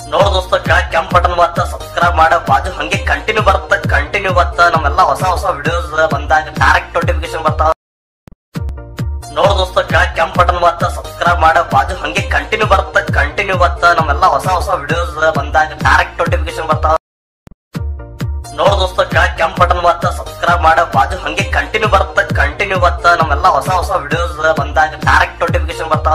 ನೋಡ್ ದೋಸ್ತ ಕೆಂಪ್ ಬಟನ್ ಬತ್ತ ಸಬ್ಸ್ಕ್ರೈಬ್ ಮಾಡ ಬಾಜು ಹಂಗೆ ಕಂಟಿನ್ಯೂ ಬತ್ತ ನಮ್ಮೆಲ್ಲ ಹೊಸ ವಿಡಿಯೋಸ್ ಬಂದಾಗ ಡೈರೆಕ್ಟ್ ನೋಟಿಫಿಕೇಶನ್ ಬರ್ತಾವ. ನೋಡ್ ದೋಸ್ತ ಕೆಂಪ್ ಬಟನ್ ಬತ್ತ ಸಬ್ಸ್ಕ್ರೈಬ್ ಮಾಡ ಬಾಜು ಹಂಗೆ ಕಂಟಿನ್ಯೂ ಬತ್ತ ನಮ್ಮೆಲ್ಲ ಹೊಸ ವಿಡಿಯೋಸ್ ಬಂದಾಗ ಡೈರೆಕ್ಟ್ ನೋಟಿಫಿಕೇಶನ್ ಬರ್ತಾವ. ನೋಡ್ ದೋಸ್ತ ಕೆಂಪ್ ಬಟನ್ ಬತ್ತ ಸಬ್ಸ್ಕ್ರೈಬ್ ಮಾಡ ಬಾಜು ಹಂಗೆ ಕಂಟಿನ್ಯೂ ಬತ್ತ ನಮ್ಮೆಲ್ಲ ಹೊಸ ವಿಡಿಯೋಸ್ ಬಂದಾಗ ಡೈರೆಕ್ಟ್ ನೋಟಿಫಿಕೇಶನ್ ಬರ್ತಾವ.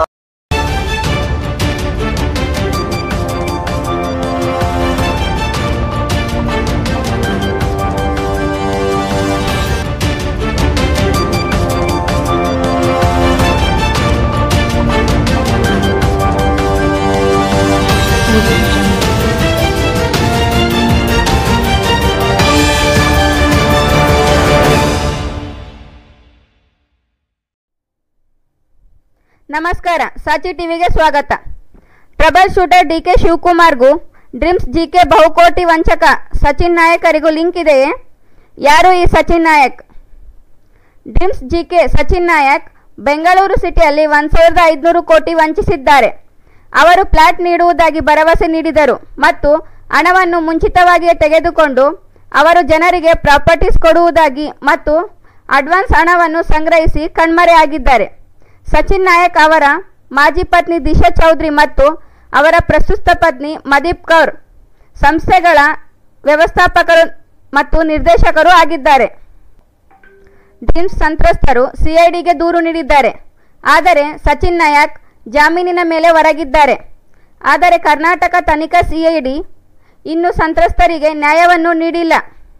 ನಮಸ್ಕಾರ, ಸಾಚಿ ಟಿವಿಗೆ ಸ್ವಾಗತ. ಟ್ರಬಲ್ ಶೂಟರ್ ಡಿಕೆ ಶಿವಕುಮಾರ್ಗೂ ಡ್ರೀಮ್ಸ್ ಜಿಕೆ ಬಹುಕೋಟಿ ವಂಚಕ ಸಚಿನ್ ನಾಯಕರಿಗೂ ಲಿಂಕ್ ಇದೆಯೇ? ಯಾರು ಈ ಸಚಿನ್ ನಾಯಕ್? ಡ್ರೀಮ್ಸ್ ಜಿಕೆ ಸಚಿನ್ ನಾಯಕ್ ಬೆಂಗಳೂರು ಸಿಟಿಯಲ್ಲಿ 1,500 ಕೋಟಿ ವಂಚಿಸಿದ್ದಾರೆ. ಅವರು ಫ್ಲಾಟ್ ನೀಡುವುದಾಗಿ ಭರವಸೆ ನೀಡಿದರು ಮತ್ತು ಹಣವನ್ನು ಮುಂಚಿತವಾಗಿಯೇ ತೆಗೆದುಕೊಂಡು ಅವರು ಜನರಿಗೆ ಪ್ರಾಪರ್ಟೀಸ್ ಕೊಡುವುದಾಗಿ ಮತ್ತು ಅಡ್ವಾನ್ಸ್ ಹಣವನ್ನು ಸಂಗ್ರಹಿಸಿ ಕಣ್ಮರೆಯಾಗಿದ್ದಾರೆ. ಸಚಿನ್ ನಾಯಕ್ ಅವರ ಮಾಜಿ ಪತ್ನಿ ದಿಶಾ ಚೌಧರಿ ಮತ್ತು ಅವರ ಪ್ರಸ್ತುತ ಪತ್ನಿ ಮದೀಪ್ ಕೌರ್ ಸಂಸ್ಥೆಗಳ ವ್ಯವಸ್ಥಾಪಕರು ಮತ್ತು ನಿರ್ದೇಶಕರು ಆಗಿದ್ದಾರೆ. ಡ್ರೀಮ್ಸ್ ಸಂತ್ರಸ್ತರು ಸಿಐಡಿಗೆ ದೂರು ನೀಡಿದ್ದಾರೆ. ಆದರೆ ಸಚಿನ್ ನಾಯಕ್ ಜಾಮೀನಿನ ಮೇಲೆ ಹೊರಗಿದ್ದಾರೆ. ಆದರೆ ಕರ್ನಾಟಕ ತನಿಖಾ ಸಿಐಡಿ ಇನ್ನೂ ಸಂತ್ರಸ್ತರಿಗೆ ನ್ಯಾಯವನ್ನು ನೀಡಿಲ್ಲ.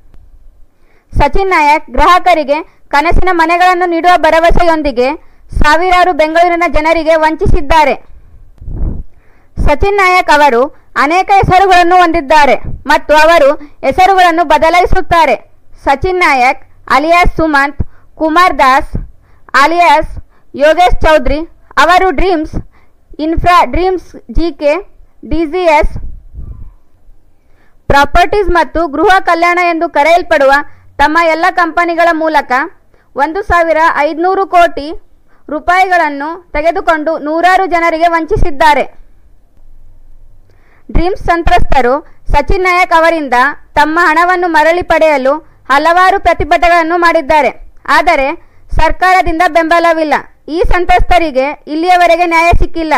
ಸಚಿನ್ ನಾಯಕ್ ಗ್ರಾಹಕರಿಗೆ ಕನಸಿನ ಮನೆಗಳನ್ನು ನೀಡುವ ಭರವಸೆಯೊಂದಿಗೆ ಸಾವಿರಾರು ಬೆಂಗಳೂರಿನ ಜನರಿಗೆ ವಂಚಿಸಿದ್ದಾರೆ. ಸಚಿನ್ ನಾಯಕ್ ಅವರು ಅನೇಕ ಹೆಸರುಗಳನ್ನು ಹೊಂದಿದ್ದಾರೆ ಮತ್ತು ಅವರು ಹೆಸರುಗಳನ್ನು ಬದಲಾಯಿಸುತ್ತಾರೆ. ಸಚಿನ್ ನಾಯಕ್ ಅಲಿಯಾಸ್ ಸುಮಂತ್ ಕುಮಾರ್ ದಾಸ್ ಅಲಿಯಾಸ್ ಯೋಗೇಶ್ ಚೌಧರಿ ಅವರು dreams infra, dreams GK, DGS properties ಮತ್ತು ಗೃಹ ಕಲ್ಯಾಣ ಎಂದು ಕರೆಯಲ್ಪಡುವ ತಮ್ಮ ಎಲ್ಲ ಕಂಪನಿಗಳ ಮೂಲಕ 1,500 ಕೋಟಿ ರೂಪಾಯಿಗಳನ್ನು ತೆಗೆದುಕೊಂಡು ನೂರಾರು ಜನರಿಗೆ ವಂಚಿಸಿದ್ದಾರೆ. ಡ್ರೀಮ್ಸ್ ಸಂತ್ರಸ್ತರು ಸಚಿನ್ ನಾಯಕ್ ಅವರಿಂದ ತಮ್ಮ ಹಣವನ್ನು ಮರಳಿ ಪಡೆಯಲು ಹಲವಾರು ಪ್ರತಿಭಟನೆಗಳನ್ನು ಮಾಡಿದ್ದಾರೆ. ಆದರೆ ಸರ್ಕಾರದಿಂದ ಬೆಂಬಲವಿಲ್ಲ. ಈ ಸಂತ್ರಸ್ತರಿಗೆ ಇಲ್ಲಿಯವರೆಗೆ ನ್ಯಾಯ ಸಿಕ್ಕಿಲ್ಲ.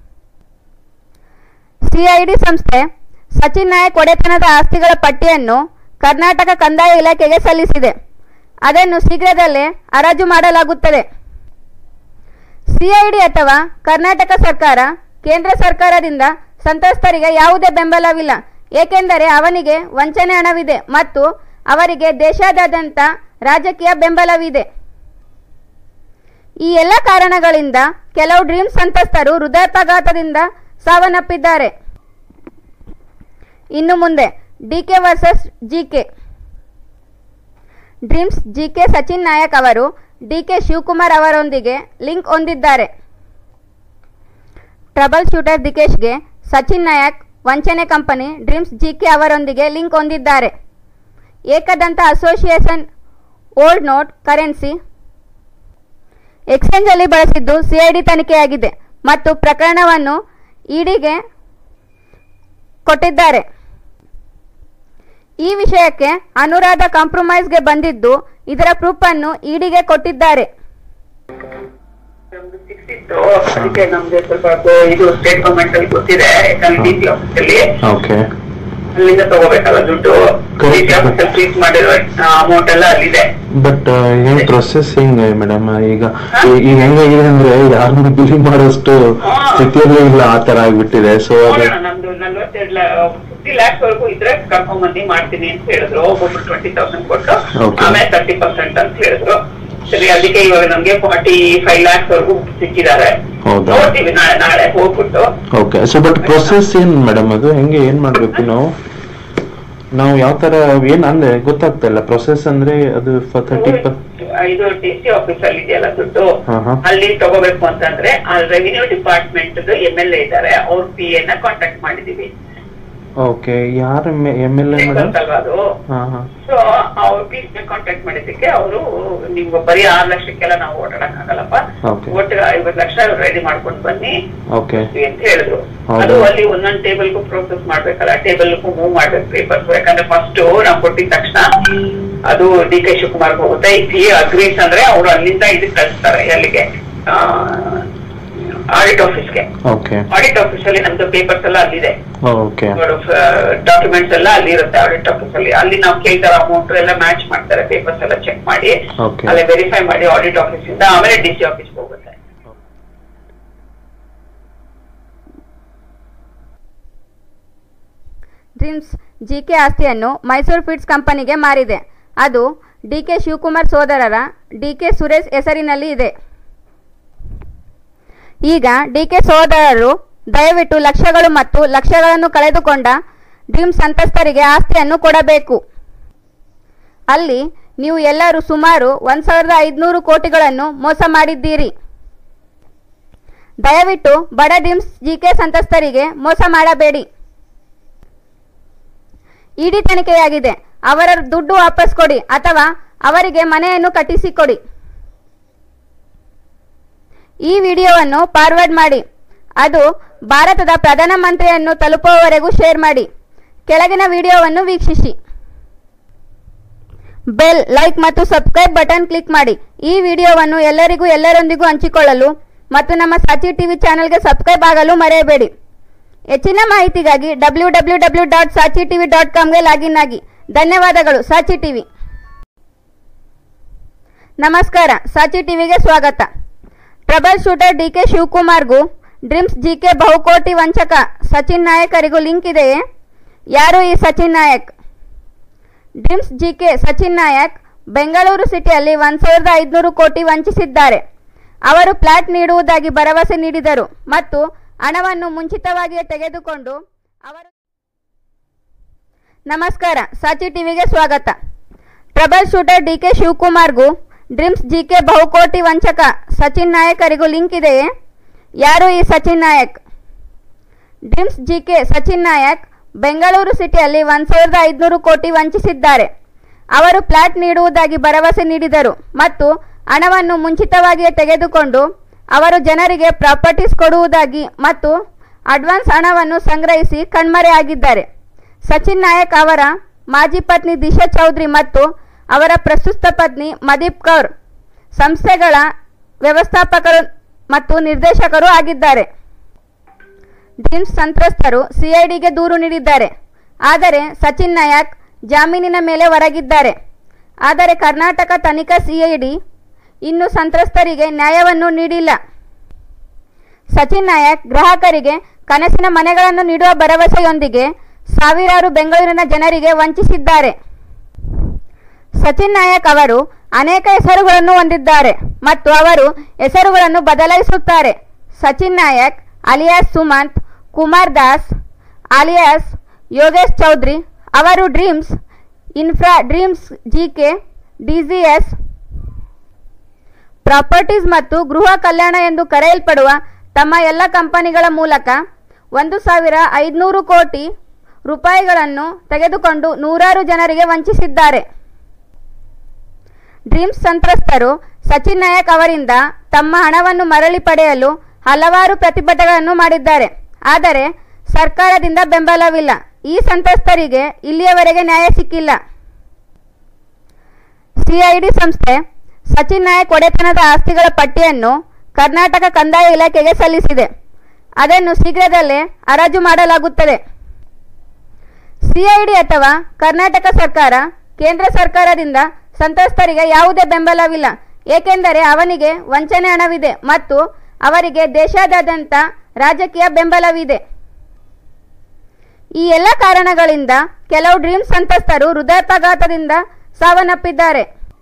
ಸಿಐಡಿ ಸಂಸ್ಥೆ ಸಚಿನ್ ನಾಯಕ್ ಒಡೆತನದ ಆಸ್ತಿಗಳ ಪಟ್ಟಿಯನ್ನು ಕರ್ನಾಟಕ ಕಂದಾಯ ಇಲಾಖೆಗೆ ಸಲ್ಲಿಸಿದೆ. ಅದನ್ನು ಶೀಘ್ರದಲ್ಲೇ ಹರಾಜು ಮಾಡಲಾಗುತ್ತದೆ. ಸಿಐಡಿ ಅಥವಾ ಕರ್ನಾಟಕ ಸರ್ಕಾರ, ಕೇಂದ್ರ ಸರ್ಕಾರದಿಂದ ಸಂತ್ರಸ್ತರಿಗೆ ಯಾವುದೇ ಬೆಂಬಲವಿಲ್ಲ. ಏಕೆಂದರೆ ಅವನಿಗೆ ವಂಚನೆ ಹಣವಿದೆ ಮತ್ತು ಅವರಿಗೆ ದೇಶಾದ್ಯಂತ ರಾಜಕೀಯ ಬೆಂಬಲವಿದೆ. ಈ ಎಲ್ಲ ಕಾರಣಗಳಿಂದ ಕೆಲವು ಡ್ರೀಮ್ಸ್ ಸಂತ್ರಸ್ತರು ಹೃದಯಾಘಾತದಿಂದ ಸಾವನ್ನಪ್ಪಿದ್ದಾರೆ. ಇನ್ನು ಮುಂದೆ DK versus GK. Dreams GK Sachin Nayak ಅವರು ಡಿಕೆ ಶಿವಕುಮಾರ್ ಅವರೊಂದಿಗೆ ಲಿಂಕ್ ಹೊಂದಿದ್ದಾರೆ. ಟ್ರಬಲ್ ಶೂಟರ್ ದಿಕೇಶ್ಗೆ ಸಚಿನ್ ನಾಯಕ್ ವಂಚನೆ ಕಂಪನಿ ಡ್ರೀಮ್ಸ್ ಜಿಕೆ ಅವರೊಂದಿಗೆ ಲಿಂಕ್ ಹೊಂದಿದ್ದಾರೆ. Ekadanta association old note currency exchange ಅಲ್ಲಿ ಬಳಸಿದ್ದು ಸಿಐಡಿ ತನಿಖೆಯಾಗಿದೆ ಮತ್ತು ಪ್ರಕರಣವನ್ನು ಇಡಿಗೆ ಕೊಟ್ಟಿದ್ದಾರೆ. ಈ ವಿಷಯಕ್ಕೆ ಅನುರಾಧ ಕಾಂಪ್ರಮೈಸ್ಗೆ ಬಂದಿದ್ದು ಇದರ ಪ್ರೂಫ್ ಅನ್ನು ಇಡಿಗೆ ಕೊಟ್ಟಿದ್ದಾರೆ. ಅದಕ್ಕೆ ನಮ್ಗೆ ಸ್ವಲ್ಪ ಇದು ಸ್ಟೇಟ್ ಗವರ್ಮೆಂಟ್ ಅಲ್ಲಿ ಗೊತ್ತಿದೆ. ಯಾಕಂದ್ರೆ ಡಿಸಿ ಆಫೀಸ್ ಅಲ್ಲಿ ಅಲ್ಲಿಂದ ತಗೋಬೇಕಲ್ಲ ದುಡ್ಡು. ಡಿಸಿ ಆಫೀಸ್ ಅಲ್ಲಿ ಫ್ರೀಸ್ ಮಾಡಿರೋ ಅಮೌಂಟ್ ಎಲ್ಲ ಅಲ್ಲಿದೆ. ಬಟ್ ಹೆಂಗ್ ಪ್ರೊಸೆಸ್ ಹೆಂಗೆ ಮೇಡಮ್? ಈಗ ಹೆಂಗಾಗಿದೆ ಅಂದ್ರೆ ಯಾರನ್ನು ಬಿಲಿ ಮಾಡೋಷ್ಟು ಸ್ಥಿತಿಯಲ್ಲೇ ಇಲ್ಲ, ಆ ತರ ಆಗ್ಬಿಟ್ಟಿದೆ. ಸೊ ನಮ್ದು 50 lakhs ವರೆಗೂ ಇದ್ರೆ ಕರ್ಕೊಂಡ್ ಮಾಡ್ತೀನಿ ಅಂತ ಹೇಳಿದ್ರು. ಒಬ್ಬೊಬ್ರು 20,000 ಕೊಟ್ಟು ಆಮೇಲೆ 30% ಅಂತ ಹೇಳಿದ್ರು. ಸರಿ, ಅದಕ್ಕೆ ಇವಾಗ ನಮ್ಗೆ 45 lakhs ವರೆಗೂ ಸಿಕ್ಕಿದ್ದಾರೆ. ನೋಡ್ತೀವಿ ನಾಳೆ ಹೋಗ್ಬಿಟ್ಟು. ಓಕೆ. ಸೊ ಬಟ್ ಪ್ರೊಸೆಸ್ ಏನ್ ಮೇಡಮ್? ಅದು ಹೆಂಗೆ, ಏನ್ ಮಾಡ್ಬೇಕು ನಾವು ಯಾವ ತರ ಏನ್ ಅಂದ್ರೆ ಗೊತ್ತಾಗ್ತಾ ಇಲ್ಲ. ಪ್ರೊಸೆಸ್ ಅಂದ್ರೆ ಅದು 30 ಇದು ಡಿಸಿ ಆಫೀಸ್ ಅಲ್ಲಿ ಇದೆಯಲ್ಲ ದುಡ್ಡು, ಅಲ್ಲಿ ತಗೋಬೇಕು ಅಂತಂದ್ರೆ ಅಲ್ಲಿ ರೆವಿನ್ಯೂ ಡಿಪಾರ್ಟ್ಮೆಂಟ್ MLA ಇದ್ದಾರೆ, ಅವ್ರ PA ನ ಕಾಂಟ್ಯಾಕ್ಟ್ ಮಾಡಿದೀವಿ. ಓಕೆ, ಯಾರು MLA ಮೇಡಮ್? ಅದು ಸೊ ಅವ್ರು ಪೀಸ್ ಕಾಂಟ್ಯಾಕ್ಟ್ ಮಾಡಿದ್ದಕ್ಕೆ ಅವರು ನೀವು ಬರೀ 6 ಲಕ್ಷಕ್ಕೆಲ್ಲ ನಾವು ಓಡಾಡಕ್ ಆಗಲ್ಲಪ್ಪ, ಒಟ್ಟು 50 ಲಕ್ಷ ರೆಡಿ ಮಾಡ್ಕೊಂಡು ಬನ್ನಿ ಅಂತ ಹೇಳಿದ್ರು. ಅದು ಅಲ್ಲಿ ಒಂದೊಂದು ಟೇಬಲ್ಗೂ ಪ್ರೋಸೆಸ್ ಮಾಡ್ಬೇಕಲ್ಲ, ಟೇಬಲ್ಗೂ ಮೂವ್ ಮಾಡ್ಬೇಕು ಪೇಪರ್ಸ್. ಯಾಕಂದ್ರೆ ಫಸ್ಟ್ ನಾವು ಕೊಟ್ಟಿದ ತಕ್ಷಣ ಅದು DK ಶಿವಕುಮಾರ್ಗೆ ಹೋಗುತ್ತೆ. ಈ ಅಗ್ರೀಸ್ ಅಂದ್ರೆ ಅವ್ರು ಅಲ್ಲಿಂದ ಇದಕ್ಕೆ ಕಳಿಸ್ತಾರೆ, ಎಲ್ಲಿಗೆ ಆಡಿಟ್ ಆಫೀಸ್ಗೆ. ಆಡಿಟ್ ಆಫೀಸ್ ಅಲ್ಲಿ ನಮ್ದು ಪೇಪರ್ಸ್ ಎಲ್ಲ ಅಲ್ಲಿದೆ, ಡಾಕ್ಯುಮೆಂಟ್ಸ್ ಎಲ್ಲ ಅಲ್ಲಿ ಇರುತ್ತೆ ಆಡಿಟ್ ಆಫೀಸ್ ಅಲ್ಲಿ. ಅಲ್ಲಿ ನಾವು ಕೇಳ್ತಾರ ಅಮೌಂಟ್ ಎಲ್ಲ ಮ್ಯಾಚ್ ಮಾಡ್ತಾರೆ, ಪೇಪರ್ಸ್ ಎಲ್ಲ ಚೆಕ್ ಮಾಡಿ ಅಲ್ಲಿ ವೆರಿಫೈ ಮಾಡಿ ಆಡಿಟ್ ಆಫೀಸ್ ಇಂದ ಆಮೇಲೆ DC ಆಫೀಸ್ಗೆ ಹೋಗುತ್ತೆ. ಡ್ರೀಮ್ಸ್ GK ಆಸ್ತಿಯನ್ನು ಮೈಸೂರು ಫೀಡ್ಸ್ ಕಂಪನಿಗೆ ಮಾರಿದೆ. ಅದು DK ಶಿವಕುಮಾರ್ ಸೋದರರ DK ಸುರೇಶ್ ಹೆಸರಿನಲ್ಲಿ ಇದೆ. ಈಗ DK ಸೋದರರು ದಯವಿಟ್ಟು ಲಕ್ಷಗಳು ಮತ್ತು ಲಕ್ಷಗಳನ್ನು ಕಳೆದುಕೊಂಡ ಡ್ರೀಮ್ಸ್ ಸಂತ್ರಸ್ತರಿಗೆ ಆಸ್ತಿಯನ್ನು ಕೊಡಬೇಕು. ಅಲ್ಲಿ ನೀವು ಎಲ್ಲರೂ ಸುಮಾರು 1500 ಕೋಟಿಗಳನ್ನು ಮೋಸ ಮಾಡಿದ್ದೀರಿ. ದಯವಿಟ್ಟು ಬಡ ಡ್ರೀಮ್ಸ್ GK ಸಂತ್ರಸ್ತರಿಗೆ ಮೋಸ ಮಾಡಬೇಡಿ. ಇಡಿ ತನಿಖೆಯಾಗಿದೆ, ಅವರ ದುಡ್ಡು ವಾಪಸ್ ಕೊಡಿ ಅಥವಾ ಅವರಿಗೆ ಮನೆಯನ್ನು ಕಟ್ಟಿಸಿಕೊಡಿ. ಈ ವಿಡಿಯೋವನ್ನು ಫಾರ್ವರ್ಡ್ ಮಾಡಿ, ಅದು ಭಾರತದ ಪ್ರಧಾನಮಂತ್ರಿಯನ್ನು ತಲುಪುವವರೆಗೂ ಶೇರ್ ಮಾಡಿ. ಕೆಳಗಿನ ವಿಡಿಯೋವನ್ನು ವೀಕ್ಷಿಸಿ. ಬೆಲ್, ಲೈಕ್ ಮತ್ತು ಸಬ್ಸ್ಕ್ರೈಬ್ ಬಟನ್ ಕ್ಲಿಕ್ ಮಾಡಿ. ಈ ವಿಡಿಯೋವನ್ನು ಎಲ್ಲರೊಂದಿಗೂ ಹಂಚಿಕೊಳ್ಳಲು ಮತ್ತು ನಮ್ಮ ಸಾಚಿ ಟಿವಿ ಚಾನೆಲ್ಗೆ ಸಬ್ಸ್ಕ್ರೈಬ್ ಆಗಲು ಮರೆಯಬೇಡಿ. ಹೆಚ್ಚಿನ ಮಾಹಿತಿಗಾಗಿ www.sachitv.com ಲಾಗಿನ್ ಆಗಿ. ಧನ್ಯವಾದಗಳು. ಸಾಚಿ ಟಿವಿ. ನಮಸ್ಕಾರ, ಸಾಚಿ ಟಿವಿಗೆ ಸ್ವಾಗತ. ಟ್ರಬಲ್ ಶೂಟರ್ DK ಶಿವಕುಮಾರ್ಗೂ ಡ್ರೀಮ್ಸ್ GK ಬಹುಕೋಟಿ ವಂಚಕ ಸಚಿನ್ ನಾಯಕರಿಗೂ ಲಿಂಕ್ ಇದೆಯೇ? ಯಾರು ಈ ಸಚಿನ್ ನಾಯಕ್? ಡ್ರೀಮ್ಸ್ GK ಸಚಿನ್ ನಾಯಕ್ ಬೆಂಗಳೂರು ಸಿಟಿಯಲ್ಲಿ 1500 ಕೋಟಿ ವಂಚಿಸಿದ್ದಾರೆ. ಅವರು ಫ್ಲಾಟ್ ನೀಡುವುದಾಗಿ ಭರವಸೆ ನೀಡಿದರು ಮತ್ತು ಹಣವನ್ನು ಮುಂಚಿತವಾಗಿಯೇ ತೆಗೆದುಕೊಂಡು ಅವರು. ನಮಸ್ಕಾರ, ಸಾಚಿ ಟಿವಿಗೆ ಸ್ವಾಗತ. ಟ್ರಬಲ್ ಶೂಟರ್ DK ಶಿವಕುಮಾರ್ಗೂ ಡ್ರೀಮ್ಸ್ GK ಬಹುಕೋಟಿ ವಂಚಕ ಸಚಿನ್ ನಾಯಕರಿಗೂ ಲಿಂಕ್ ಇದೆಯೇ? ಯಾರು ಈ ಸಚಿನ್ ನಾಯಕ್? ಡ್ರೀಮ್ಸ್ GK ಸಚಿನ್ ನಾಯಕ್ ಬೆಂಗಳೂರು ಸಿಟಿಯಲ್ಲಿ 1500 ಕೋಟಿ ವಂಚಿಸಿದ್ದಾರೆ. ಅವರು ಫ್ಲಾಟ್ ನೀಡುವುದಾಗಿ ಭರವಸೆ ನೀಡಿದರು ಮತ್ತು ಹಣವನ್ನು ಮುಂಚಿತವಾಗಿಯೇ ತೆಗೆದುಕೊಂಡು ಅವರು ಜನರಿಗೆ ಪ್ರಾಪರ್ಟೀಸ್ ಕೊಡುವುದಾಗಿ ಮತ್ತು ಅಡ್ವಾನ್ಸ್ ಹಣವನ್ನು ಸಂಗ್ರಹಿಸಿ ಕಣ್ಮರೆಯಾಗಿದ್ದಾರೆ. ಸಚಿನ್ ನಾಯಕ್ ಅವರ ಮಾಜಿ ಪತ್ನಿ ದಿಶಾ ಚೌಧರಿ ಮತ್ತು ಅವರ ಪ್ರಸ್ತುತ ಪತ್ನಿ ಮದೀಪ್ ಕೌರ್ ಸಂಸ್ಥೆಗಳ ವ್ಯವಸ್ಥಾಪಕರು ಮತ್ತು ನಿರ್ದೇಶಕರು ಆಗಿದ್ದಾರೆ. ಡ್ರೀಮ್ಸ್ ಸಂತ್ರಸ್ತರು CIDಗೆ ದೂರು ನೀಡಿದ್ದಾರೆ. ಆದರೆ ಸಚಿನ್ ನಾಯಕ್ ಜಾಮೀನಿನ ಮೇಲೆ ಹೊರಗಿದ್ದಾರೆ. ಆದರೆ ಕರ್ನಾಟಕ ತನಿಖಾ CID ಇನ್ನು ಸಂತ್ರಸ್ತರಿಗೆ ನ್ಯಾಯವನ್ನು ನೀಡಿಲ್ಲ. ಸಚಿನ್ ನಾಯಕ್ ಗ್ರಾಹಕರಿಗೆ ಕನಸಿನ ಮನೆಗಳನ್ನು ನೀಡುವ ಭರವಸೆಯೊಂದಿಗೆ ಸಾವಿರಾರು ಬೆಂಗಳೂರಿನ ಜನರಿಗೆ ವಂಚಿಸಿದ್ದಾರೆ. ಸಚಿನ್ ನಾಯಕ್ ಅವರು ಅನೇಕ ಹೆಸರುಗಳನ್ನು ಹೊಂದಿದ್ದಾರೆ ಮತ್ತು ಅವರು ಹೆಸರುಗಳನ್ನು ಬದಲಾಯಿಸುತ್ತಾರೆ. ಸಚಿನ್ ನಾಯಕ್ ಅಲಿಯಾಸ್ ಸುಮಂತ್ ಕುಮಾರ್ ದಾಸ್ ಅಲಿಯಾಸ್ ಯೋಗೇಶ್ ಚೌಧರಿ ಅವರು dreams infra, dreams GK, DGS properties ಮತ್ತು ಗೃಹ ಕಲ್ಯಾಣ ಎಂದು ಕರೆಯಲ್ಪಡುವ ತಮ್ಮ ಎಲ್ಲ ಕಂಪನಿಗಳ ಮೂಲಕ 1500 ಕೋಟಿ ರೂಪಾಯಿಗಳನ್ನು ತೆಗೆದುಕೊಂಡು ನೂರಾರು ಜನರಿಗೆ ವಂಚಿಸಿದ್ದಾರೆ. ಡ್ರೀಮ್ಸ್ ಸಂತ್ರಸ್ತರು ಸಚಿನ್ ನಾಯಕ್ ಅವರಿಂದ ತಮ್ಮ ಹಣವನ್ನು ಮರಳಿ ಪಡೆಯಲು ಹಲವಾರು ಪ್ರತಿಭಟನೆಗಳನ್ನು ಮಾಡಿದ್ದಾರೆ. ಆದರೆ ಸರ್ಕಾರದಿಂದ ಬೆಂಬಲವಿಲ್ಲ. ಈ ಸಂತ್ರಸ್ತರಿಗೆ ಇಲ್ಲಿಯವರೆಗೆ ನ್ಯಾಯ ಸಿಕ್ಕಿಲ್ಲ. CID ಸಂಸ್ಥೆ ಸಚಿನ್ ನಾಯಕ್ ಒಡೆತನದ ಆಸ್ತಿಗಳ ಪಟ್ಟಿಯನ್ನು ಕರ್ನಾಟಕ ಕಂದಾಯ ಇಲಾಖೆಗೆ ಸಲ್ಲಿಸಿದೆ. ಅದನ್ನು ಶೀಘ್ರದಲ್ಲೇ ಹರಾಜು ಮಾಡಲಾಗುತ್ತದೆ. CID ಅಥವಾ ಕರ್ನಾಟಕ ಸರ್ಕಾರ, ಕೇಂದ್ರ ಸರ್ಕಾರದಿಂದ ಸಂತ್ರಸ್ತರಿಗೆ ಯಾವುದೇ ಬೆಂಬಲವಿಲ್ಲ, ಏಕೆಂದರೆ ಅವನಿಗೆ ವಂಚನೆ ಹಣವಿದೆ ಮತ್ತು ಅವರಿಗೆ ದೇಶಾದ್ಯಂತ ರಾಜಕೀಯ ಬೆಂಬಲವಿದೆ. ಈ ಎಲ್ಲ ಕಾರಣಗಳಿಂದ ಕೆಲವು ಡ್ರೀಮ್ಸ್ ಸಂತ್ರಸ್ತರು ಹೃದಯಾಘಾತದಿಂದ ಸಾವನ್ನಪ್ಪಿದ್ದಾರೆ.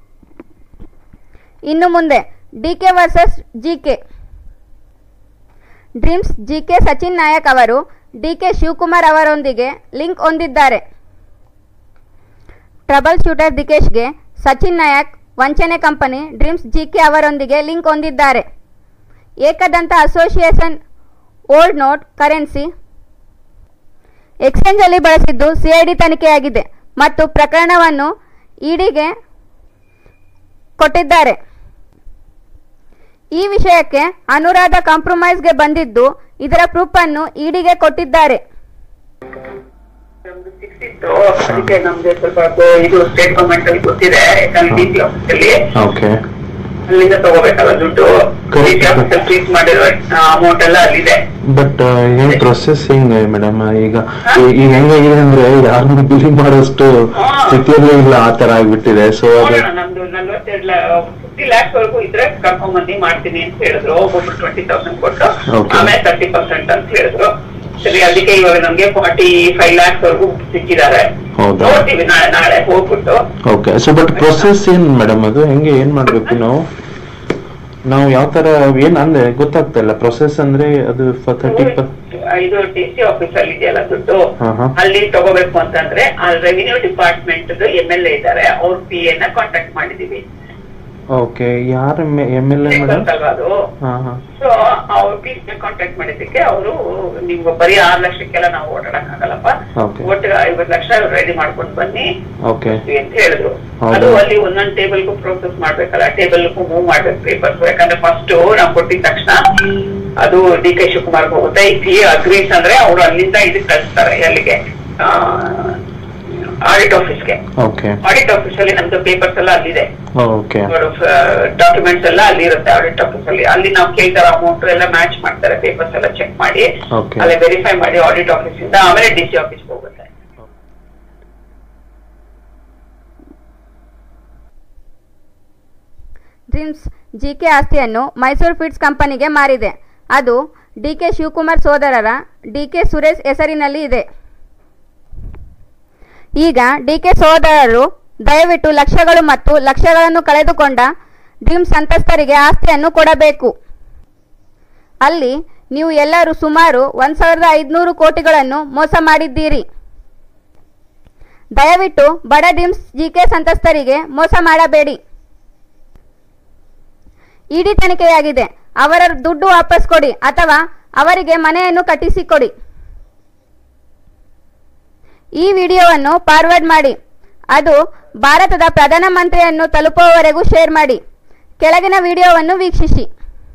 ಇನ್ನು ಮುಂದೆ DK versus GK. Dreams GK Sachin Nayak ಅವರು DK ಶಿವಕುಮಾರ್ ಅವರೊಂದಿಗೆ ಲಿಂಕ್ ಹೊಂದಿದ್ದಾರೆ. ಟ್ರಬಲ್ ಶೂಟರ್ ದಿಕೇಶ್ಗೆ ಸಚಿನ್ ನಾಯಕ್ ವಂಚನೆ ಕಂಪನಿ ಡ್ರೀಮ್ಸ್ GK ಅವರೊಂದಿಗೆ ಲಿಂಕ್ ಹೊಂದಿದ್ದಾರೆ. Ekadanta association, old note currency, exchange ಅಲ್ಲಿ ಬಳಸಿದ್ದು ಸಿಐಡಿ ತನಿಖೆಯಾಗಿದೆ ಮತ್ತು ಪ್ರಕರಣವನ್ನು ಇಡಿಗೆ ಕೊಟ್ಟಿದ್ದಾರೆ. ಈ ವಿಷಯಕ್ಕೆ ಅನುರಾಧ ಕಾಂಪ್ರಮೈಸ್ಗೆ ಬಂದಿದ್ದು ಇದರ ಪ್ರೂಫ್ ಅನ್ನು ಇಡಿಗೆ ಕೊಟ್ಟಿದ್ದಾರೆ. ಅದಕ್ಕೆ ನಮ್ಗೆ ಸ್ವಲ್ಪ ಇದು ಸ್ಟೇಟ್ ಗವರ್ಮೆಂಟ್ ಅಲ್ಲಿ ಗೊತ್ತಿದೆ, ಯಾಕಂದ್ರೆ ಡಿಸಿ ಆಫೀಸ್ ಅಲ್ಲಿ ಅಲ್ಲಿಂದ ತಗೋಬೇಕಲ್ಲ ದುಡ್ಡು, ಡಿಸಿ ಆಫೀಸ್ ಟ್ರೀಟ್ ಮಾಡಿರೋ ಅಮೌಂಟ್ ಎಲ್ಲ ಅಲ್ಲಿದೆ. ಬಟ್ ಏನ್ ಪ್ರೊಸೆಸಿಂಗ್ ಮೇಡಮ್ ಈಗ ಹೆಂಗಾಗಿದೆ ಅಂದ್ರೆ ಯಾರನ್ನು ಬಿಲಿ ಮಾಡೋಷ್ಟು ಸ್ಥಿತಿಯಲ್ಲೂ ಇಲ್ಲ, ಆ ತರ ಆಗ್ಬಿಟ್ಟಿದೆ. ಸೊ ನಮ್ದು 50 lakhs ವರೆಗೂ ಇದ್ರೆ ಕರ್ಕೊಂಡ್ ಬಂದು ಮಾಡ್ತೀನಿ ಅಂತ ಹೇಳಿದ್ರು. ಒಬ್ಬೊಬ್ರು 20,000 ಕೊಟ್ಟು ಆಮೇಲೆ 30% ಅಂತ ಹೇಳಿದ್ರು. ಸರಿ, ಅದಕ್ಕೆ ಇವಾಗ ನಮ್ಗೆ 45 lakhs ವರೆಗೂ ಸಿಕ್ಕಿದ್ದಾರೆ. ನೋಡ್ತೀವಿ ನಾಳೆ ಹೋಗ್ಬಿಟ್ಟು. ಓಕೆ. ಸೊ ಬಟ್ ಪ್ರೊಸೆಸ್ ಏನ್ ಮೇಡಮ್ ಅದು ಹೆಂಗೆ ಏನ್ ಮಾಡ್ಬೇಕು ನಾವು ಯಾವ ತರ ಏನ್ ಅಂದ್ರೆ ಗೊತ್ತಾಗ್ತಾ ಇಲ್ಲ. ಪ್ರೊಸೆಸ್ ಅಂದ್ರೆ ಅದು 30% ಇದು ಡಿಸಿ ಆಫೀಸ್ ಅಲ್ಲಿ ಇದೆಯಲ್ಲ ದುಡ್ಡು, ಅಲ್ಲಿ ತಗೋಬೇಕು ಅಂತಂದ್ರೆ ಆ ರೆವಿನ್ಯೂ ಡಿಪಾರ್ಟ್ಮೆಂಟ್ MLA ಇದ್ದಾರೆ, ಅವ್ರ PA ನ ಕಾಂಟ್ಯಾಕ್ಟ್ ಮಾಡಿದೀವಿ. ಓಕೆ. ಯಾರ MLA ಮೇಡಮ್? ಅದು ಸೊ ಅವ್ರ PA ಕಾಂಟ್ಯಾಕ್ಟ್ ಮಾಡಿದ್ದಕ್ಕೆ ಅವರು ನಿಮ್ಗೆ ಬರೀ 6 ಲಕ್ಷಕ್ಕೆಲ್ಲ ನಾವು ಓಡಾಡಕ್ ಆಗಲ್ಲಪ್ಪ, ಒಟ್ಟು 50 ಲಕ್ಷ ರೆಡಿ ಮಾಡ್ಕೊಂಡು ಬನ್ನಿ ಅಂತ ಹೇಳಿದ್ರು. ಅದು ಅಲ್ಲಿ ಒಂದೊಂದ್ ಟೇಬಲ್ಗೂ ಪ್ರೋಸೆಸ್ ಮಾಡ್ಬೇಕಲ್ಲ, ಟೇಬಲ್ಗೂ ಮೂವ್ ಮಾಡ್ಬೇಕು ಪೇಪರ್ಸ್. ಯಾಕಂದ್ರೆ ಫಸ್ಟ್ ನಾವು ಕೊಟ್ಟಿದ ತಕ್ಷಣ ಅದು DK ಶಿವಕುಮಾರ್ ಹೋಗುತ್ತೆ. ಈ ಅಗ್ರೀಸ್ ಅಂದ್ರೆ ಅವರು ಅಲ್ಲಿಂದ ಇದಕ್ಕೆ ಕಳಿಸ್ತಾರೆ, ಅಲ್ಲಿಗೆ ಆಡಿಟ್ ಆಫೀಸ್ಗೆ. ಆಡಿಟ್ ಆಫೀಸ್ ಅಲ್ಲಿ ನಮ್ದು ಪೇಪರ್ಸ್ ಎಲ್ಲ ಅಲ್ಲಿದೆ, ಡಾಕ್ಯುಮೆಂಟ್ಸ್ ಎಲ್ಲ ಅಲ್ಲಿ ಇರುತ್ತೆ ಆಡಿಟ್ ಆಫೀಸ್ ಅಲ್ಲಿ. ಅಲ್ಲಿ ನಾವು ಕೇಳ್ತಾರ ಅಮೌಂಟ್ ಎಲ್ಲ ಮ್ಯಾಚ್ ಮಾಡ್ತಾರೆ, ಪೇಪರ್ಸ್ ಎಲ್ಲ ಚೆಕ್ ಮಾಡಿ ಅಲ್ಲಿ ವೆರಿಫೈ ಮಾಡಿ ಆಡಿಟ್ ಆಫೀಸ್ ಇಂದ ಆಮೇಲೆ DC ಆಫೀಸ್ಗೆ ಹೋಗುತ್ತೆ. ಡ್ರೀಮ್ಸ್ GK ಆಸ್ತಿಯನ್ನು ಮೈಸೂರು ಫೀಡ್ಸ್ ಕಂಪನಿಗೆ ಮಾರಿದೆ. ಅದು DK ಶಿವಕುಮಾರ್ ಸೋದರರ DK ಸುರೇಶ್ ಹೆಸರಿನಲ್ಲಿ ಇದೆ. ಈಗ DK ಸೋದರರು ದಯವಿಟ್ಟು ಲಕ್ಷಗಳು ಮತ್ತು ಲಕ್ಷಗಳನ್ನು ಕಳೆದುಕೊಂಡ ಡ್ರೀಮ್ಸ್ ಸಂತ್ರಸ್ತರಿಗೆ ಆಸ್ತಿಯನ್ನು ಕೊಡಬೇಕು. ಅಲ್ಲಿ ನೀವು ಎಲ್ಲರೂ ಸುಮಾರು 1,500 ಕೋಟಿಗಳನ್ನು ಮೋಸ ಮಾಡಿದ್ದೀರಿ. ದಯವಿಟ್ಟು ಬಡ ಡ್ರೀಮ್ಸ್ GK ಸಂತ್ರಸ್ತರಿಗೆ ಮೋಸ ಮಾಡಬೇಡಿ. ಇಡಿ ತನಿಖೆಯಾಗಿದೆ, ಅವರ ದುಡ್ಡು ವಾಪಸ್ ಕೊಡಿ ಅಥವಾ ಅವರಿಗೆ ಮನೆಯನ್ನು ಕಟ್ಟಿಸಿಕೊಡಿ. ಈ ವಿಡಿಯೋವನ್ನು ಫಾರ್ವರ್ಡ್ ಮಾಡಿ, ಅದು ಭಾರತದ ಪ್ರಧಾನಮಂತ್ರಿಯನ್ನು ತಲುಪುವವರೆಗೂ ಶೇರ್ ಮಾಡಿ. ಕೆಳಗಿನ ವಿಡಿಯೋವನ್ನು ವೀಕ್ಷಿಸಿ.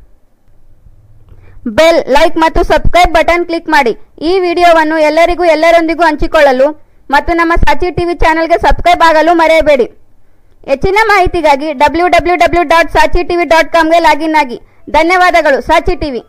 ಬೆಲ್, ಲೈಕ್ ಮತ್ತು ಸಬ್ಸ್ಕ್ರೈಬ್ ಬಟನ್ ಕ್ಲಿಕ್ ಮಾಡಿ. ಈ ವಿಡಿಯೋವನ್ನು ಎಲ್ಲರೊಂದಿಗೂ ಹಂಚಿಕೊಳ್ಳಲು ಮತ್ತು ನಮ್ಮ ಸಾಚಿ ಟಿವಿ ಚಾನೆಲ್ಗೆ ಸಬ್ಸ್ಕ್ರೈಬ್ ಆಗಲು ಮರೆಯಬೇಡಿ. ಹೆಚ್ಚಿನ ಮಾಹಿತಿಗಾಗಿ www.sachitv.com ಗೆ ಲಾಗಿನ್ ಆಗಿ. ಧನ್ಯವಾದಗಳು. ಸಾಚಿ ಟಿವಿ.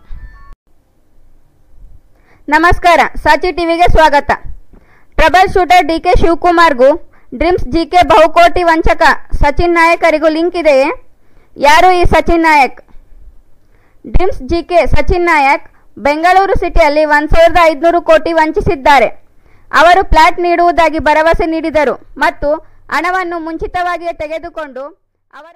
ನಮಸ್ಕಾರ, ಸಾಚಿ ಟಿವಿಗೆ ಸ್ವಾಗತ. ಟ್ರಬಲ್ ಶೂಟರ್ DK ಶಿವಕುಮಾರ್ಗೂ ಡ್ರೀಮ್ಸ್ GK ಬಹುಕೋಟಿ ವಂಚಕ ಸಚಿನ್ ನಾಯಕರಿಗೂ ಲಿಂಕ್ ಇದೆಯೇ? ಯಾರು ಈ ಸಚಿನ್ ನಾಯಕ್? ಡ್ರೀಮ್ಸ್ GK ಸಚಿನ್ ನಾಯಕ್ ಬೆಂಗಳೂರು ಸಿಟಿಯಲ್ಲಿ 1,500 ಕೋಟಿ ವಂಚಿಸಿದ್ದಾರೆ. ಅವರು ಫ್ಲಾಟ್ ನೀಡುವುದಾಗಿ ಭರವಸೆ ನೀಡಿದರು ಮತ್ತು ಹಣವನ್ನು ಮುಂಚಿತವಾಗಿಯೇ ತೆಗೆದುಕೊಂಡು ಅವರು.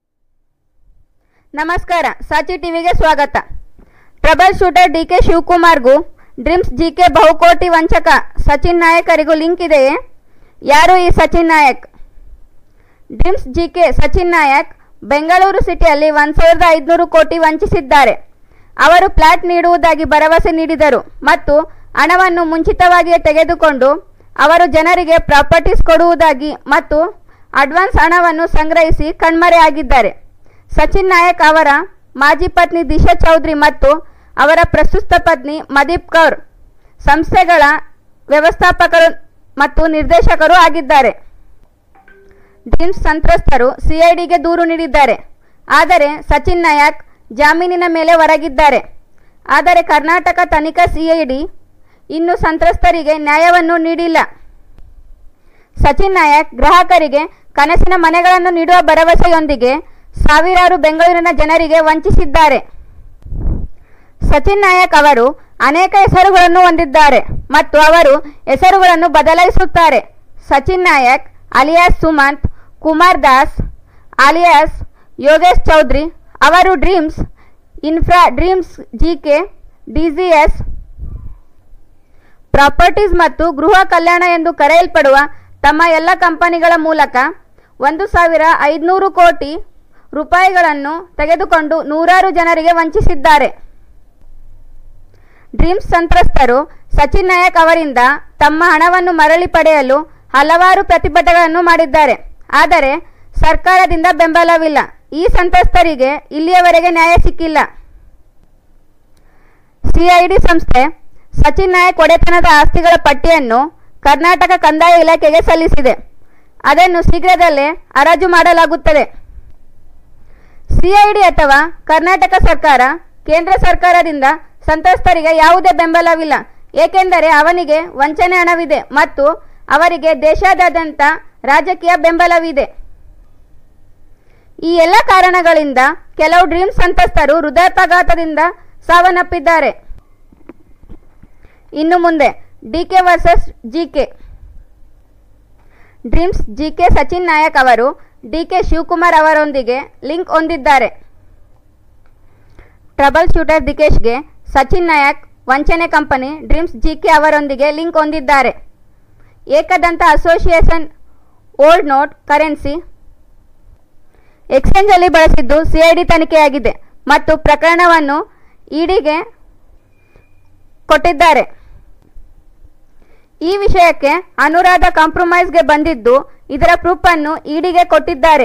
ನಮಸ್ಕಾರ, ಸಾಚಿ ಟಿವಿಗೆ ಸ್ವಾಗತ. ಟ್ರಬಲ್ ಶೂಟರ್ DK ಶಿವಕುಮಾರ್ಗೂ ಡ್ರೀಮ್ಸ್ GK ಬಹುಕೋಟಿ ವಂಚಕ ಸಚಿನ್ ನಾಯಕರಿಗೂ ಲಿಂಕ್ ಇದೆಯೇ? ಯಾರು ಈ ಸಚಿನ್ ನಾಯಕ್? ಡ್ರೀಮ್ಸ್ GK ಸಚಿನ್ ನಾಯಕ್ ಬೆಂಗಳೂರು ಸಿಟಿಯಲ್ಲಿ 1,500 ಕೋಟಿ ವಂಚಿಸಿದ್ದಾರೆ. ಅವರು ಫ್ಲಾಟ್ ನೀಡುವುದಾಗಿ ಭರವಸೆ ನೀಡಿದರು ಮತ್ತು ಹಣವನ್ನು ಮುಂಚಿತವಾಗಿಯೇ ತೆಗೆದುಕೊಂಡು ಅವರು ಜನರಿಗೆ ಪ್ರಾಪರ್ಟೀಸ್ ಕೊಡುವುದಾಗಿ ಮತ್ತು ಅಡ್ವಾನ್ಸ್ ಹಣವನ್ನು ಸಂಗ್ರಹಿಸಿ ಕಣ್ಮರೆಯಾಗಿದ್ದಾರೆ. ಸಚಿನ್ ನಾಯಕ್ ಅವರ ಮಾಜಿ ಪತ್ನಿ ದಿಶಾ ಚೌಧರಿ ಮತ್ತು ಅವರ ಪ್ರಸ್ತುತ ಪತ್ನಿ ಮದೀಪ್ ಕೌರ್ ಸಂಸ್ಥೆಗಳ ವ್ಯವಸ್ಥಾಪಕರು ಮತ್ತು ನಿರ್ದೇಶಕರು ಆಗಿದ್ದಾರೆ. ಡ್ರೀಮ್ಸ್ ಸಂತ್ರಸ್ತರು CIDಗೆ ದೂರು ನೀಡಿದ್ದಾರೆ. ಆದರೆ ಸಚಿನ್ ನಾಯಕ್ ಜಾಮೀನಿನ ಮೇಲೆ ಹೊರಗಿದ್ದಾರೆ. ಆದರೆ ಕರ್ನಾಟಕ ತನಿಖಾ CID ಇನ್ನೂ ಸಂತ್ರಸ್ತರಿಗೆ ನ್ಯಾಯವನ್ನು ನೀಡಿಲ್ಲ. ಸಚಿನ್ ನಾಯಕ್ ಗ್ರಾಹಕರಿಗೆ ಕನಸಿನ ಮನೆಗಳನ್ನು ನೀಡುವ ಭರವಸೆಯೊಂದಿಗೆ ಸಾವಿರಾರು ಬೆಂಗಳೂರಿನ ಜನರಿಗೆ ವಂಚಿಸಿದ್ದಾರೆ. ಸಚಿನ್ ನಾಯಕ್ ಅವರು ಅನೇಕ ಹೆಸರುಗಳನ್ನು ಹೊಂದಿದ್ದಾರೆ ಮತ್ತು ಅವರು ಹೆಸರುಗಳನ್ನು ಬದಲಾಯಿಸುತ್ತಾರೆ. ಸಚಿನ್ ನಾಯಕ್ ಅಲಿಯಾಸ್ ಸುಮಂತ್ ಕುಮಾರ್ ದಾಸ್ ಅಲಿಯಾಸ್ ಯೋಗೇಶ್ ಚೌಧರಿ ಅವರು dreams infra, dreams GK, DGS properties ಮತ್ತು ಗೃಹ ಕಲ್ಯಾಣ ಎಂದು ಕರೆಯಲ್ಪಡುವ ತಮ್ಮ ಎಲ್ಲ ಕಂಪನಿಗಳ ಮೂಲಕ 1,500 ಕೋಟಿ ರೂಪಾಯಿಗಳನ್ನು ತೆಗೆದುಕೊಂಡು ನೂರಾರು ಜನರಿಗೆ ವಂಚಿಸಿದ್ದಾರೆ. ಡ್ರೀಮ್ಸ್ ಸಂತ್ರಸ್ತರು ಸಚಿನ್ ನಾಯಕ್ ಅವರಿಂದ ತಮ್ಮ ಹಣವನ್ನು ಮರಳಿ ಪಡೆಯಲು ಹಲವಾರು ಪ್ರತಿಭಟನೆಗಳನ್ನು ಮಾಡಿದ್ದಾರೆ. ಆದರೆ ಸರ್ಕಾರದಿಂದ ಬೆಂಬಲವಿಲ್ಲ. ಈ ಸಂತ್ರಸ್ತರಿಗೆ ಇಲ್ಲಿಯವರೆಗೆ ನ್ಯಾಯ ಸಿಕ್ಕಿಲ್ಲ. ಸಿಐಡಿ ಸಂಸ್ಥೆ ಸಚಿನ್ ನಾಯಕ್ ಒಡೆತನದ ಆಸ್ತಿಗಳ ಪಟ್ಟಿಯನ್ನು ಕರ್ನಾಟಕ ಕಂದಾಯ ಇಲಾಖೆಗೆ ಸಲ್ಲಿಸಿದೆ. ಅದನ್ನು ಶೀಘ್ರದಲ್ಲೇ ಹರಾಜು ಮಾಡಲಾಗುತ್ತದೆ. ಸಿಐಡಿ ಅಥವಾ ಕರ್ನಾಟಕ ಸರ್ಕಾರ, ಕೇಂದ್ರ ಸರ್ಕಾರದಿಂದ ಸಂತ್ರಸ್ತರಿಗೆ ಯಾವುದೇ ಬೆಂಬಲವಿಲ್ಲ. ಏಕೆಂದರೆ ಅವನಿಗೆ ವಂಚನೆ ಹಣವಿದೆ ಮತ್ತು ಅವರಿಗೆ ದೇಶಾದ್ಯಂತ ರಾಜಕೀಯ ಬೆಂಬಲವಿದೆ. ಈ ಎಲ್ಲ ಕಾರಣಗಳಿಂದ ಕೆಲವು ಡ್ರೀಮ್ಸ್ ಸಂತ್ರಸ್ತರು ಹೃದಯಾಘಾತದಿಂದ ಸಾವನ್ನಪ್ಪಿದ್ದಾರೆ. ಇನ್ನು ಮುಂದೆ DK versus GK. Dreams GK Sachin Nayak ಅವರು ಡಿಕೆ ಶಿವಕುಮಾರ್ ಅವರೊಂದಿಗೆ ಲಿಂಕ್ ಹೊಂದಿದ್ದಾರೆ. ಟ್ರಬಲ್ ಶೂಟರ್ ದಿಕೇಶ್ಗೆ ಸಚಿನ್ ನಾಯಕ್ ವಂಚನೆ ಕಂಪನಿ ಡ್ರೀಮ್ಸ್ ಜಿಕೆ ಅವರೊಂದಿಗೆ ಲಿಂಕ್ ಹೊಂದಿದ್ದಾರೆ. Ekadanta association old note currency exchange ಅಲ್ಲಿ ಬಳಸಿದ್ದು ಸಿಐಡಿ ತನಿಖೆಯಾಗಿದೆ ಮತ್ತು ಪ್ರಕರಣವನ್ನು ಇಡಿಗೆ ಕೊಟ್ಟಿದ್ದಾರೆ. ಈ ವಿಷಯಕ್ಕೆ ಅನುರಾಧ ಕಾಂಪ್ರಮೈಸ್ಗೆ ಬಂದಿದ್ದು ಇದರ ಪ್ರೂಫ್ ಅನ್ನು ಇಡಿಗೆ ಕೊಟ್ಟಿದ್ದಾರೆ.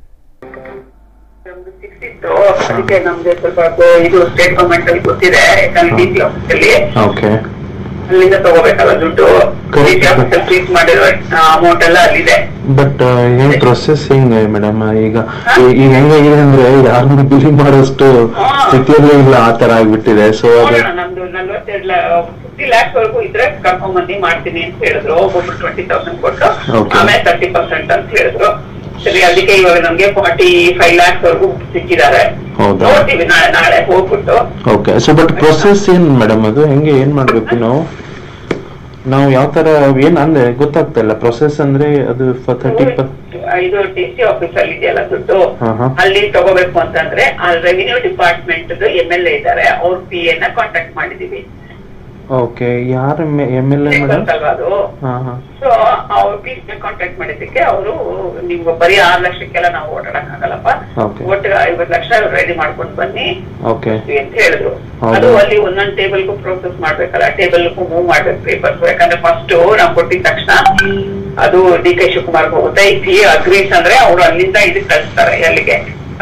ಸಿಕ್ತಿತ್ತು, ಅದಕ್ಕೆ ನಮ್ಗೆ ಸ್ವಲ್ಪ ಇದು ಸ್ಟೇಟ್ ಗವರ್ಮೆಂಟ್ ಅಲ್ಲಿ ಗೊತ್ತಿದೆ. ಯಾಕಂದ್ರೆ ಡಿಸಿ ಆಫೀಸ್ ಅಲ್ಲಿ ಅಲ್ಲಿಂದ ತಗೋಬೇಕಲ್ಲ ದುಡ್ಡು. ಡಿಸಿ ಆಫೀಸ್ ಅಲ್ಲಿ ಟ್ರೀಟ್ ಮಾಡಿರೋ ಅಮೌಂಟ್ ಎಲ್ಲ ಅಲ್ಲಿದೆ. ಬಟ್ ಏನ್ ಪ್ರೊಸೆಸ್ ಹೆಂಗೆ ಮೇಡಮ್? ಈಗ ಹೆಂಗಾಗಿದೆ ಅಂದ್ರೆ ಯಾರನ್ನು ಬಿಲಿ ಮಾಡೋಷ್ಟು ಸ್ಥಿತಿಯಲ್ಲಿ ಇಲ್ಲ, ಆ ತರ ಆಗ್ಬಿಟ್ಟಿದೆ. ಸೊ ನಮ್ದು 50 lakhs ವರೆಗೂ ಇದ್ರೆ ಕರ್ಕೊಂಡ್ ಬಂದು ಮಾಡ್ತೀನಿ ಅಂತ ಹೇಳಿದ್ರು. ಒಬ್ಬೊಬ್ರು 20,000 ಕೊಟ್ಟು ಆಮೇಲೆ 30% ಅಂತ ಹೇಳಿದ್ರು. ಸರಿ, ಅದಕ್ಕೆ ಇವಾಗ ನಮ್ಗೆ 45 lakhs ವರೆಗೂ ಸಿಕ್ಕಿದ್ದಾರೆ. ನೋಡ್ತೀವಿ ನಾಳೆ ಹೋಗ್ಬಿಟ್ಟು. ಓಕೆ. ಸೊ ಬಟ್ ಪ್ರೊಸೆಸ್ ಏನ್ ಮೇಡಮ್? ಅದು ಹೆಂಗೆ, ಏನ್ ಮಾಡ್ಬೇಕು ನಾವು ಯಾವ ತರ ಏನ್ ಅಂದ್ರೆ ಗೊತ್ತಾಗ್ತಾ ಇಲ್ಲ. ಪ್ರೊಸೆಸ್ ಅಂದ್ರೆ ಅದು 30 ಇದು ಡಿಸಿ ಆಫೀಸ್ ಅಲ್ಲಿ ಇದೆಯಲ್ಲ ದುಡ್ಡು, ಅಲ್ಲಿ ತಗೋಬೇಕು ಅಂತಂದ್ರೆ ಅಲ್ಲಿ ರೆವಿನ್ಯೂ ಡಿಪಾರ್ಟ್ಮೆಂಟ್ MLA ಇದ್ದಾರೆ, ಅವ್ರ PA ನ ಕಾಂಟ್ಯಾಕ್ಟ್ ಮಾಡಿದೀವಿ. ಓಕೆ. ಯಾರು MLA ಮೇಡಮ್? ಅದು ಸೊ ಅವ್ರ PA ಕಾಂಟ್ಯಾಕ್ಟ್ ಮಾಡಿದ್ದಕ್ಕೆ ಅವರು ನಿಮ್ಗೆ ಬರೀ 6 ಲಕ್ಷಕ್ಕೆಲ್ಲ ನಾವು ಓಡಾಡಕ್ ಆಗಲ್ಲಪ್ಪ, ಒಟ್ಟು 50 ಲಕ್ಷ ರೆಡಿ ಮಾಡ್ಕೊಂಡು ಬನ್ನಿ ಅಂತ ಹೇಳಿದ್ರು. ಅದು ಅಲ್ಲಿ ಒಂದೊಂದ್ ಟೇಬಲ್ಗೂ ಪ್ರೋಸೆಸ್ ಮಾಡ್ಬೇಕಲ್ಲ, ಟೇಬಲ್ಗೂ ಮೂವ್ ಮಾಡ್ಬೇಕು ಪೇಪರ್ಸ್. ಯಾಕಂದ್ರೆ ಫಸ್ಟ್ ನಾವು ಕೊಟ್ಟಿದ ತಕ್ಷಣ ಅದು DK ಶಿವಕುಮಾರ್ ಹೋಗುತ್ತೆ. ಈ PA ಅಗ್ರೀಸ್ ಅಂದ್ರೆ ಅವ್ರು ಅಲ್ಲಿಂದ ಇದಕ್ಕೆ ಕಳಿಸ್ತಾರೆ, ಎಲ್ಲಿಗೆ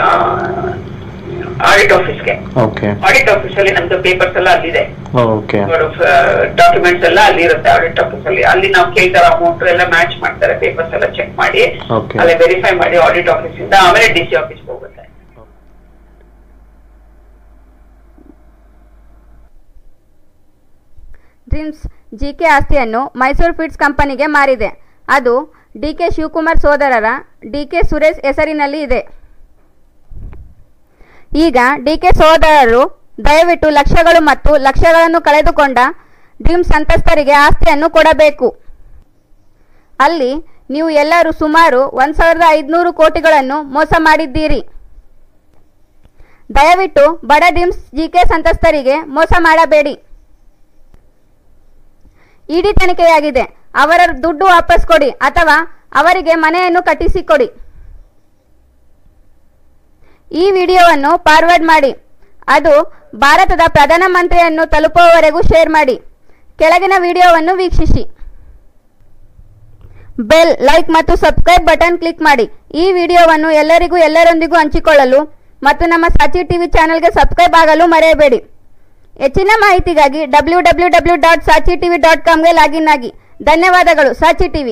ಆಡಿಟ್ ಆಫೀಸ್ಗೆ. ಆಡಿಟ್ ಆಫೀಸ್ ಅಲ್ಲಿ ನಮ್ದು ಪೇಪರ್ಸ್ ಎಲ್ಲ ಅಲ್ಲಿದೆ, ಡಾಕ್ಯುಮೆಂಟ್ಸ್ ಎಲ್ಲ ಅಲ್ಲಿ ಇರುತ್ತೆ ಆಡಿಟ್ ಆಫೀಸ್ ಅಲ್ಲಿ. ಅಲ್ಲಿ ನಾವು ಕೇಳ್ತಾರ ಅಮೌಂಟ್ ಎಲ್ಲ ಮ್ಯಾಚ್ ಮಾಡ್ತಾರೆ, ಪೇಪರ್ಸ್ ಎಲ್ಲ ಚೆಕ್ ಮಾಡಿ ಅಲ್ಲಿ ವೆರಿಫೈ ಮಾಡಿ ಆಡಿಟ್ ಆಫೀಸ್ ಇಂದ ಆಮೇಲೆ ಡಿಸಿ ಆಫೀಸ್ ಹೋಗುತ್ತೆ. ಡ್ರೀಮ್ಸ್ ಜಿಕೆ ಆಸ್ತಿಯನ್ನು ಮೈಸೂರು ಫೀಡ್ಸ್ ಕಂಪನಿಗೆ ಮಾರಿದೆ. ಅದು DK ಶಿವಕುಮಾರ್ ಸೋದರರ DK ಸುರೇಶ್ ಹೆಸರಿನಲ್ಲಿ ಇದೆ. ಈಗ DK ಸೋದರರು ದಯವಿಟ್ಟು ಲಕ್ಷಗಳು ಮತ್ತು ಲಕ್ಷಗಳನ್ನು ಕಳೆದುಕೊಂಡ ಡ್ರೀಮ್ಸ್ ಸಂತ್ರಸ್ತರಿಗೆ ಆಸ್ತಿಯನ್ನು ಕೊಡಬೇಕು. ಅಲ್ಲಿ ನೀವು ಎಲ್ಲರೂ ಸುಮಾರು 1,500 ಕೋಟಿಗಳನ್ನು ಮೋಸ ಮಾಡಿದ್ದೀರಿ. ದಯವಿಟ್ಟು ಬಡ ಡ್ರೀಮ್ಸ್ ಜಿಕೆ ಸಂತ್ರಸ್ತರಿಗೆ ಮೋಸ ಮಾಡಬೇಡಿ. ಇಡಿ ತನಿಖೆಯಾಗಿದೆ, ಅವರ ದುಡ್ಡು ವಾಪಸ್ ಕೊಡಿ ಅಥವಾ ಅವರಿಗೆ ಮನೆಯನ್ನು ಕಟ್ಟಿಸಿಕೊಡಿ. ಈ ವಿಡಿಯೋವನ್ನು ಫಾರ್ವರ್ಡ್ ಮಾಡಿ, ಅದು ಭಾರತದ ಪ್ರಧಾನಮಂತ್ರಿಯನ್ನು ತಲುಪುವವರೆಗೂ ಶೇರ್ ಮಾಡಿ. ಕೆಳಗಿನ ವಿಡಿಯೋವನ್ನು ವೀಕ್ಷಿಸಿ. ಬೆಲ್, ಲೈಕ್ ಮತ್ತು ಸಬ್ಸ್ಕ್ರೈಬ್ ಬಟನ್ ಕ್ಲಿಕ್ ಮಾಡಿ. ಈ ವಿಡಿಯೋವನ್ನು ಎಲ್ಲರೊಂದಿಗೂ ಹಂಚಿಕೊಳ್ಳಲು ಮತ್ತು ನಮ್ಮ ಸಾಚಿ ಟಿವಿ ಚಾನೆಲ್ಗೆ ಸಬ್ಸ್ಕ್ರೈಬ್ ಆಗಲು ಮರೆಯಬೇಡಿ. ಹೆಚ್ಚಿನ ಮಾಹಿತಿಗಾಗಿ www.sachitv.com ಲಾಗಿನ್ ಆಗಿ. ಧನ್ಯವಾದಗಳು. ಸಾಚಿ ಟಿವಿ.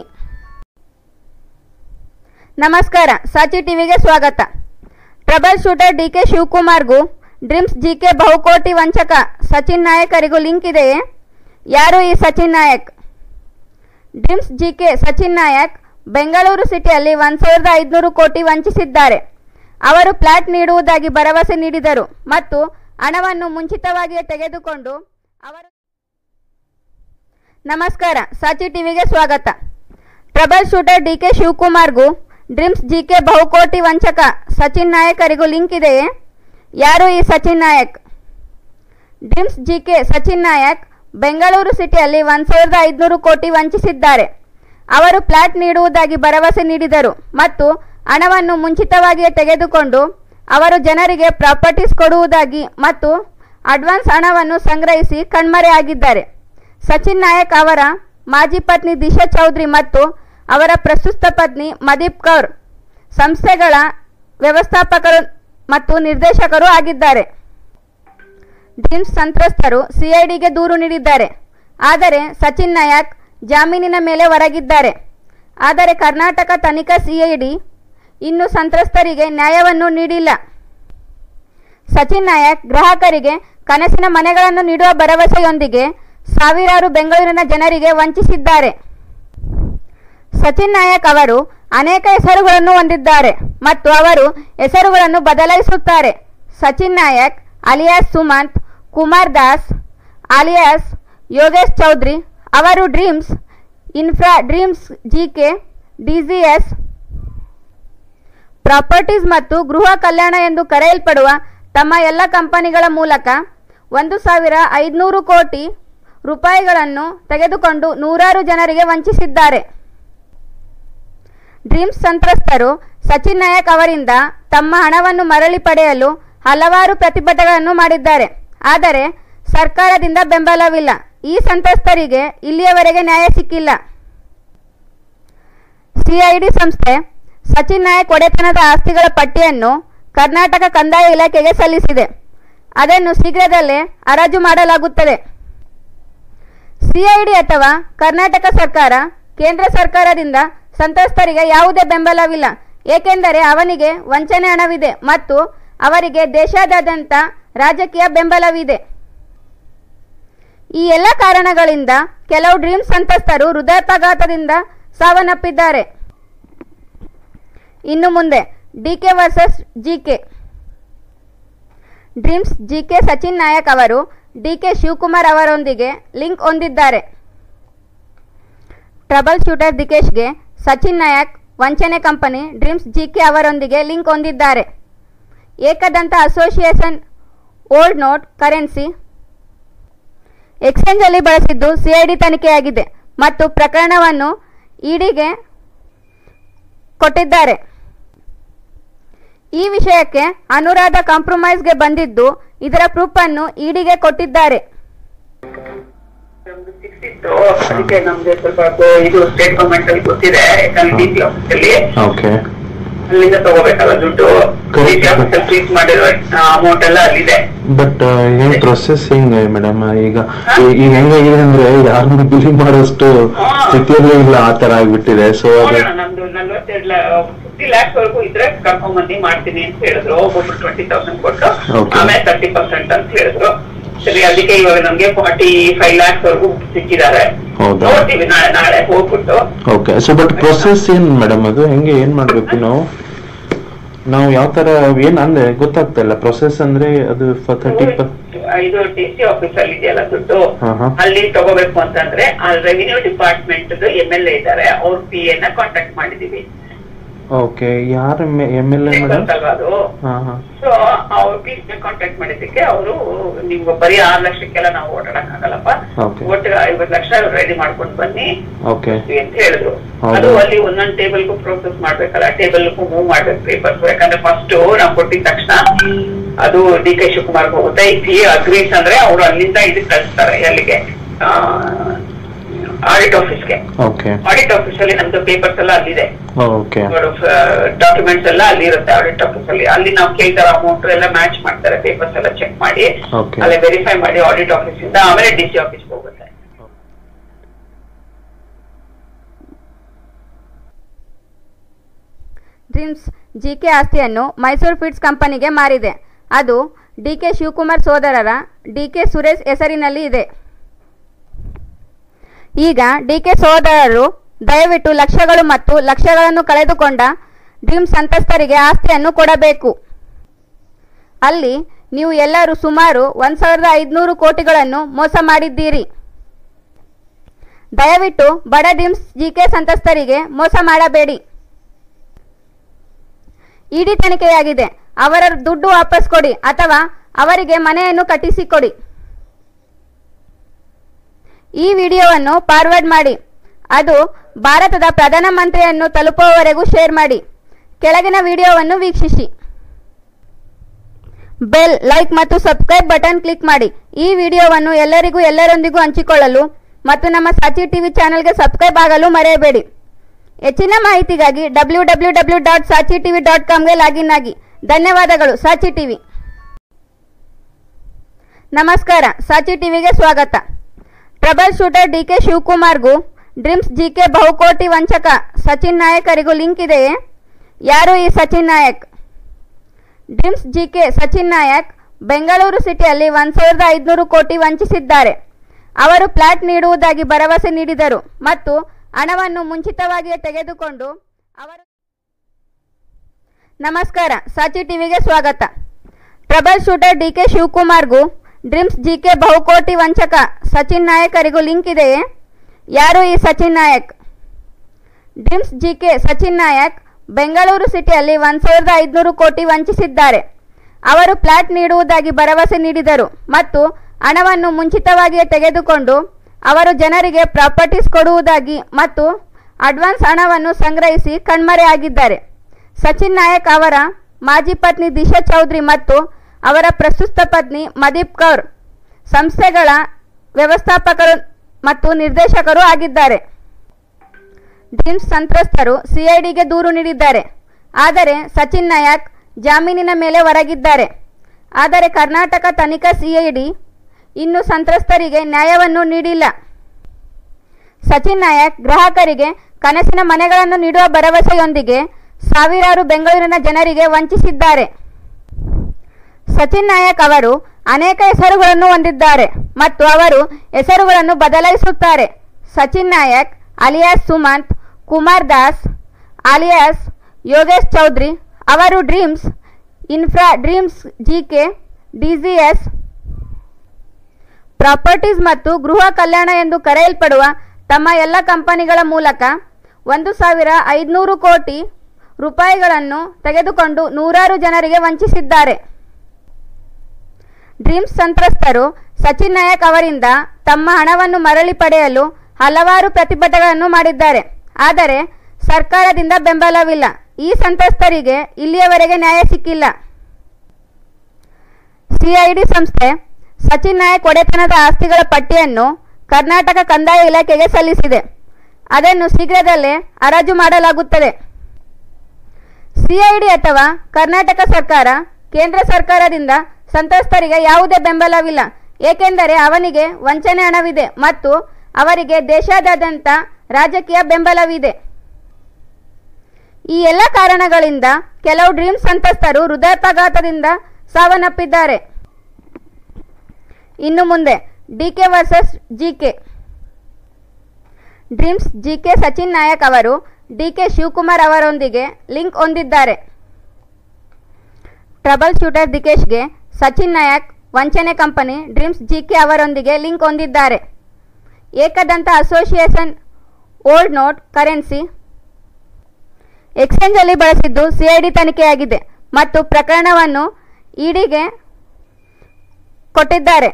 ನಮಸ್ಕಾರ, ಸಾಚಿ ಟಿವಿಗೆ ಸ್ವಾಗತ. ಟ್ರಬಲ್ ಶೂಟರ್ DK ಶಿವಕುಮಾರ್ಗೂ ಡ್ರೀಮ್ಸ್ ಜಿಕೆ ಬಹುಕೋಟಿ ವಂಚಕ ಸಚಿನ್ ನಾಯಕರಿಗೂ ಲಿಂಕ್ ಇದೆಯೇ? ಯಾರು ಈ ಸಚಿನ್ ನಾಯಕ್? ಡ್ರೀಮ್ಸ್ ಜಿಕೆ ಸಚಿನ್ ನಾಯಕ್ ಬೆಂಗಳೂರು ಸಿಟಿಯಲ್ಲಿ 1,500 ಕೋಟಿ ವಂಚಿಸಿದ್ದಾರೆ. ಅವರು ಫ್ಲಾಟ್ ನೀಡುವುದಾಗಿ ಭರವಸೆ ನೀಡಿದರು ಮತ್ತು ಹಣವನ್ನು ಮುಂಚಿತವಾಗಿಯೇ ತೆಗೆದುಕೊಂಡು ಅವರು. ನಮಸ್ಕಾರ, ಸಾಚಿ ಟಿವಿಗೆ ಸ್ವಾಗತ. ಟ್ರಬಲ್ ಶೂಟರ್ DK ಶಿವಕುಮಾರ್ಗೂ ಡ್ರೀಮ್ಸ್ ಜಿಕೆ ಬಹುಕೋಟಿ ವಂಚಕ ಸಚಿನ್ ನಾಯಕರಿಗೂ ಲಿಂಕ್ ಇದೆಯೇ? ಯಾರು ಈ ಸಚಿನ್ ನಾಯಕ್? ಡ್ರೀಮ್ಸ್ ಜಿಕೆ ಸಚಿನ್ ನಾಯಕ್ ಬೆಂಗಳೂರು ಸಿಟಿಯಲ್ಲಿ 1,500 ಕೋಟಿ ವಂಚಿಸಿದ್ದಾರೆ. ಅವರು ಫ್ಲಾಟ್ ನೀಡುವುದಾಗಿ ಭರವಸೆ ನೀಡಿದರು ಮತ್ತು ಹಣವನ್ನು ಮುಂಚಿತವಾಗಿಯೇ ತೆಗೆದುಕೊಂಡು ಅವರು ಜನರಿಗೆ ಪ್ರಾಪರ್ಟೀಸ್ ಕೊಡುವುದಾಗಿ ಮತ್ತು ಅಡ್ವಾನ್ಸ್ ಹಣವನ್ನು ಸಂಗ್ರಹಿಸಿ ಕಣ್ಮರೆಯಾಗಿದ್ದಾರೆ. ಸಚಿನ್ ನಾಯಕ್ ಅವರ ಮಾಜಿ ಪತ್ನಿ ದಿಶಾ ಚೌಧರಿ ಮತ್ತು ಅವರ ಪ್ರಸ್ತುತ ಪತ್ನಿ ಮದೀಪ್ ಕೌರ್ ಸಂಸ್ಥೆಗಳ ವ್ಯವಸ್ಥಾಪಕರು ಮತ್ತು ನಿರ್ದೇಶಕರು ಆಗಿದ್ದಾರೆ. ಡ್ರೀಮ್ಸ್ ಸಂತ್ರಸ್ತರು ಸಿಐಡಿಗೆ ದೂರು ನೀಡಿದ್ದಾರೆ. ಆದರೆ ಸಚಿನ್ ನಾಯಕ್ ಜಾಮೀನಿನ ಮೇಲೆ ಹೊರಗಿದ್ದಾರೆ. ಆದರೆ ಕರ್ನಾಟಕ ತನಿಖಾ ಸಿಐಡಿ ಇನ್ನೂ ಸಂತ್ರಸ್ತರಿಗೆ ನ್ಯಾಯವನ್ನು ನೀಡಿಲ್ಲ. ಸಚಿನ್ ನಾಯಕ್ ಗ್ರಾಹಕರಿಗೆ ಕನಸಿನ ಮನೆಗಳನ್ನು ನೀಡುವ ಭರವಸೆಯೊಂದಿಗೆ ಸಾವಿರಾರು ಬೆಂಗಳೂರಿನ ಜನರಿಗೆ ವಂಚಿಸಿದ್ದಾರೆ. ಸಚಿನ್ ನಾಯಕ್ ಅವರು ಅನೇಕ ಹೆಸರುಗಳನ್ನು ಹೊಂದಿದ್ದಾರೆ ಮತ್ತು ಅವರು ಹೆಸರುಗಳನ್ನು ಬದಲಾಯಿಸುತ್ತಾರೆ. ಸಚಿನ್ ನಾಯಕ್ ಅಲಿಯಾಸ್ ಸುಮಂತ್ ಕುಮಾರ್ ದಾಸ್ ಅಲಿಯಾಸ್ ಯೋಗೇಶ್ ಚೌಧರಿ ಅವರು dreams infra, dreams GK, DGS properties ಮತ್ತು ಗೃಹ ಕಲ್ಯಾಣ ಎಂದು ಕರೆಯಲ್ಪಡುವ ತಮ್ಮ ಎಲ್ಲ ಕಂಪನಿಗಳ ಮೂಲಕ 1,500 ಕೋಟಿ ರೂಪಾಯಿಗಳನ್ನು ತೆಗೆದುಕೊಂಡು ನೂರಾರು ಜನರಿಗೆ ವಂಚಿಸಿದ್ದಾರೆ. ಡ್ರೀಮ್ಸ್ ಸಂತ್ರಸ್ತರು ಸಚಿನ್ ನಾಯಕ್ ಅವರಿಂದ ತಮ್ಮ ಹಣವನ್ನು ಮರಳಿ ಪಡೆಯಲು ಹಲವಾರು ಪ್ರತಿಭಟನೆಗಳನ್ನು ಮಾಡಿದ್ದಾರೆ. ಆದರೆ ಸರ್ಕಾರದಿಂದ ಬೆಂಬಲವಿಲ್ಲ. ಈ ಸಂತ್ರಸ್ತರಿಗೆ ಇಲ್ಲಿಯವರೆಗೆ ನ್ಯಾಯ ಸಿಕ್ಕಿಲ್ಲ. ಸಿಐಡಿ ಸಂಸ್ಥೆ ಸಚಿನ್ ನಾಯಕ್ ಒಡೆತನದ ಆಸ್ತಿಗಳ ಪಟ್ಟಿಯನ್ನು ಕರ್ನಾಟಕ ಕಂದಾಯ ಇಲಾಖೆಗೆ ಸಲ್ಲಿಸಿದೆ. ಅದನ್ನು ಶೀಘ್ರದಲ್ಲೇ ಹರಾಜು ಮಾಡಲಾಗುತ್ತದೆ. ಸಿಐಡಿ ಅಥವಾ ಕರ್ನಾಟಕ ಸರ್ಕಾರ, ಕೇಂದ್ರ ಸರ್ಕಾರದಿಂದ ಸಂತ್ರಸ್ತರಿಗೆ ಯಾವುದೇ ಬೆಂಬಲವಿಲ್ಲ. ಏಕೆಂದರೆ ಅವನಿಗೆ ವಂಚನೆ ಹಣವಿದೆ ಮತ್ತು ಅವರಿಗೆ ದೇಶಾದ್ಯಂತ ರಾಜಕೀಯ ಬೆಂಬಲವಿದೆ. ಈ ಎಲ್ಲ ಕಾರಣಗಳಿಂದ ಕೆಲವು ಡ್ರೀಮ್ಸ್ ಸಂತ್ರಸ್ತರು ಹೃದಯಾಘಾತದಿಂದ ಸಾವನ್ನಪ್ಪಿದ್ದಾರೆ. ಇನ್ನು ಮುಂದೆ DK versus GK. Dreams GK Sachin Nayak ಅವರು ಡಿಕೆ ಶಿವಕುಮಾರ್ ಅವರೊಂದಿಗೆ ಲಿಂಕ್ ಹೊಂದಿದ್ದಾರೆ. ಟ್ರಬಲ್ ಶೂಟರ್ ದಿಕೇಶ್ಗೆ ಸಚಿನ್ ನಾಯಕ್ ವಂಚನೆ ಕಂಪನಿ ಡ್ರೀಮ್ಸ್ ಜಿಕೆ ಅವರೊಂದಿಗೆ ಲಿಂಕ್ ಹೊಂದಿದ್ದಾರೆ. Ekadanta association old note currency exchange ಅಲ್ಲಿ ಬಳಸಿದ್ದು ಸಿಐಡಿ ತನಿಖೆಯಾಗಿದೆ ಮತ್ತು ಪ್ರಕರಣವನ್ನು ಇಡಿಗೆ ಕೊಟ್ಟಿದ್ದಾರೆ. ಈ ವಿಷಯಕ್ಕೆ ಅನುರಾಧ ಕಾಂಪ್ರಮೈಸ್ಗೆ ಬಂದಿದ್ದು ಇದರ ಪ್ರೂಫ್ ಅನ್ನು ಇಡಿಗೆ ಕೊಟ್ಟಿದ್ದಾರೆ. ಅದಕ್ಕೆ ನಮ್ಗೆ ಸ್ವಲ್ಪ ಇದು ಸ್ಟೇಟ್ ಗವರ್ಮೆಂಟ್ ಅಲ್ಲಿ ಗೊತ್ತಿದೆ. ಯಾಕಂದ್ರೆ ಡಿಸಿ ಆಫೀಸಲ್ಲಿ ಅಲ್ಲಿಂದ ತಗೋಬೇಕಲ್ಲ ದುಡ್ಡು. ಡಿಸಿ ಆಫೀಸಲ್ಲಿ ಟ್ರೀಟ್ ಮಾಡಿರೋ ಅಮೌಂಟ್ ಎಲ್ಲ ಅಲ್ಲಿದೆ. ಬಟ್ ಏನ್ ಪ್ರೊಸೆಸ್ ಹೆಂಗೆ ಮೇಡಮ್? ಈಗ ಹೆಂಗಾಗಿದೆ ಅಂದ್ರೆ ಯಾರನ್ನು ಬಿಲಿ ಮಾಡೋಷ್ಟು ಸ್ಥಿತಿಯಲ್ಲೂ ಇಲ್ಲ, ಆ ತರ ಆಗ್ಬಿಟ್ಟಿದೆ. ಸೊ ನಮ್ದು 50 lakhs ವರೆಗೂ ಇದ್ರೆ ಕರ್ಕೊಂಡ್ ಬಂದು ಮಾಡ್ತೀನಿ ಅಂತ ಹೇಳಿದ್ರು. ಒಬ್ಬೊಬ್ರು 20,000 ಕೊಟ್ಟು ಆಮೇಲೆ 30% ಅಂತ ಹೇಳಿದ್ರು. ಸರಿ, ಅದಕ್ಕೆ ಇವಾಗ ನಮ್ಗೆ 45 lakhs ವರೆಗೂ ಸಿಕ್ಕಿದ್ದಾರೆ. ನೋಡ್ತೀವಿ ನಾಳೆ ಹೋಗ್ಬಿಟ್ಟು. ಓಕೆ. ಸೊ ಬಟ್ ಪ್ರೊಸೆಸ್ ಏನ್ ಮೇಡಮ್? ಅದು ಹೆಂಗೆ, ಏನ್ ಮಾಡ್ಬೇಕು ನಾವು ಯಾವ ತರ ಏನ್ ಅಂದ್ರೆ ಗೊತ್ತಾಗ್ತಾ ಇಲ್ಲ. ಪ್ರೊಸೆಸ್ ಅಂದ್ರೆ ಅದು ಇದು ಡಿಸಿ ಆಫೀಸ್ ಅಲ್ಲಿ ಇದೆಯಲ್ಲ ದುಡ್ಡು, ಅಲ್ಲಿ ತಗೋಬೇಕು ಅಂತಂದ್ರೆ ಆ ರೆವಿನ್ಯೂ ಡಿಪಾರ್ಟ್ಮೆಂಟ್ MLA ಇದ್ದಾರೆ, ಅವ್ರ PA ನ ಕಾಂಟ್ಯಾಕ್ಟ್ ಮಾಡಿದೀವಿ. ಓಕೆ. ಯಾರು MLA ಮೇಡಮ್? ಅದು ಸೊ ಅವ್ರ PA ಕಾಂಟ್ಯಾಕ್ಟ್ ಮಾಡಿದ್ದಕ್ಕೆ ಅವರು ನಿಮ್ಗೆ ಬರೀ 6 ಲಕ್ಷಕ್ಕೆಲ್ಲ ನಾವು ಓಡಾಡಕ್ ಆಗಲ್ಲಪ್ಪ, ಒಟ್ಟು 50 ಲಕ್ಷ ರೆಡಿ ಮಾಡ್ಕೊಂಡು ಬನ್ನಿ ಅಂತ ಹೇಳಿದ್ರು. ಅದು ಅಲ್ಲಿ ಒಂದೊಂದ್ ಟೇಬಲ್ಗೂ ಪ್ರೋಸೆಸ್ ಮಾಡ್ಬೇಕಲ್ಲ, ಟೇಬಲ್ಗೂ ಮೂವ್ ಮಾಡ್ಬೇಕು ಪೇಪರ್ಸ್. ಯಾಕಂದ್ರೆ ಫಸ್ಟ್ ನಾವು ಕೊಟ್ಟಿದ ತಕ್ಷಣ ಅದು DK ಶಿವಕುಮಾರ್ ಹೋಗುತ್ತೆ. ಈ ಅಗ್ರೀಸ್ ಅಂದ್ರೆ ಅವರು ಅಲ್ಲಿಂದ ಇದಕ್ಕೆ ಕಳಿಸ್ತಾರೆ, ಅಲ್ಲಿಗೆ ಆಡಿಟ್ ಆಫೀಸ್ಗೆ. ಆಡಿಟ್ ಆಫೀಸ್ ಅಲ್ಲಿ ನಮ್ದು ಪೇಪರ್ಸ್ ಎಲ್ಲ ಅಲ್ಲಿದೆ, ಡಾಕ್ಯುಮೆಂಟ್ಸ್ ಎಲ್ಲ ಅಲ್ಲಿ ಇರುತ್ತೆ ಆಡಿಟ್ ಆಫೀಸ್ ಅಲ್ಲಿ. ಅಲ್ಲಿ ನಾವು ಕೇಳ್ತಾರ ಅಮೌಂಟ್ ಎಲ್ಲ ಮ್ಯಾಚ್ ಮಾಡ್ತಾರೆ, ಪೇಪರ್ಸ್ ಎಲ್ಲ ಚೆಕ್ ಮಾಡಿ ಅಲ್ಲಿ ವೆರಿಫೈ ಮಾಡಿ ಆಡಿಟ್ ಆಫೀಸ್ ಇಂದ ಆಮೇಲೆ ಡಿಸಿ ಆಫೀಸ್ಗೆ ಹೋಗುತ್ತೆ. ಡ್ರೀಮ್ಸ್ ಜಿಕೆ ಆಸ್ತಿಯನ್ನು ಮೈಸೂರು ಫೀಡ್ಸ್ ಕಂಪನಿಗೆ ಮಾರಿದೆ. ಅದು DK ಶಿವಕುಮಾರ್ ಸೋದರರ DK ಸುರೇಶ್ ಹೆಸರಿನಲ್ಲಿ ಇದೆ. ಈಗ DK ಸೋದರರು ದಯವಿಟ್ಟು ಲಕ್ಷಗಳು ಮತ್ತು ಲಕ್ಷಗಳನ್ನು ಕಳೆದುಕೊಂಡ ಡ್ರೀಮ್ಸ್ ಸಂತ್ರಸ್ತರಿಗೆ ಆಸ್ತಿಯನ್ನು ಕೊಡಬೇಕು. ಅಲ್ಲಿ ನೀವು ಎಲ್ಲರೂ ಸುಮಾರು 1,500 ಕೋಟಿಗಳನ್ನು ಮೋಸ ಮಾಡಿದ್ದೀರಿ. ದಯವಿಟ್ಟು ಬಡ ಡ್ರೀಮ್ಸ್ ಜಿಕೆ ಸಂತ್ರಸ್ತರಿಗೆ ಮೋಸ ಮಾಡಬೇಡಿ. ಇಡಿ ತನಿಖೆಯಾಗಿದೆ. ಅವರ ದುಡ್ಡು ವಾಪಸ್ ಕೊಡಿ ಅಥವಾ ಅವರಿಗೆ ಮನೆಯನ್ನು ಕಟ್ಟಿಸಿಕೊಡಿ. ಈ ವಿಡಿಯೋವನ್ನು ಫಾರ್ವರ್ಡ್ ಮಾಡಿ. ಅದು ಭಾರತದ ಪ್ರಧಾನಮಂತ್ರಿಯನ್ನು ತಲುಪುವವರೆಗೂ ಶೇರ್ ಮಾಡಿ. ಕೆಳಗಿನ ವಿಡಿಯೋವನ್ನು ವೀಕ್ಷಿಸಿ. ಬೆಲ್, ಲೈಕ್ ಮತ್ತು ಸಬ್ಸ್ಕ್ರೈಬ್ ಬಟನ್ ಕ್ಲಿಕ್ ಮಾಡಿ. ಈ ವಿಡಿಯೋವನ್ನು ಎಲ್ಲರೊಂದಿಗೂ ಹಂಚಿಕೊಳ್ಳಲು ಮತ್ತು ನಮ್ಮ ಸಾಚಿ ಟಿವಿ ಚಾನೆಲ್ಗೆ ಸಬ್ಸ್ಕ್ರೈಬ್ ಆಗಲು ಮರೆಯಬೇಡಿ. ಹೆಚ್ಚಿನ ಮಾಹಿತಿಗಾಗಿ www.sachitv.com ಗೆ ಲಾಗಿನ್ ಆಗಿ. ಧನ್ಯವಾದಗಳು. ಸಾಚಿ ಟಿವಿ. ನಮಸ್ಕಾರ. ಸಾಚಿ ಟಿವಿಗೆ ಸ್ವಾಗತ. ಟ್ರಬಲ್ ಶೂಟರ್ ಡಿಕೆ ಶಿವಕುಮಾರ್ಗೂ ಡ್ರೀಮ್ಸ್ ಜಿಕೆ ಬಹುಕೋಟಿ ವಂಚಕ ಸಚಿನ್ ನಾಯಕರಿಗೂ ಲಿಂಕ್ ಇದೆಯೇ? ಯಾರು ಈ ಸಚಿನ್ ನಾಯಕ್? ಡ್ರೀಮ್ಸ್ ಜಿಕೆ ಸಚಿನ್ ನಾಯಕ್ ಬೆಂಗಳೂರು ಸಿಟಿಯಲ್ಲಿ 1,500 ಕೋಟಿ ವಂಚಿಸಿದ್ದಾರೆ. ಅವರು ಫ್ಲಾಟ್ ನೀಡುವುದಾಗಿ ಭರವಸೆ ನೀಡಿದರು ಮತ್ತು ಹಣವನ್ನು ಮುಂಚಿತವಾಗಿಯೇ ತೆಗೆದುಕೊಂಡು ಅವರು. ನಮಸ್ಕಾರ. ಸಾಚಿ ಟಿವಿಗೆ ಸ್ವಾಗತ. ಟ್ರಬಲ್ ಶೂಟರ್ ಡಿಕೆ ಶಿವಕುಮಾರ್ಗೂ ಡ್ರೀಮ್ಸ್ ಜಿಕೆ ಬಹುಕೋಟಿ ವಂಚಕ ಸಚಿನ್ ನಾಯಕರಿಗೂ ಲಿಂಕ್ ಇದೆಯೇ? ಯಾರು ಈ ಸಚಿನ್ ನಾಯಕ್? ಡ್ರೀಮ್ಸ್ ಜಿಕೆ ಸಚಿನ್ ನಾಯಕ್ ಬೆಂಗಳೂರು ಸಿಟಿಯಲ್ಲಿ 1,500 ಕೋಟಿ ವಂಚಿಸಿದ್ದಾರೆ. ಅವರು ಫ್ಲಾಟ್ ನೀಡುವುದಾಗಿ ಭರವಸೆ ನೀಡಿದರು ಮತ್ತು ಹಣವನ್ನು ಮುಂಚಿತವಾಗಿಯೇ ತೆಗೆದುಕೊಂಡು ಅವರು ಜನರಿಗೆ ಪ್ರಾಪರ್ಟೀಸ್ ಕೊಡುವುದಾಗಿ ಮತ್ತು ಅಡ್ವಾನ್ಸ್ ಹಣವನ್ನು ಸಂಗ್ರಹಿಸಿ ಕಣ್ಮರೆಯಾಗಿದ್ದಾರೆ. ಸಚಿನ್ ನಾಯಕ್ ಅವರ ಮಾಜಿ ಪತ್ನಿ ದಿಶಾ ಚೌಧರಿ ಮತ್ತು ಅವರ ಪ್ರಸ್ತುತ ಪತ್ನಿ ಮದೀಪ್ ಕೌರ್ ಸಂಸ್ಥೆಗಳ ವ್ಯವಸ್ಥಾಪಕರು ಮತ್ತು ನಿರ್ದೇಶಕರು ಆಗಿದ್ದಾರೆ. ಡ್ರೀಮ್ಸ್ ಸಂತ್ರಸ್ತರು ಸಿಐಡಿಗೆ ದೂರು ನೀಡಿದ್ದಾರೆ. ಆದರೆ ಸಚಿನ್ ನಾಯಕ್ ಜಾಮೀನಿನ ಮೇಲೆ ಹೊರಗಿದ್ದಾರೆ. ಆದರೆ ಕರ್ನಾಟಕ ತನಿಖಾ ಸಿಐಡಿ ಇನ್ನೂ ಸಂತ್ರಸ್ತರಿಗೆ ನ್ಯಾಯವನ್ನು ನೀಡಿಲ್ಲ. ಸಚಿನ್ ನಾಯಕ್ ಗ್ರಾಹಕರಿಗೆ ಕನಸಿನ ಮನೆಗಳನ್ನು ನೀಡುವ ಭರವಸೆಯೊಂದಿಗೆ ಸಾವಿರಾರು ಬೆಂಗಳೂರಿನ ಜನರಿಗೆ ವಂಚಿಸಿದ್ದಾರೆ. ಸಚಿನ್ ನಾಯಕ್ ಅವರು ಅನೇಕ ಹೆಸರುಗಳನ್ನು ಹೊಂದಿದ್ದಾರೆ ಮತ್ತು ಅವರು ಹೆಸರುಗಳನ್ನು ಬದಲಾಯಿಸುತ್ತಾರೆ. ಸಚಿನ್ ನಾಯಕ್ ಅಲಿಯಾಸ್ ಸುಮಂತ್ ಕುಮಾರ್ ದಾಸ್ ಅಲಿಯಾಸ್ ಯೋಗೇಶ್ ಚೌಧರಿ ಅವರು dreams infra, dreams GK, DGS properties ಮತ್ತು ಗೃಹ ಕಲ್ಯಾಣ ಎಂದು ಕರೆಯಲ್ಪಡುವ ತಮ್ಮ ಎಲ್ಲ ಕಂಪನಿಗಳ ಮೂಲಕ 1,500 ಕೋಟಿ ರೂಪಾಯಿಗಳನ್ನು ತೆಗೆದುಕೊಂಡು ನೂರಾರು ಜನರಿಗೆ ವಂಚಿಸಿದ್ದಾರೆ. ಡ್ರೀಮ್ಸ್ ಸಂತ್ರಸ್ತರು ಸಚಿನ್ ನಾಯಕ್ ಅವರಿಂದ ತಮ್ಮ ಹಣವನ್ನು ಮರಳಿ ಪಡೆಯಲು ಹಲವಾರು ಪ್ರತಿಭಟನೆಗಳನ್ನು ಮಾಡಿದ್ದಾರೆ. ಆದರೆ ಸರ್ಕಾರದಿಂದ ಬೆಂಬಲವಿಲ್ಲ. ಈ ಸಂತ್ರಸ್ತರಿಗೆ ಇಲ್ಲಿಯವರೆಗೆ ನ್ಯಾಯ ಸಿಕ್ಕಿಲ್ಲ. ಸಿಐಡಿ ಸಂಸ್ಥೆ ಸಚಿನ್ ನಾಯಕ್ ಒಡೆತನದ ಆಸ್ತಿಗಳ ಪಟ್ಟಿಯನ್ನು ಕರ್ನಾಟಕ ಕಂದಾಯ ಇಲಾಖೆಗೆ ಸಲ್ಲಿಸಿದೆ. ಅದನ್ನು ಶೀಘ್ರದಲ್ಲೇ ಹರಾಜು ಮಾಡಲಾಗುತ್ತದೆ. ಸಿಐಡಿ ಅಥವಾ ಕರ್ನಾಟಕ ಸರ್ಕಾರ, ಕೇಂದ್ರ ಸರ್ಕಾರದಿಂದ ಸಂತ್ರಸ್ತರಿಗೆ ಯಾವುದೇ ಬೆಂಬಲವಿಲ್ಲ. ಏಕೆಂದರೆ ಅವನಿಗೆ ವಂಚನೆ ಹಣವಿದೆ ಮತ್ತು ಅವರಿಗೆ ದೇಶಾದ್ಯಂತ ರಾಜಕೀಯ ಬೆಂಬಲವಿದೆ. ಈ ಎಲ್ಲ ಕಾರಣಗಳಿಂದ ಕೆಲವು ಡ್ರೀಮ್ಸ್ ಸಂತ್ರಸ್ತರು ಹೃದಯಾಘಾತದಿಂದ ಸಾವನ್ನಪ್ಪಿದ್ದಾರೆ. ಇನ್ನು ಮುಂದೆ DK versus GK. Dreams GK Sachin Nayak ಅವರು ಡಿಕೆ ಶಿವಕುಮಾರ್ ಅವರೊಂದಿಗೆ ಲಿಂಕ್ ಹೊಂದಿದ್ದಾರೆ. ಟ್ರಬಲ್ ಶೂಟರ್ ದಿಕೇಶ್ಗೆ ಸಚಿನ್ ನಾಯಕ್ ವಂಚನೆ ಕಂಪನಿ ಡ್ರೀಮ್ಸ್ ಜಿಕೆ ಅವರೊಂದಿಗೆ ಲಿಂಕ್ ಹೊಂದಿದ್ದಾರೆ. Ekadanta association old note currency exchange ಅಲ್ಲಿ ಬಳಸಿದ್ದು ಸಿಐಡಿ ತನಿಖೆಯಾಗಿದೆ ಮತ್ತು ಪ್ರಕರಣವನ್ನು ಇಡಿಗೆ ಕೊಟ್ಟಿದ್ದಾರೆ.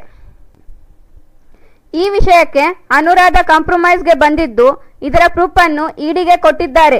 ಈ ವಿಷಯಕ್ಕೆ ಅನುರಾಧ ಕಾಂಪ್ರಮೈಸ್ಗೆ ಬಂದಿದ್ದು ಇದರ ಪ್ರೂಫ್ ಅನ್ನು ಇಡಿಗೆ ಕೊಟ್ಟಿದ್ದಾರೆ.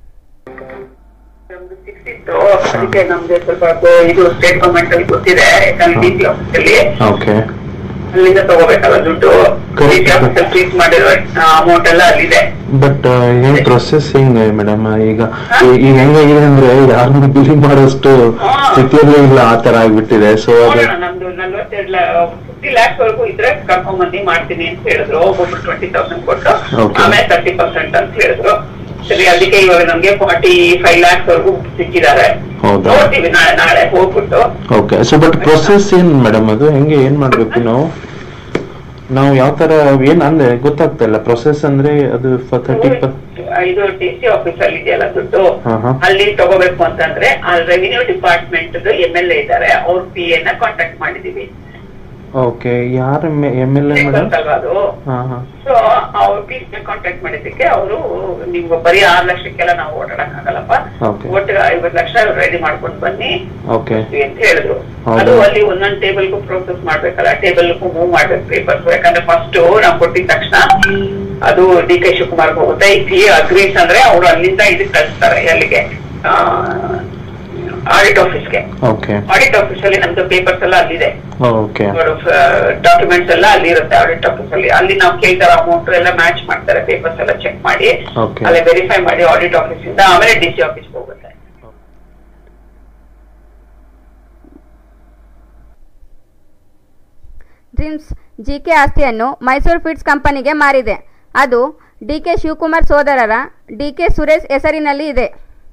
ಅದಕ್ಕೆ ನಮ್ಗೆ ಸ್ವಲ್ಪ ಇದು ಸ್ಟೇಟ್ ಗವರ್ಮೆಂಟ್ ಅಲ್ಲಿ ಗೊತ್ತಿದೆ. ಡಿಸಿ ಆಫೀಸ್ ಅಲ್ಲಿ ಅಲ್ಲಿಂದ ತಗೋಬೇಕಲ್ಲ ದುಡ್ಡು. ಡಿಸಿ ಆಫೀಸ್ ಅಲ್ಲಿ ಟ್ರೀಟ್ ಮಾಡಿರೋ ಅಮೌಂಟ್ ಎಲ್ಲ ಅಲ್ಲಿದೆ. ಬಟ್ ಏನ್ ಪ್ರೊಸೆಸ್ ಹೆಂಗ್ ಮೇಡಮ್? ಈಗ ಹೆಂಗಾಗಿದೆ ಅಂದ್ರೆ ಯಾರನ್ನು ಬಿಲಿ ಮಾಡೋಷ್ಟು ಸ್ಥಿತಿಯಲ್ಲೇ ಇಲ್ಲ, ಆ ತರ ಆಗ್ಬಿಟ್ಟಿದೆ. ಸೊ ನಮ್ದು 50 lakhs ವರೆಗೂ ಇದ್ರೆ ಕರ್ಕೊಂಡ್ ಬಂದಿ ಮಾಡ್ತೀನಿ ಅಂತ ಹೇಳಿದ್ರು. ಒಬ್ಬೊಬ್ರು 20,000 ಕೊಟ್ಟು ಆಮೇಲೆ 30% ಅಂತ ಹೇಳಿದ್ರು. ಸರಿ, ಅದಕ್ಕೆ ಇವಾಗ ನಮ್ಗೆ 45 lakhs ವರೆಗೂ ಸಿಕ್ಕಿದ್ದಾರೆ. ನೋಡ್ತೀವಿ ನಾಳೆ ಹೋಗ್ಬಿಟ್ಟು. ಓಕೆ. ಸೊ ಬಟ್ ಪ್ರೊಸೆಸ್ ಏನ್ ಮೇಡಮ್? ಅದು ಹೆಂಗೆ, ಏನ್ ಮಾಡ್ಬೇಕು ನಾವು ಯಾವ ತರ ಏನ್ ಅಂದ್ರೆ ಗೊತ್ತಾಗ್ತಾ ಇಲ್ಲ. ಪ್ರೊಸೆಸ್ ಅಂದ್ರೆ ಅದು 30 ಇದು ಡಿಸಿ ಆಫೀಸ್ ಅಲ್ಲಿ ಇದೆಯಲ್ಲ ದುಡ್ಡು, ಅಲ್ಲಿ ತಗೋಬೇಕು ಅಂತಂದ್ರೆ ರೆವಿನ್ಯೂ ಡಿಪಾರ್ಟ್ಮೆಂಟ್ MLA ಇದ್ದಾರೆ, ಅವ್ರ PA ನ ಕಾಂಟ್ಯಾಕ್ಟ್ ಮಾಡಿದೀವಿ. ಓಕೆ. ಯಾರ MLA ಮೇಡಮ್? ಸೊ ಅವ್ರ PA ಕಾಂಟ್ಯಾಕ್ಟ್ ಮಾಡಿದ್ದಕ್ಕೆ ಅವರು ನಿಮ್ಗೆ ಬರೀ 6 ಲಕ್ಷಕ್ಕೆಲ್ಲ ನಾವು ಓಡಾಡಕ್ ಆಗಲ್ಲಪ್ಪ, ಒಟ್ಟಿಗೆ 50 ಲಕ್ಷ ರೆಡಿ ಮಾಡ್ಕೊಂಡು ಬನ್ನಿ ಅಂತ ಹೇಳಿದ್ರು. ಅದು ಅಲ್ಲಿ ಒಂದೊಂದ್ ಟೇಬಲ್ಗೂ ಪ್ರೋಸೆಸ್ ಮಾಡ್ಬೇಕಲ್ಲ, ಟೇಬಲ್ಗೂ ಮೂವ್ ಮಾಡ್ಬೇಕು ಪೇಪರ್ಸ್. ಯಾಕಂದ್ರೆ ಫಸ್ಟ್ ನಾವು ಕೊಟ್ಟಿದ ತಕ್ಷಣ ಅದು ಡಿಕೆ ಶಿವಕುಮಾರ್ ಹೋಗುತ್ತೆ. PA ಅಗ್ರೀಸ್ ಅಂದ್ರೆ ಅವ್ರು ಅಲ್ಲಿಂದ ಇದಕ್ಕೆ ಕಳಿಸ್ತಾರೆ, ಅಲ್ಲಿಗೆ ಆಡಿಟ್ ಆಫೀಸ್ಗೆ. ಆಡಿಟ್ ಆಫೀಸ್ ಅಲ್ಲಿ ನಮ್ದು ಪೇಪರ್ಸ್ ಎಲ್ಲ ಅಲ್ಲಿದೆ, ಡಾಕ್ಯುಮೆಂಟ್ಸ್ ಎಲ್ಲ ಅಲ್ಲಿ ಇರುತ್ತೆ ಆಡಿಟ್ ಆಫೀಸ್ ಅಲ್ಲಿ. ಅಲ್ಲಿ ನಾವು ಕೇಳ್ತಾರ ಅಮೌಂಟ್ ಎಲ್ಲ ಮ್ಯಾಚ್ ಮಾಡ್ತಾರೆ, ಪೇಪರ್ಸ್ ಎಲ್ಲ ಚೆಕ್ ಮಾಡಿ ಅಲ್ಲಿ ವೆರಿಫೈ ಮಾಡಿ ಆಡಿಟ್ ಆಫೀಸ್ ಇಂದ ಆಮೇಲೆ DC ಆಫೀಸ್ಗೆ ಹೋಗುತ್ತೆ. ಡ್ರೀಮ್ಸ್ GK ಆಸ್ತಿಯನ್ನು ಮೈಸೂರು ಫೀಡ್ಸ್ ಕಂಪನಿಗೆ ಮಾರಿದೆ. ಅದು DK ಶಿವಕುಮಾರ್ ಸೋದರರ DK ಸುರೇಶ್ ಹೆಸರಿನಲ್ಲಿ ಇದೆ.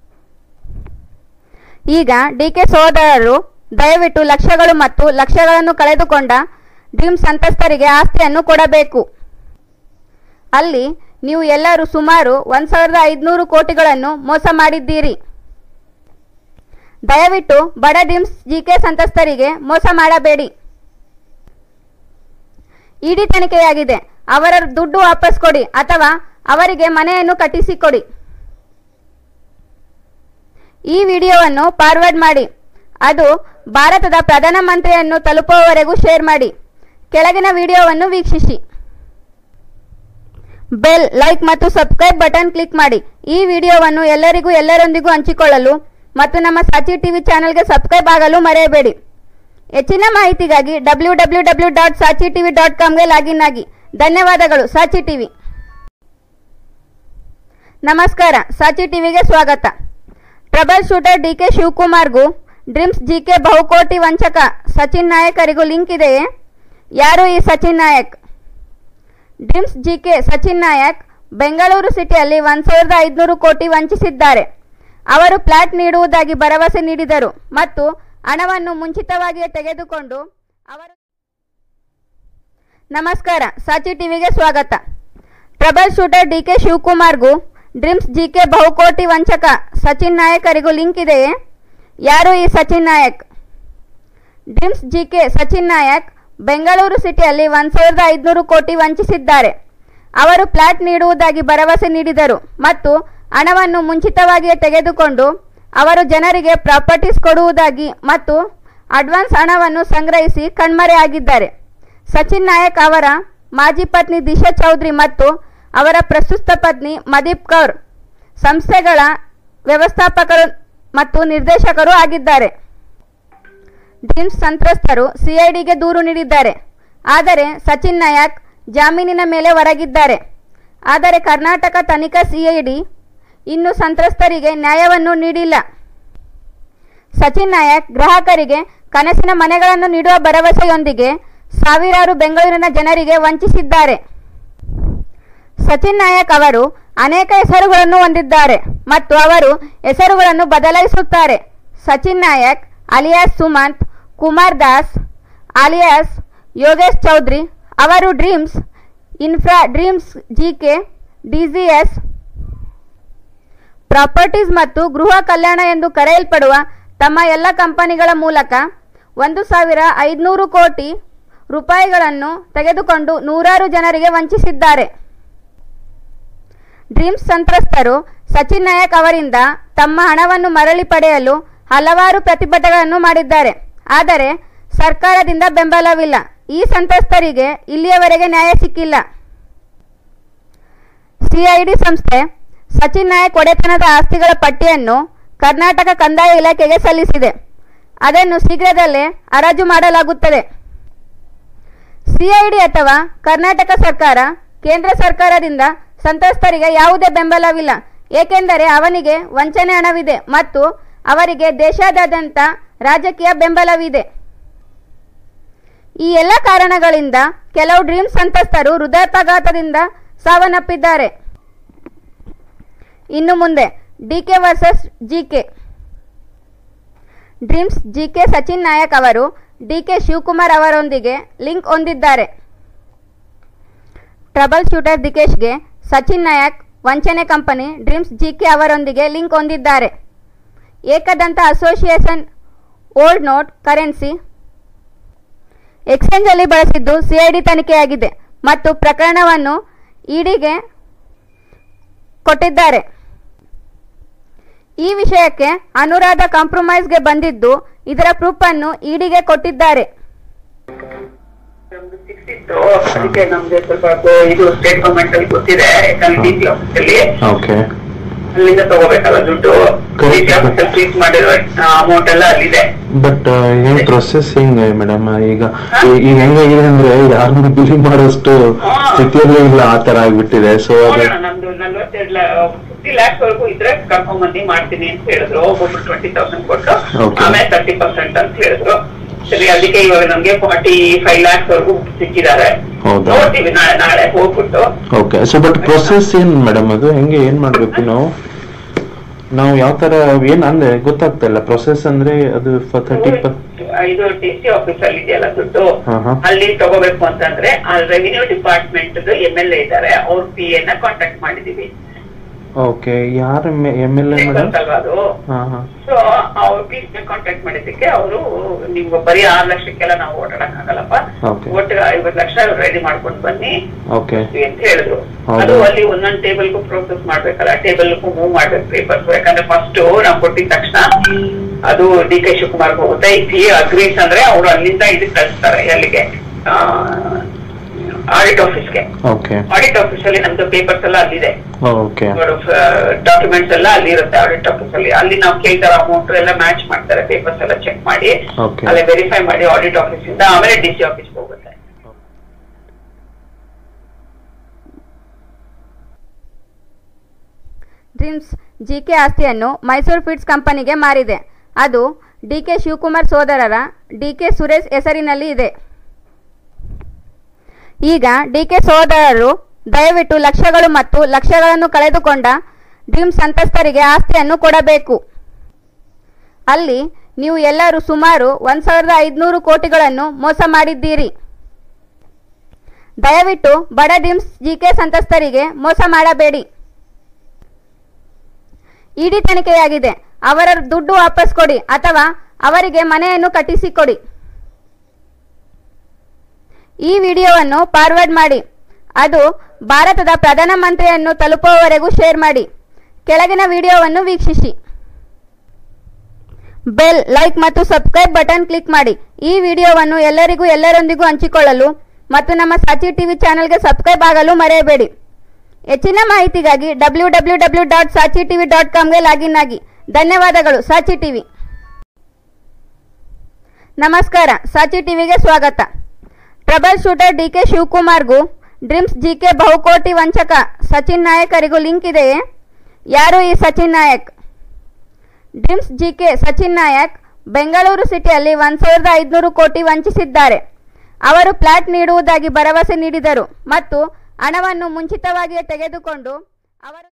ಈಗ DK ಸೋದರರು ದಯವಿಟ್ಟು ಲಕ್ಷಗಳು ಮತ್ತು ಲಕ್ಷಗಳನ್ನು ಕಳೆದುಕೊಂಡ ಡ್ರೀಮ್ಸ್ ಸಂತ್ರಸ್ತರಿಗೆ ಆಸ್ತಿಯನ್ನು ಕೊಡಬೇಕು. ಅಲ್ಲಿ ನೀವು ಎಲ್ಲರೂ ಸುಮಾರು 1500 ಕೋಟಿಗಳನ್ನು ಮೋಸ ಮಾಡಿದ್ದೀರಿ. ದಯವಿಟ್ಟು ಬಡ ಡ್ರೀಮ್ಸ್ GK ಸಂತ್ರಸ್ತರಿಗೆ ಮೋಸ ಮಾಡಬೇಡಿ. ಇಡಿ ತನಿಖೆಯಾಗಿದೆ, ಅವರ ದುಡ್ಡು ವಾಪಸ್ ಕೊಡಿ ಅಥವಾ ಅವರಿಗೆ ಮನೆಯನ್ನು ಕಟ್ಟಿಸಿಕೊಡಿ. ಈ ವಿಡಿಯೋವನ್ನು ಫಾರ್ವರ್ಡ್ ಮಾಡಿ, ಅದು ಭಾರತದ ಪ್ರಧಾನಮಂತ್ರಿಯನ್ನು ತಲುಪುವವರೆಗೂ ಶೇರ್ ಮಾಡಿ. ಕೆಳಗಿನ ವಿಡಿಯೋವನ್ನು ವೀಕ್ಷಿಸಿ. ಬೆಲ್, ಲೈಕ್ ಮತ್ತು ಸಬ್ಸ್ಕ್ರೈಬ್ ಬಟನ್ ಕ್ಲಿಕ್ ಮಾಡಿ. ಈ ವಿಡಿಯೋವನ್ನು ಎಲ್ಲರೊಂದಿಗೂ ಹಂಚಿಕೊಳ್ಳಲು ಮತ್ತು ನಮ್ಮ ಸಾಚಿ ಟಿವಿ ಚಾನೆಲ್ಗೆ ಸಬ್ಸ್ಕ್ರೈಬ್ ಆಗಲು ಮರೆಯಬೇಡಿ. ಹೆಚ್ಚಿನ ಮಾಹಿತಿಗಾಗಿ www.sachitv.com ಲಾಗಿನ್ ಆಗಿ. ಧನ್ಯವಾದಗಳು. ಸಾಚಿ ಟಿವಿ. ನಮಸ್ಕಾರ, ಸಾಚಿ ಟಿವಿಗೆ ಸ್ವಾಗತ. ಟ್ರಬಲ್ ಶೂಟರ್ DK ಶಿವಕುಮಾರ್ಗೂ ಡ್ರೀಮ್ಸ್ GK ಬಹುಕೋಟಿ ವಂಚಕ ಸಚಿನ್ ನಾಯಕರಿಗೂ ಲಿಂಕ್ ಇದೆಯೇ? ಯಾರು ಈ ಸಚಿನ್ ನಾಯಕ್? ಡ್ರೀಮ್ಸ್ GK ಸಚಿನ್ ನಾಯಕ್ ಬೆಂಗಳೂರು ಸಿಟಿಯಲ್ಲಿ 1500 ಕೋಟಿ ವಂಚಿಸಿದ್ದಾರೆ. ಅವರು ಫ್ಲಾಟ್ ನೀಡುವುದಾಗಿ ಭರವಸೆ ನೀಡಿದರು ಮತ್ತು ಹಣವನ್ನು ಮುಂಚಿತವಾಗಿಯೇ ತೆಗೆದುಕೊಂಡು ಅವರು. ನಮಸ್ಕಾರ, ಸಾಚಿ ಟಿವಿಗೆ ಸ್ವಾಗತ. ಟ್ರಬಲ್ ಶೂಟರ್ DK ಶಿವಕುಮಾರ್ಗೂ ಡ್ರೀಮ್ಸ್ GK ಬಹುಕೋಟಿ ವಂಚಕ ಸಚಿನ್ ನಾಯಕರಿಗೂ ಲಿಂಕ್ ಇದೆಯೇ? ಯಾರು ಈ ಸಚಿನ್ ನಾಯಕ್? ಡ್ರೀಮ್ಸ್ GK ಸಚಿನ್ ನಾಯಕ್ ಬೆಂಗಳೂರು ಸಿಟಿಯಲ್ಲಿ 1500 ಕೋಟಿ ವಂಚಿಸಿದ್ದಾರೆ. ಅವರು ಫ್ಲಾಟ್ ನೀಡುವುದಾಗಿ ಭರವಸೆ ನೀಡಿದರು ಮತ್ತು ಹಣವನ್ನು ಮುಂಚಿತವಾಗಿಯೇ ತೆಗೆದುಕೊಂಡು ಅವರು ಜನರಿಗೆ ಪ್ರಾಪರ್ಟೀಸ್ ಕೊಡುವುದಾಗಿ ಮತ್ತು ಅಡ್ವಾನ್ಸ್ ಹಣವನ್ನು ಸಂಗ್ರಹಿಸಿ ಕಣ್ಮರೆಯಾಗಿದ್ದಾರೆ. ಸಚಿನ್ ನಾಯಕ್ ಅವರ ಮಾಜಿ ಪತ್ನಿ ದಿಶಾ ಚೌಧರಿ ಮತ್ತು ಅವರ ಪ್ರಸ್ತುತ ಪತ್ನಿ ಮದೀಪ್ ಕೌರ್ ಸಂಸ್ಥೆಗಳ ವ್ಯವಸ್ಥಾಪಕರು ಮತ್ತು ನಿರ್ದೇಶಕರು ಆಗಿದ್ದಾರೆ. ಡ್ರೀಮ್ಸ್ ಸಂತ್ರಸ್ತರು CIDಗೆ ದೂರು ನೀಡಿದ್ದಾರೆ. ಆದರೆ ಸಚಿನ್ ನಾಯಕ್ ಜಾಮೀನಿನ ಮೇಲೆ ಹೊರಗಿದ್ದಾರೆ. ಆದರೆ ಕರ್ನಾಟಕ ತನಿಖಾ CID ಇನ್ನು ಸಂತ್ರಸ್ತರಿಗೆ ನ್ಯಾಯವನ್ನು ನೀಡಿಲ್ಲ. ಸಚಿನ್ ನಾಯಕ್ ಗ್ರಾಹಕರಿಗೆ ಕನಸಿನ ಮನೆಗಳನ್ನು ನೀಡುವ ಭರವಸೆಯೊಂದಿಗೆ ಸಾವಿರಾರು ಬೆಂಗಳೂರಿನ ಜನರಿಗೆ ವಂಚಿಸಿದ್ದಾರೆ. ಸಚಿನ್ ನಾಯಕ್ ಅವರು ಅನೇಕ ಹೆಸರುಗಳನ್ನು ಹೊಂದಿದ್ದಾರೆ ಮತ್ತು ಅವರು ಹೆಸರುಗಳನ್ನು ಬದಲಾಯಿಸುತ್ತಾರೆ. ಸಚಿನ್ ನಾಯಕ್ ಅಲಿಯಾಸ್ ಸುಮಂತ್ ಕುಮಾರ್ ದಾಸ್ ಅಲಿಯಾಸ್ ಯೋಗೇಶ್ ಚೌಧರಿ ಅವರು dreams infra, dreams GK, DGS properties ಮತ್ತು ಗೃಹ ಕಲ್ಯಾಣ ಎಂದು ಕರೆಯಲ್ಪಡುವ ತಮ್ಮ ಎಲ್ಲ ಕಂಪನಿಗಳ ಮೂಲಕ 1500 ಕೋಟಿ ರೂಪಾಯಿಗಳನ್ನು ತೆಗೆದುಕೊಂಡು ನೂರಾರು ಜನರಿಗೆ ವಂಚಿಸಿದ್ದಾರೆ. ಡ್ರೀಮ್ಸ್ ಸಂತ್ರಸ್ತರು ಸಚಿನ್ ನಾಯಕ್ ಅವರಿಂದ ತಮ್ಮ ಹಣವನ್ನು ಮರಳಿ ಪಡೆಯಲು ಹಲವಾರು ಪ್ರತಿಭಟನೆಗಳನ್ನು ಮಾಡಿದ್ದಾರೆ. ಆದರೆ ಸರ್ಕಾರದಿಂದ ಬೆಂಬಲವಿಲ್ಲ. ಈ ಸಂತ್ರಸ್ತರಿಗೆ ಇಲ್ಲಿಯವರೆಗೆ ನ್ಯಾಯ ಸಿಕ್ಕಿಲ್ಲ. CID ಸಂಸ್ಥೆ ಸಚಿನ್ ನಾಯಕ್ ಒಡೆತನದ ಆಸ್ತಿಗಳ ಪಟ್ಟಿಯನ್ನು ಕರ್ನಾಟಕ ಕಂದಾಯ ಇಲಾಖೆಗೆ ಸಲ್ಲಿಸಿದೆ. ಅದನ್ನು ಶೀಘ್ರದಲ್ಲೇ ಹರಾಜು ಮಾಡಲಾಗುತ್ತದೆ. CID ಅಥವಾ ಕರ್ನಾಟಕ ಸರ್ಕಾರ, ಕೇಂದ್ರ ಸರ್ಕಾರದಿಂದ ಸಂತ್ರಸ್ತರಿಗೆ ಯಾವುದೇ ಬೆಂಬಲವಿಲ್ಲ, ಏಕೆಂದರೆ ಅವನಿಗೆ ವಂಚನೆ ಹಣವಿದೆ ಮತ್ತು ಅವರಿಗೆ ದೇಶಾದ್ಯಂತ ರಾಜಕೀಯ ಬೆಂಬಲವಿದೆ. ಈ ಎಲ್ಲ ಕಾರಣಗಳಿಂದ ಕೆಲವು ಡ್ರೀಮ್ಸ್ ಸಂತ್ರಸ್ತರು ಹೃದಯಾಘಾತದಿಂದ ಸಾವನ್ನಪ್ಪಿದ್ದಾರೆ. ಇನ್ನು ಮುಂದೆ DK versus GK. Dreams GK Sachin Nayak ಅವರು DK ಶಿವಕುಮಾರ್ ಅವರೊಂದಿಗೆ ಲಿಂಕ್ ಹೊಂದಿದ್ದಾರೆ. ಟ್ರಬಲ್ ಶೂಟರ್ ದಿಕೇಶ್ಗೆ ಸಚಿನ್ ನಾಯಕ್ ವಂಚನೆ ಕಂಪನಿ ಡ್ರೀಮ್ಸ್ GK ಅವರೊಂದಿಗೆ ಲಿಂಕ್ ಹೊಂದಿದ್ದಾರೆ. Ekadanta association old note currency exchange ಅಲ್ಲಿ ಬಳಸಿದ್ದು CID ತನಿಖೆಯಾಗಿದೆ ಮತ್ತು ಪ್ರಕರಣವನ್ನು EDಗೆ ಕೊಟ್ಟಿದ್ದಾರೆ. ಈ ವಿಷಯಕ್ಕೆ ಅನುರಾಧ ಕಾಂಪ್ರಮೈಸ್ಗೆ ಬಂದಿದ್ದು ಇದರ ಪ್ರೂಫ್ ಅನ್ನು EDಗೆ ಕೊಟ್ಟಿದ್ದಾರೆ. ಅದಕ್ಕೆ ನಮ್ಗೆ ಸ್ವಲ್ಪ ಇದು ಸ್ಟೇಟ್ ಗವರ್ಮೆಂಟ್ ಅಲ್ಲಿ ಗೊತ್ತಿದೆ, ಅಲ್ಲಿಂದ ತಗೋಬೇಕಲ್ಲ ದುಡ್ಡು. ಫೀಸ್ ಮಾಡಿರೋ ಅಮೌಂಟ್ ಎಲ್ಲ ಅಲ್ಲಿದೆ. ಬಟ್ ಏನ್ ಪ್ರೊಸೆಸ್ ಹೆಂಗೆ ಮೇಡಮ್? ಈಗ ಈಗ ಹೆಂಗಾಗಿದೆ ಅಂದ್ರೆ ಯಾರನ್ನು ಬಿಲಿ ಮಾಡೋಷ್ಟು ಸ್ಥಿತಿಯಲ್ಲೂ ಇಲ್ಲ, ಆ ತರ ಆಗ್ಬಿಟ್ಟಿದೆ. ಸೊ ಅದು ನಮ್ದು 50 lakhs ವರೆಗೂ ಇದ್ರೆ ಕರ್ಕೊಂಡ್ ಬಂದಿ ಮಾಡ್ತೀನಿ ಅಂತ ಹೇಳಿದ್ರು. ಒಬ್ಬೊಬ್ರು 20,000 ಕೊಟ್ಟು ಆಮೇಲೆ 30% ಅಂತ ಹೇಳಿದ್ರು. ಸರಿ, ಅದಕ್ಕೆ ಇವಾಗ ನಮ್ಗೆ 45 lakhs ವರೆಗೂ ಸಿಕ್ಕಿದ್ದಾರೆ. ನೋಡ್ತೀವಿ ನಾಳೆ ಹೋಗ್ಬಿಟ್ಟು. ಓಕೆ. ಸೊ ಬಟ್ ಪ್ರೊಸೆಸ್ ಏನ್ ಮೇಡಮ್ ಅದು ಹೆಂಗೆ ಏನ್ ಮಾಡ್ಬೇಕು ನಾವು ಯಾವ ತರ ಏನ್ ಅಂದ್ರೆ ಗೊತ್ತಾಗ್ತಾ ಇಲ್ಲ. ಪ್ರೊಸೆಸ್ ಅಂದ್ರೆ ಅದು 30% ಇದು ಡಿಸಿ ಆಫೀಸ್ ಅಲ್ಲಿ ಇದೆಯಲ್ಲ ದುಡ್ಡು, ಅಲ್ಲಿ ತಗೋಬೇಕು ಅಂತಂದ್ರೆ ಆ ರೆವಿನ್ಯೂ ಡಿಪಾರ್ಟ್ಮೆಂಟ್ MLA ಇದ್ದಾರೆ, ಅವ್ರ PA ನ ಕಾಂಟ್ಯಾಕ್ಟ್ ಮಾಡಿದೀವಿ. ಓಕೆ. ಯಾರು MLA ಮೇಡಮ್? ಅದು ಸೊ ಅವ್ರ PA ಕಾಂಟ್ಯಾಕ್ಟ್ ಮಾಡಿದ್ದಕ್ಕೆ ಅವರು ನಿಮ್ಗೆ ಬರೀ 6 ಲಕ್ಷಕ್ಕೆಲ್ಲ ನಾವು ಓಡಾಡಕ್ ಆಗಲ್ಲಪ್ಪ, ಒಟ್ಟು 50 ಲಕ್ಷ ರೆಡಿ ಮಾಡ್ಕೊಂಡು ಬನ್ನಿ ಅಂತ ಹೇಳಿದ್ರು. ಅದು ಅಲ್ಲಿ ಒಂದೊಂದ್ ಟೇಬಲ್ಗೂ ಪ್ರೋಸೆಸ್ ಮಾಡ್ಬೇಕಲ್ಲ, ಟೇಬಲ್ಗೂ ಮೂವ್ ಮಾಡ್ಬೇಕು ಪೇಪರ್ಸ್. ಯಾಕಂದ್ರೆ ಫಸ್ಟ್ ನಾವು ಕೊಟ್ಟಿದ ತಕ್ಷಣ ಅದು DK ಶಿವಕುಮಾರ್ ಹೋಗುತ್ತೆ. ಈ PA ಅಗ್ರೀಸ್ ಅಂದ್ರೆ ಅವ್ರು ಅಲ್ಲಿಂದ ಇದಕ್ಕೆ ಕಳಿಸ್ತಾರೆ, ಅಲ್ಲಿಗೆ ಆಡಿಟ್ ಆಫೀಸ್ಗೆ. ಆಡಿಟ್ ಆಫೀಸ್ ಅಲ್ಲಿ ನಮ್ದು ಪೇಪರ್ಸ್ ಎಲ್ಲ ಅಲ್ಲಿದೆ, ಡಾಕ್ಯುಮೆಂಟ್ಸ್ ಎಲ್ಲ ಅಲ್ಲಿ ಇರುತ್ತೆ ಆಡಿಟ್ ಆಫೀಸ್ ಅಲ್ಲಿ. ಅಲ್ಲಿ ನಾವು ಕೇಳ್ತಾರ ಅಮೌಂಟ್ ಎಲ್ಲ ಮ್ಯಾಚ್ ಮಾಡ್ತಾರೆ, ಪೇಪರ್ಸ್ ಎಲ್ಲ ಚೆಕ್ ಮಾಡಿ ಅಲ್ಲಿ ವೆರಿಫೈ ಮಾಡಿ ಆಡಿಟ್ ಆಫೀಸ್ ಇಂದ ಆಮೇಲೆ DC ಆಫೀಸ್ಗೆ ಹೋಗುತ್ತೆ. ಡ್ರೀಮ್ಸ್ GK ಆಸ್ತಿಯನ್ನು ಮೈಸೂರು ಫೀಡ್ಸ್ ಕಂಪನಿಗೆ ಮಾರಿದೆ. ಅದು DK ಶಿವಕುಮಾರ್ ಸೋದರರ DK ಸುರೇಶ್ ಹೆಸರಿನಲ್ಲಿ ಇದೆ. ಈಗ DK ಸೋದರರು ದಯವಿಟ್ಟು ಲಕ್ಷಗಳು ಮತ್ತು ಲಕ್ಷಗಳನ್ನು ಕಳೆದುಕೊಂಡ ಡ್ರೀಮ್ಸ್ ಸಂತ್ರಸ್ತರಿಗೆ ಆಸ್ತಿಯನ್ನು ಕೊಡಬೇಕು. ಅಲ್ಲಿ ನೀವು ಎಲ್ಲರೂ ಸುಮಾರು 1,500 ಕೋಟಿಗಳನ್ನು ಮೋಸ ಮಾಡಿದ್ದೀರಿ. ದಯವಿಟ್ಟು ಬಡ ಡ್ರೀಮ್ಸ್ GK ಸಂತ್ರಸ್ತರಿಗೆ ಮೋಸ ಮಾಡಬೇಡಿ. ಇಡಿ ತನಿಖೆಯಾಗಿದೆ, ಅವರ ದುಡ್ಡು ವಾಪಸ್ ಕೊಡಿ ಅಥವಾ ಅವರಿಗೆ ಮನೆಯನ್ನು ಕಟ್ಟಿಸಿಕೊಡಿ. ಈ ವಿಡಿಯೋವನ್ನು ಫಾರ್ವರ್ಡ್ ಮಾಡಿ, ಅದು ಭಾರತದ ಪ್ರಧಾನಮಂತ್ರಿಯನ್ನು ತಲುಪುವವರೆಗೂ ಶೇರ್ ಮಾಡಿ. ಕೆಳಗಿನ ವಿಡಿಯೋವನ್ನು ವೀಕ್ಷಿಸಿ. ಬೆಲ್, ಲೈಕ್ ಮತ್ತು ಸಬ್ಸ್ಕ್ರೈಬ್ ಬಟನ್ ಕ್ಲಿಕ್ ಮಾಡಿ. ಈ ವಿಡಿಯೋವನ್ನು ಎಲ್ಲರೊಂದಿಗೂ ಹಂಚಿಕೊಳ್ಳಲು ಮತ್ತು ನಮ್ಮ ಸಾಚಿ ಟಿವಿ ಚಾನೆಲ್ಗೆ ಸಬ್ಸ್ಕ್ರೈಬ್ ಆಗಲು ಮರೆಯಬೇಡಿ. ಹೆಚ್ಚಿನ ಮಾಹಿತಿಗಾಗಿ www.sachitv.com ಗೆ ಲಾಗಿನ್ ಆಗಿ. ಧನ್ಯವಾದಗಳು. ಸಾಚಿ ಟಿವಿ. ನಮಸ್ಕಾರ, ಸಾಚಿ ಟಿವಿಗೆ ಸ್ವಾಗತ. ಟ್ರಬಲ್ ಶೂಟರ್ DK ಶಿವಕುಮಾರ್ಗೂ ಡ್ರೀಮ್ಸ್ GK ಬಹುಕೋಟಿ ವಂಚಕ ಸಚಿನ್ ನಾಯಕರಿಗೂ ಲಿಂಕ್ ಇದೆಯೇ? ಯಾರು ಈ ಸಚಿನ್ ನಾಯಕ್? ಡ್ರೀಮ್ಸ್ GK ಸಚಿನ್ ನಾಯಕ್ ಬೆಂಗಳೂರು ಸಿಟಿಯಲ್ಲಿ 1,500 ಕೋಟಿ ವಂಚಿಸಿದ್ದಾರೆ. ಅವರು ಫ್ಲಾಟ್ ನೀಡುವುದಾಗಿ ಭರವಸೆ ನೀಡಿದರು ಮತ್ತು ಹಣವನ್ನು ಮುಂಚಿತವಾಗಿಯೇ ತೆಗೆದುಕೊಂಡು ಅವರು.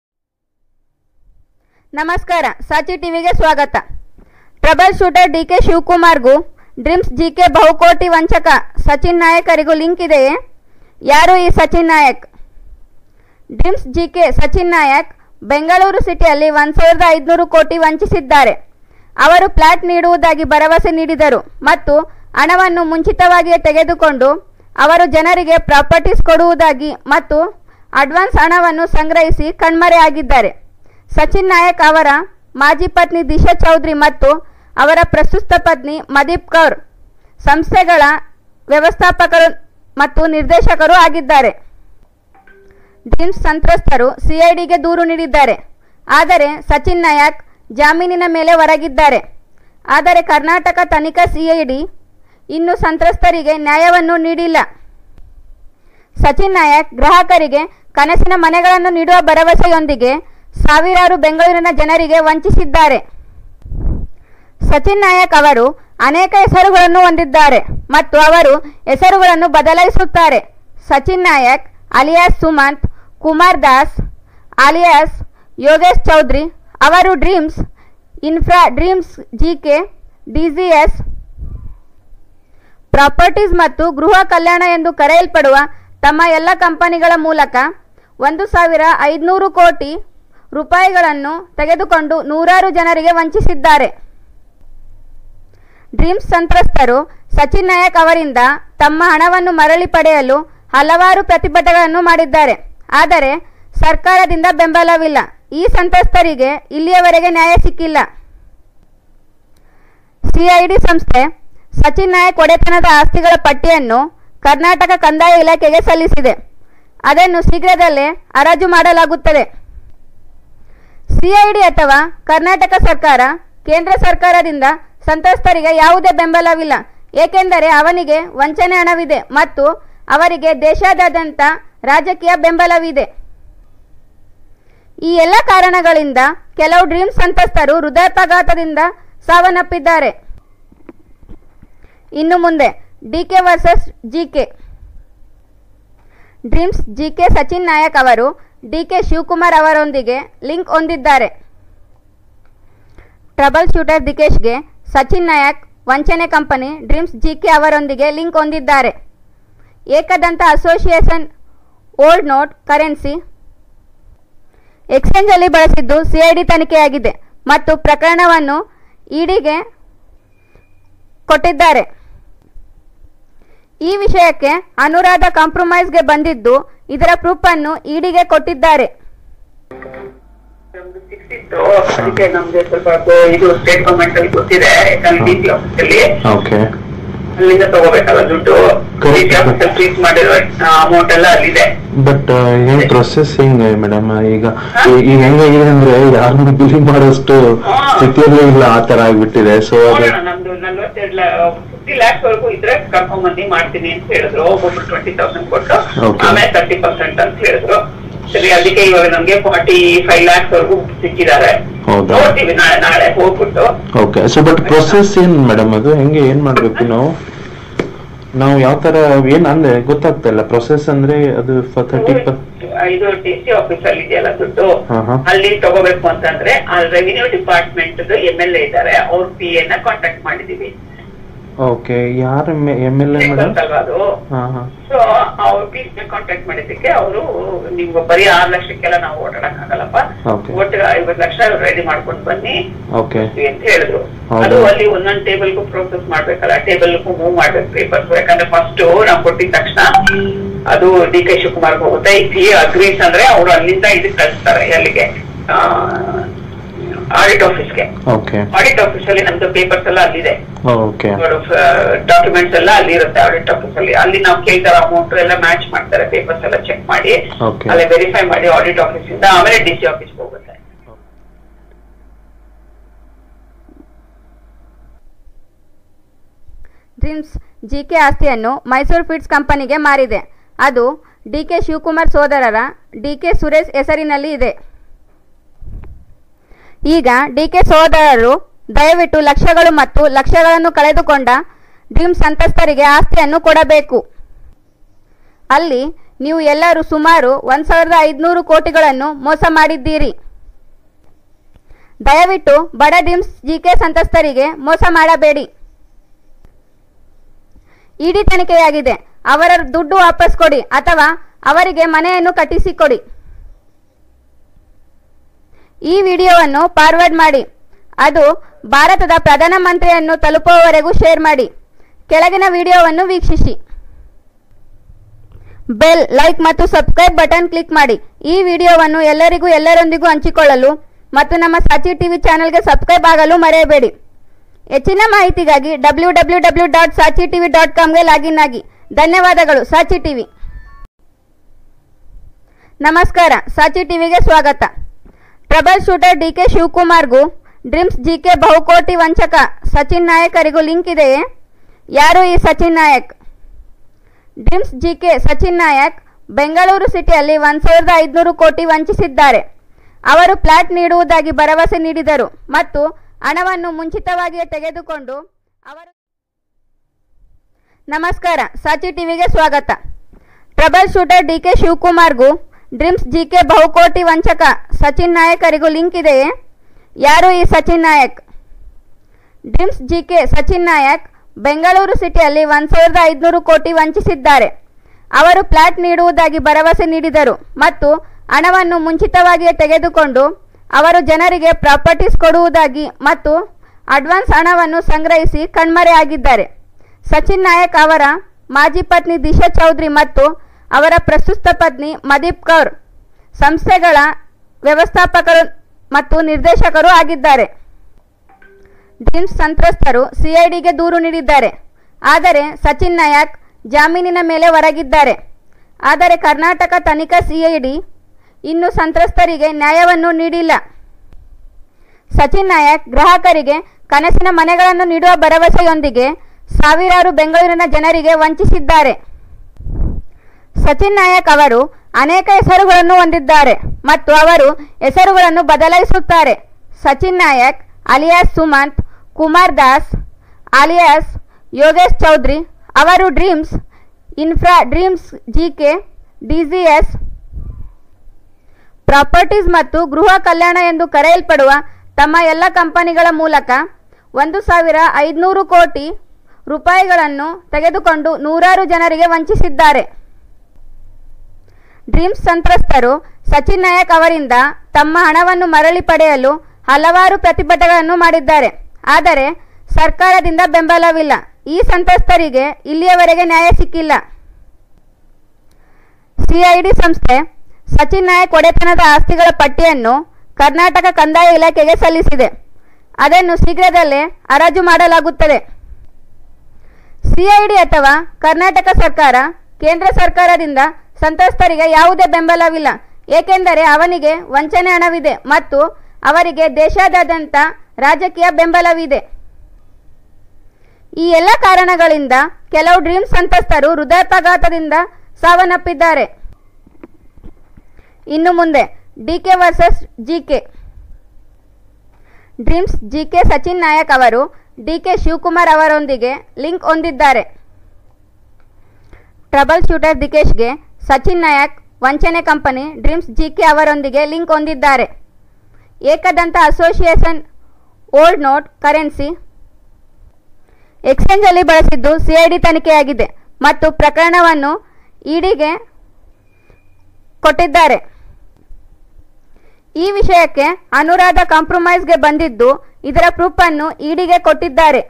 ನಮಸ್ಕಾರ, ಸಾಚಿ ಟಿವಿಗೆ ಸ್ವಾಗತ. ಟ್ರಬಲ್ ಶೂಟರ್ DK ಶಿವಕುಮಾರ್ಗೂ ಡ್ರೀಮ್ಸ್ GK ಬಹುಕೋಟಿ ವಂಚಕ ಸಚಿನ್ ನಾಯಕರಿಗೂ ಲಿಂಕ್ ಇದೆಯೇ? ಯಾರು ಈ ಸಚಿನ್ ನಾಯಕ್? ಡ್ರೀಮ್ಸ್ GK ಸಚಿನ್ ನಾಯಕ್ ಬೆಂಗಳೂರು ಸಿಟಿಯಲ್ಲಿ 1,500 ಕೋಟಿ ವಂಚಿಸಿದ್ದಾರೆ. ಅವರು ಫ್ಲಾಟ್ ನೀಡುವುದಾಗಿ ಭರವಸೆ ನೀಡಿದರು ಮತ್ತು ಹಣವನ್ನು ಮುಂಚಿತವಾಗಿಯೇ ತೆಗೆದುಕೊಂಡು ಅವರು ಜನರಿಗೆ ಪ್ರಾಪರ್ಟೀಸ್ ಕೊಡುವುದಾಗಿ ಮತ್ತು ಅಡ್ವಾನ್ಸ್ ಹಣವನ್ನು ಸಂಗ್ರಹಿಸಿ ಕಣ್ಮರೆಯಾಗಿದ್ದಾರೆ. ಸಚಿನ್ ನಾಯಕ್ ಅವರ ಮಾಜಿ ಪತ್ನಿ ದಿಶಾ ಚೌಧರಿ ಮತ್ತು ಅವರ ಪ್ರಸ್ತುತ ಪತ್ನಿ ಮದೀಪ್ ಕೌರ್ ಸಂಸ್ಥೆಗಳ ವ್ಯವಸ್ಥಾಪಕರು ಮತ್ತು ನಿರ್ದೇಶಕರು ಆಗಿದ್ದಾರೆ. ಡ್ರೀಮ್ಸ್ ಸಂತ್ರಸ್ತರು CIDಗೆ ದೂರು ನೀಡಿದ್ದಾರೆ. ಆದರೆ ಸಚಿನ್ ನಾಯಕ್ ಜಾಮೀನಿನ ಮೇಲೆ ಹೊರಗಿದ್ದಾರೆ. ಆದರೆ ಕರ್ನಾಟಕ ತನಿಖಾ CID ಇನ್ನೂ ಸಂತ್ರಸ್ತರಿಗೆ ನ್ಯಾಯವನ್ನು ನೀಡಿಲ್ಲ. ಸಚಿನ್ ನಾಯಕ್ ಗ್ರಾಹಕರಿಗೆ ಕನಸಿನ ಮನೆಗಳನ್ನು ನೀಡುವ ಭರವಸೆಯೊಂದಿಗೆ ಸಾವಿರಾರು ಬೆಂಗಳೂರಿನ ಜನರಿಗೆ ವಂಚಿಸಿದ್ದಾರೆ. ಸಚಿನ್ ನಾಯಕ್ ಅವರು ಅನೇಕ ಹೆಸರುಗಳನ್ನು ಹೊಂದಿದ್ದಾರೆ ಮತ್ತು ಅವರು ಹೆಸರುಗಳನ್ನು ಬದಲಾಯಿಸುತ್ತಾರೆ. ಸಚಿನ್ ನಾಯಕ್ ಅಲಿಯಾಸ್ ಸುಮಂತ್ ಕುಮಾರ್ ದಾಸ್ ಅಲಿಯಾಸ್ ಯೋಗೇಶ್ ಚೌಧರಿ ಅವರು dreams infra, dreams GK, DGS properties ಮತ್ತು ಗೃಹ ಕಲ್ಯಾಣ ಎಂದು ಕರೆಯಲ್ಪಡುವ ತಮ್ಮ ಎಲ್ಲ ಕಂಪನಿಗಳ ಮೂಲಕ 1,500 ಕೋಟಿ ರೂಪಾಯಿಗಳನ್ನು ತೆಗೆದುಕೊಂಡು ನೂರಾರು ಜನರಿಗೆ ವಂಚಿಸಿದ್ದಾರೆ. ಡ್ರೀಮ್ಸ್ ಸಂತ್ರಸ್ತರು ಸಚಿನ್ ನಾಯಕ್ ಅವರಿಂದ ತಮ್ಮ ಹಣವನ್ನು ಮರಳಿ ಪಡೆಯಲು ಹಲವಾರು ಪ್ರತಿಭಟನೆಗಳನ್ನು ಮಾಡಿದ್ದಾರೆ. ಆದರೆ ಸರ್ಕಾರದಿಂದ ಬೆಂಬಲವಿಲ್ಲ. ಈ ಸಂತ್ರಸ್ತರಿಗೆ ಇಲ್ಲಿಯವರೆಗೆ ನ್ಯಾಯ ಸಿಕ್ಕಿಲ್ಲ. CID ಸಂಸ್ಥೆ ಸಚಿನ್ ನಾಯಕ್ ಒಡೆತನದ ಆಸ್ತಿಗಳ ಪಟ್ಟಿಯನ್ನು ಕರ್ನಾಟಕ ಕಂದಾಯ ಇಲಾಖೆಗೆ ಸಲ್ಲಿಸಿದೆ. ಅದನ್ನು ಶೀಘ್ರದಲ್ಲೇ ಹರಾಜು ಮಾಡಲಾಗುತ್ತದೆ. ಸಿಐಡಿ ಅಥವಾ ಕರ್ನಾಟಕ ಸರ್ಕಾರ, ಕೇಂದ್ರ ಸರ್ಕಾರದಿಂದ ಸಂತ್ರಸ್ತರಿಗೆ ಯಾವುದೇ ಬೆಂಬಲವಿಲ್ಲ, ಏಕೆಂದರೆ ಅವನಿಗೆ ವಂಚನೆ ಹಣವಿದೆ ಮತ್ತು ಅವರಿಗೆ ದೇಶಾದ್ಯಂತ ರಾಜಕೀಯ ಬೆಂಬಲವಿದೆ. ಈ ಎಲ್ಲ ಕಾರಣಗಳಿಂದ ಕೆಲವು ಡ್ರೀಮ್ಸ್ ಸಂತ್ರಸ್ತರು ಹೃದಯಾಘಾತದಿಂದ ಸಾವನ್ನಪ್ಪಿದ್ದಾರೆ. ಇನ್ನು ಮುಂದೆ DK versus GK. Dreams GK Sachin Nayak ಅವರು ಡಿಕೆ ಶಿವಕುಮಾರ್ ಅವರೊಂದಿಗೆ ಲಿಂಕ್ ಹೊಂದಿದ್ದಾರೆ. ಟ್ರಬಲ್ ಶೂಟರ್ ದಿಕೇಶ್ಗೆ ಸಚಿನ್ ನಾಯಕ್ ವಂಚನೆ ಕಂಪನಿ ಡ್ರೀಮ್ಸ್ ಜಿಕೆ ಅವರೊಂದಿಗೆ ಲಿಂಕ್ ಹೊಂದಿದ್ದಾರೆ. Ekadanta association old note currency exchange ಅಲ್ಲಿ ಬಳಸಿದ್ದು ಸಿಐಡಿ ತನಿಖೆಯಾಗಿದೆ ಮತ್ತು ಪ್ರಕರಣವನ್ನು ಇಡಿಗೆ ಕೊಟ್ಟಿದ್ದಾರೆ. ಈ ವಿಷಯಕ್ಕೆ ಅನುರಾಧ ಕಾಂಪ್ರಮೈಸ್ಗೆ ಬಂದಿದ್ದು ಇದರ ಪ್ರೂಫ್ ಅನ್ನು ಇಡಿಗೆ ಕೊಟ್ಟಿದ್ದಾರೆ. ಅದಕ್ಕೆ ನಮ್ಗೆ ಸ್ವಲ್ಪ ಇದು ಸ್ಟೇಟ್ ಗವರ್ಮೆಂಟ್ ಅಲ್ಲಿ ಗೊತ್ತಿದೆ, ಯಾಕಂದ್ರೆ ಡಿಸಿ ಆಫೀಸ್ ಅಲ್ಲಿ ಅಲ್ಲಿಂದ ತಗೋಬೇಕಲ್ಲ ದುಡ್ಡು, ಡಿಸಿ ಆಫೀಸ್ ಅಲ್ಲಿ ಟ್ರೀಟ್ ಮಾಡಿರೋ ಅಮೌಂಟ್ ಎಲ್ಲ ಅಲ್ಲಿದೆ. ಬಟ್ ಏನ್ ಪ್ರೊಸೆಸ್ ಹೆಂಗೆ ಮೇಡಮ್? ಈಗ ಹೆಂಗಾಗಿದೆ ಅಂದ್ರೆ ಯಾರನ್ನು ಬಿಲಿ ಮಾಡೋಷ್ಟು ಸ್ಥಿತಿಯಲ್ಲೇ ಇಲ್ಲ, ಆ ತರ ಆಗ್ಬಿಟ್ಟಿದೆ. ಸೊ ನಮ್ದು 50 lakhs ವರೆಗೂ ಇದ್ರೆ ಕರ್ಕೊಂಡ್ ಬಂದು ಮಾಡ್ತೀನಿ ಅಂತ ಹೇಳಿದ್ರು. ಒಬ್ಬೊಬ್ರು 20,000 ಕೊಟ್ಟು ಆಮೇಲೆ 30% ಅಂತ ಹೇಳಿದ್ರು. ಸರಿ, ಅದಕ್ಕೆ ಇವಾಗ ನಮ್ಗೆ 45 lakhs ವರೆಗೂ ಸಿಕ್ಕಿದ್ದಾರೆ. ನೋಡ್ತೀವಿ ನಾಳೆ ಹೋಗ್ಬಿಟ್ಟು. ಓಕೆ. ಸೊ ಬಟ್ ಪ್ರೊಸೆಸ್ ಏನ್ ಮೇಡಮ್? ಅದು ಹೆಂಗೆ ಏನ್ ಮಾಡ್ಬೇಕು ನಾವು ಯಾವ ತರ ಏನ್ ಅಂದ್ರೆ ಗೊತ್ತಾಗ್ತಾ ಇಲ್ಲ. ಪ್ರೊಸೆಸ್ ಅಂದ್ರೆ ಅದು 30 ಇದು ಡಿಸಿ ಆಫೀಸ್ ಅಲ್ಲಿ ಇದೆಯಲ್ಲ ದುಡ್ಡು, ಅಲ್ಲಿ ತಗೋಬೇಕು ಅಂತಂದ್ರೆ ರೆವಿನ್ಯೂ ಡಿಪಾರ್ಟ್ಮೆಂಟ್ MLA ಇದ್ದಾರೆ, ಅವ್ರ PA ನ ಕಾಂಟ್ಯಾಕ್ಟ್ ಮಾಡಿದೀವಿ. ಓಕೆ. ಯಾರು MLA ಮೇಡಮ್? ಅದು ಸೊ ಅವ್ರ PA ಕಾಂಟ್ಯಾಕ್ಟ್ ಮಾಡಿದ್ದಕ್ಕೆ ಅವರು ನೀವು ಬರೀ 6 ಲಕ್ಷಕ್ಕೆಲ್ಲ ನಾವು ಓಡಾಡಕ್ ಆಗಲ್ಲಪ್ಪ, ಒಟ್ಟಿಗೆ 50 ಲಕ್ಷ ರೆಡಿ ಮಾಡ್ಕೊಂಡು ಬನ್ನಿ ಅಂತ ಹೇಳಿದ್ರು. ಅದು ಅಲ್ಲಿ ಒಂದೊಂದ್ ಟೇಬಲ್ಗೂ ಪ್ರೋಸೆಸ್ ಮಾಡ್ಬೇಕಲ್ಲ, ಟೇಬಲ್ಗೂ ಮೂವ್ ಮಾಡ್ಬೇಕು ಪೇಪರ್ಸ್. ಯಾಕಂದ್ರೆ ಫಸ್ಟ್ ನಾವು ಕೊಟ್ಟಿದ ತಕ್ಷಣ ಅದು DK ಶಿವಕುಮಾರ್ ಹೋಗುತ್ತೆ. PA ಅಗ್ರೀಸ್ ಅಂದ್ರೆ ಅವ್ರು ಅಲ್ಲಿಂದ ಇದಕ್ಕೆ ಕಳಿಸ್ತಾರೆ, ಅಲ್ಲಿಗೆ ಆಡಿಟ್ ಆಫೀಸ್ಗೆ. ಆಡಿಟ್ ಆಫೀಸ್ ಅಲ್ಲಿ ನಮ್ದು ಪೇಪರ್ಸ್ ಎಲ್ಲ ಅಲ್ಲಿದೆ, ಡಾಕ್ಯುಮೆಂಟ್ಸ್ ಎಲ್ಲ ಅಲ್ಲಿ ಇರುತ್ತೆ ಆಡಿಟ್ ಆಫೀಸ್ ಅಲ್ಲಿ. ಅಲ್ಲಿ ನಾವು ಕೇಳ್ತಾರ ಅಮೌಂಟ್ ಎಲ್ಲ ಮ್ಯಾಚ್ ಮಾಡ್ತಾರೆ, ಪೇಪರ್ಸ್ ಎಲ್ಲ ಚೆಕ್ ಮಾಡಿ ಅಲ್ಲಿ ವೆರಿಫೈ ಮಾಡಿ ಆಡಿಟ್ ಆಫೀಸ್ ಇಂದ ಆಮೇಲೆ ಡಿಸಿ ಆಫೀಸ್ ಹೋಗುತ್ತೆ. ಡ್ರೀಮ್ಸ್ ಜಿಕೆ ಆಸ್ತಿಯನ್ನು ಮೈಸೂರು ಫೀಡ್ಸ್ ಕಂಪನಿಗೆ ಮಾರಿದೆ. ಅದು DK ಶಿವಕುಮಾರ್ ಸೋದರರ DK ಸುರೇಶ್ ಹೆಸರಿನಲ್ಲಿ ಇದೆ. ಈಗ DK ಸೋದರರು ದಯವಿಟ್ಟು ಲಕ್ಷಗಳು ಮತ್ತು ಲಕ್ಷಗಳನ್ನು ಕಳೆದುಕೊಂಡ ಡ್ರೀಮ್ಸ್ ಸಂತ್ರಸ್ತರಿಗೆ ಆಸ್ತಿಯನ್ನು ಕೊಡಬೇಕು. ಅಲ್ಲಿ ನೀವು ಎಲ್ಲರೂ ಸುಮಾರು 1,500 ಕೋಟಿಗಳನ್ನು ಮೋಸ ಮಾಡಿದ್ದೀರಿ. ದಯವಿಟ್ಟು ಬಡ ಡ್ರೀಮ್ಸ್ ಜಿಕೆ ಸಂತ್ರಸ್ತರಿಗೆ ಮೋಸ ಮಾಡಬೇಡಿ. ಇಡಿ ತನಿಖೆಯಾಗಿದೆ, ಅವರ ದುಡ್ಡು ವಾಪಸ್ ಕೊಡಿ ಅಥವಾ ಅವರಿಗೆ ಮನೆಯನ್ನು ಕಟ್ಟಿಸಿಕೊಡಿ. ಈ ವಿಡಿಯೋವನ್ನು ಫಾರ್ವರ್ಡ್ ಮಾಡಿ, ಅದು ಭಾರತದ ಪ್ರಧಾನಮಂತ್ರಿಯನ್ನು ತಲುಪುವವರೆಗೂ ಶೇರ್ ಮಾಡಿ. ಕೆಳಗಿನ ವಿಡಿಯೋವನ್ನು ವೀಕ್ಷಿಸಿ. ಬೆಲ್, ಲೈಕ್ ಮತ್ತು ಸಬ್ಸ್ಕ್ರೈಬ್ ಬಟನ್ ಕ್ಲಿಕ್ ಮಾಡಿ. ಈ ವಿಡಿಯೋವನ್ನು ಎಲ್ಲರೊಂದಿಗೂ ಹಂಚಿಕೊಳ್ಳಲು ಮತ್ತು ನಮ್ಮ ಸಾಚಿ ಟಿವಿ ಚಾನೆಲ್ಗೆ ಸಬ್ಸ್ಕ್ರೈಬ್ ಆಗಲು ಮರೆಯಬೇಡಿ. ಹೆಚ್ಚಿನ ಮಾಹಿತಿಗಾಗಿ www.sachitv.com ಲಾಗಿನ್ ಆಗಿ. ಧನ್ಯವಾದಗಳು. ಸಾಚಿ ಟಿವಿ. ನಮಸ್ಕಾರ, ಸಾಚಿ ಟಿವಿಗೆ ಸ್ವಾಗತ. ಟ್ರಬಲ್ ಶೂಟರ್ DK ಶಿವಕುಮಾರ್ಗೂ ಡ್ರೀಮ್ಸ್ ಜಿಕೆ ಬಹುಕೋಟಿ ವಂಚಕ ಸಚಿನ್ ನಾಯಕರಿಗೂ ಲಿಂಕ್ ಇದೆಯೇ? ಯಾರು ಈ ಸಚಿನ್ ನಾಯಕ್? ಡ್ರೀಮ್ಸ್ ಜಿಕೆ ಸಚಿನ್ ನಾಯಕ್ ಬೆಂಗಳೂರು ಸಿಟಿಯಲ್ಲಿ 1,500 ಕೋಟಿ ವಂಚಿಸಿದ್ದಾರೆ. ಅವರು ಫ್ಲಾಟ್ ನೀಡುವುದಾಗಿ ಭರವಸೆ ನೀಡಿದರು ಮತ್ತು ಹಣವನ್ನು ಮುಂಚಿತವಾಗಿಯೇ ತೆಗೆದುಕೊಂಡು ಅವರು. ನಮಸ್ಕಾರ, ಸಾಚಿ ಟಿವಿಗೆ ಸ್ವಾಗತ. ಟ್ರಬಲ್ ಶೂಟರ್ DK ಶಿವಕುಮಾರ್ಗೂ ಡ್ರೀಮ್ಸ್ ಜಿಕೆ ಬಹುಕೋಟಿ ವಂಚಕ ಸಚಿನ್ ನಾಯಕರಿಗೂ ಲಿಂಕ್ ಇದೆಯೇ? ಯಾರು ಈ ಸಚಿನ್ ನಾಯಕ್? ಡ್ರೀಮ್ಸ್ ಜಿಕೆ ಸಚಿನ್ ನಾಯಕ್ ಬೆಂಗಳೂರು ಸಿಟಿಯಲ್ಲಿ 1,500 ಕೋಟಿ ವಂಚಿಸಿದ್ದಾರೆ. ಅವರು ಫ್ಲಾಟ್ ನೀಡುವುದಾಗಿ ಭರವಸೆ ನೀಡಿದರು ಮತ್ತು ಹಣವನ್ನು ಮುಂಚಿತವಾಗಿಯೇ ತೆಗೆದುಕೊಂಡು ಅವರು ಜನರಿಗೆ ಪ್ರಾಪರ್ಟೀಸ್ ಕೊಡುವುದಾಗಿ ಮತ್ತು ಅಡ್ವಾನ್ಸ್ ಹಣವನ್ನು ಸಂಗ್ರಹಿಸಿ ಕಣ್ಮರೆಯಾಗಿದ್ದಾರೆ. ಸಚಿನ್ ನಾಯಕ್ ಅವರ ಮಾಜಿ ಪತ್ನಿ ದಿಶಾ ಚೌಧರಿ ಮತ್ತು ಅವರ ಪ್ರಸ್ತುತ ಪತ್ನಿ ಮದೀಪ್ ಕೌರ್ ಸಂಸ್ಥೆಗಳ ವ್ಯವಸ್ಥಾಪಕರು ಮತ್ತು ನಿರ್ದೇಶಕರು ಆಗಿದ್ದಾರೆ. ಡ್ರೀಮ್ಸ್ ಸಂತ್ರಸ್ತರು ಸಿಐಡಿಗೆ ದೂರು ನೀಡಿದ್ದಾರೆ. ಆದರೆ ಸಚಿನ್ ನಾಯಕ್ ಜಾಮೀನಿನ ಮೇಲೆ ಹೊರಗಿದ್ದಾರೆ. ಆದರೆ ಕರ್ನಾಟಕ ತನಿಖಾ ಸಿಐಡಿ ಇನ್ನೂ ಸಂತ್ರಸ್ತರಿಗೆ ನ್ಯಾಯವನ್ನು ನೀಡಿಲ್ಲ. ಸಚಿನ್ ನಾಯಕ್ ಗ್ರಾಹಕರಿಗೆ ಕನಸಿನ ಮನೆಗಳನ್ನು ನೀಡುವ ಭರವಸೆಯೊಂದಿಗೆ ಸಾವಿರಾರು ಬೆಂಗಳೂರಿನ ಜನರಿಗೆ ವಂಚಿಸಿದ್ದಾರೆ. ಸಚಿನ್ ನಾಯಕ್ ಅವರು ಅನೇಕ ಹೆಸರುಗಳನ್ನು ಹೊಂದಿದ್ದಾರೆ ಮತ್ತು ಅವರು ಹೆಸರುಗಳನ್ನು ಬದಲಾಯಿಸುತ್ತಾರೆ. ಸಚಿನ್ ನಾಯಕ್ ಅಲಿಯಾಸ್ ಸುಮಂತ್ ಕುಮಾರ್ ದಾಸ್ ಅಲಿಯಾಸ್ ಯೋಗೇಶ್ ಚೌಧರಿ ಅವರು dreams infra, dreams GK, DGS properties ಮತ್ತು ಗೃಹ ಕಲ್ಯಾಣ ಎಂದು ಕರೆಯಲ್ಪಡುವ ತಮ್ಮ ಎಲ್ಲ ಕಂಪನಿಗಳ ಮೂಲಕ 1,500 ಕೋಟಿ ರೂಪಾಯಿಗಳನ್ನು ತೆಗೆದುಕೊಂಡು ನೂರಾರು ಜನರಿಗೆ ವಂಚಿಸಿದ್ದಾರೆ. ಡ್ರೀಮ್ಸ್ ಸಂತ್ರಸ್ತರು ಸಚಿನ್ ನಾಯಕ್ ಅವರಿಂದ ತಮ್ಮ ಹಣವನ್ನು ಮರಳಿ ಪಡೆಯಲು ಹಲವಾರು ಪ್ರತಿಭಟನೆಗಳನ್ನು ಮಾಡಿದ್ದಾರೆ. ಆದರೆ ಸರ್ಕಾರದಿಂದ ಬೆಂಬಲವಿಲ್ಲ. ಈ ಸಂತ್ರಸ್ತರಿಗೆ ಇಲ್ಲಿಯವರೆಗೆ ನ್ಯಾಯ ಸಿಕ್ಕಿಲ್ಲ. CID ಸಂಸ್ಥೆ ಸಚಿನ್ ನಾಯಕ್ ಒಡೆತನದ ಆಸ್ತಿಗಳ ಪಟ್ಟಿಯನ್ನು ಕರ್ನಾಟಕ ಕಂದಾಯ ಇಲಾಖೆಗೆ ಸಲ್ಲಿಸಿದೆ. ಅದನ್ನು ಶೀಘ್ರದಲ್ಲೇ ಹರಾಜು ಮಾಡಲಾಗುತ್ತದೆ. CID ಅಥವಾ ಕರ್ನಾಟಕ ಸರ್ಕಾರ, ಕೇಂದ್ರ ಸರ್ಕಾರದಿಂದ ಸಂತ್ರಸ್ತರಿಗೆ ಯಾವುದೇ ಬೆಂಬಲವಿಲ್ಲ. ಏಕೆಂದರೆ ಅವನಿಗೆ ವಂಚನೆ ಹಣವಿದೆ ಮತ್ತು ಅವರಿಗೆ ದೇಶಾದ್ಯಂತ ರಾಜಕೀಯ ಬೆಂಬಲವಿದೆ. ಈ ಎಲ್ಲ ಕಾರಣಗಳಿಂದ ಕೆಲವು ಡ್ರೀಮ್ಸ್ ಸಂತ್ರಸ್ತರು ಹೃದಯಾಘಾತದಿಂದ ಸಾವನ್ನಪ್ಪಿದ್ದಾರೆ. ಇನ್ನು ಮುಂದೆ DK versus GK. Dreams GK Sachin Nayak ಅವರು DK ಶಿವಕುಮಾರ್ ಅವರೊಂದಿಗೆ ಲಿಂಕ್ ಹೊಂದಿದ್ದಾರೆ. ಟ್ರಬಲ್ ಶೂಟರ್ ದಿಕೇಶ್ಗೆ ಸಚಿನ್ ನಾಯಕ್ ವಂಚನೆ ಕಂಪನಿ ಡ್ರೀಮ್ಸ್ GK ಅವರೊಂದಿಗೆ ಲಿಂಕ್ ಹೊಂದಿದ್ದಾರೆ. Ekadanta association old note currency exchange ಅಲ್ಲಿ ಬಳಸಿದ್ದು CID ತನಿಖೆಯಾಗಿದೆ ಮತ್ತು ಪ್ರಕರಣವನ್ನು EDಗೆ ಕೊಟ್ಟಿದ್ದಾರೆ. ಈ ವಿಷಯಕ್ಕೆ ಅನುರಾಧ ಕಾಂಪ್ರಮೈಸ್ಗೆ ಬಂದಿದ್ದು ಇದರ ಪ್ರೂಫ್ ಅನ್ನು EDಗೆ ಕೊಟ್ಟಿದ್ದಾರೆ.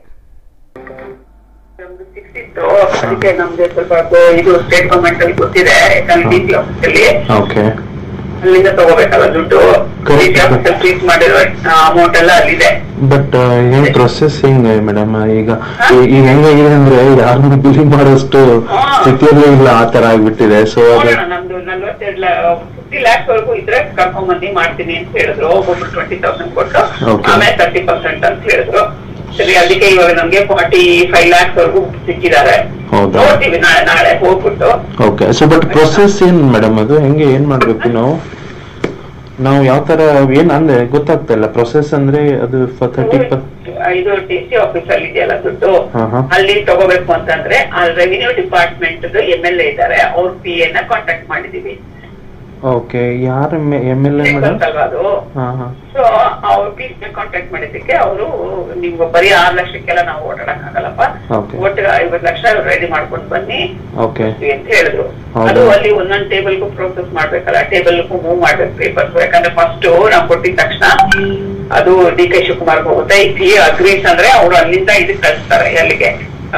ಅದಕ್ಕೆ ನಮ್ಗೆ ಸ್ವಲ್ಪ ಇದು ಸ್ಟೇಟ್ ಗವರ್ಮೆಂಟ್ ಅಲ್ಲಿ ಗೊತ್ತಿದೆ. ಯಾಕಂದ್ರೆ DC ಆಫೀಸಲ್ಲಿ ಅಲ್ಲಿಂದ ತಗೋಬೇಕಲ್ಲ ದುಡ್ಡು. DC ಆಫೀಸಲ್ಲಿ ಟ್ರೀಟ್ ಮಾಡಿರೋ ಅಮೌಂಟ್ ಎಲ್ಲ ಅಲ್ಲಿದೆ. ಬಟ್ ಏನ್ ಪ್ರೊಸೆಸ್ ಹೆಂಗೆ ಮೇಡಮ್? ಈಗ ಹೆಂಗಾಗಿದೆ ಅಂದ್ರೆ ಯಾರನ್ನು ಬಿಲಿ ಮಾಡೋಷ್ಟು ಸ್ಥಿತಿಯಲ್ಲಿ ಇಲ್ಲ, ಆ ತರ ಆಗ್ಬಿಟ್ಟಿದೆ. ಸೊ ನಮ್ದು 50 lakhs ವರೆಗೂ ಇದ್ರೆ ಕರ್ಕೊಂಡ್ ಬಂದು ಮಾಡ್ತೀನಿ ಅಂತ ಹೇಳಿದ್ರು. ಒಬ್ಬೊಬ್ರು 20,000 ಕೊಟ್ಟು ಆಮೇಲೆ 30% ಅಂತ ಹೇಳಿದ್ರು. ಸರಿ, ಅದಕ್ಕೆ ಇವಾಗ ನಮ್ಗೆ 45 lakhs ವರೆಗೂ ಸಿಕ್ಕಿದ್ದಾರೆ. ನೋಡ್ತೀವಿ ನಾಳೆ ಹೋಗ್ಬಿಟ್ಟು. ಓಕೆ. ಸೊ ಬಟ್ ಪ್ರೊಸೆಸ್ ಏನ್ ಮೇಡಮ್? ಅದು ಹೆಂಗೆ, ಏನ್ ಮಾಡ್ಬೇಕು ನಾವು ಯಾವ ತರ ಏನ್ ಅಂದ್ರೆ ಗೊತ್ತಾಗ್ತಾ ಇಲ್ಲ. ಪ್ರೊಸೆಸ್ ಅಂದ್ರೆ ಅದು 30% ಇದು DC ಆಫೀಸ್ ಅಲ್ಲಿ ಇದೆಯಲ್ಲ ದುಡ್ಡು, ಅಲ್ಲಿ ತಗೋಬೇಕು ಅಂತಂದ್ರೆ ಆ ರೆವಿನ್ಯೂ ಡಿಪಾರ್ಟ್ಮೆಂಟ್ MLA ಇದ್ದಾರೆ, ಅವ್ರ PA ನ ಕಾಂಟ್ಯಾಕ್ಟ್ ಮಾಡಿದೀವಿ. ಓಕೆ. ಯಾರ MLA ಮೇಡಮ್? ಅದು ಸೊ ಅವ್ರ PA ಕಾಂಟ್ಯಾಕ್ಟ್ ಮಾಡಿದ್ದಕ್ಕೆ ಅವರು ನಿಮ್ಗೆ ಬರೀ 6 ಲಕ್ಷಕ್ಕೆಲ್ಲ ನಾವು ಓಡಾಡಕ್ ಆಗಲ್ಲಪ್ಪ, ಒಟ್ಟು 50 ಲಕ್ಷ ರೆಡಿ ಮಾಡ್ಕೊಂಡು ಬನ್ನಿ ಅಂತ ಹೇಳಿದ್ರು. ಅದು ಅಲ್ಲಿ ಒಂದೊಂದು ಟೇಬಲ್ಗೂ ಪ್ರೋಸೆಸ್ ಮಾಡ್ಬೇಕಲ್ಲ, ಟೇಬಲ್ಗೂ ಮೂವ್ ಮಾಡ್ಬೇಕು ಪೇಪರ್ಸ್. ಯಾಕಂದ್ರೆ ಫಸ್ಟ್ ನಾವು ಕೊಟ್ಟಿದ ತಕ್ಷಣ ಅದು DK ಶಿವಕುಮಾರ್ ಹೋಗುತ್ತೆ. ಈ PA ಅಗ್ರೀಸ್ ಅಂದ್ರೆ ಅವ್ರು ಅಲ್ಲಿಂದ ಇದಕ್ಕೆ ಕಳಿಸ್ತಾರೆ, ಅಲ್ಲಿಗೆ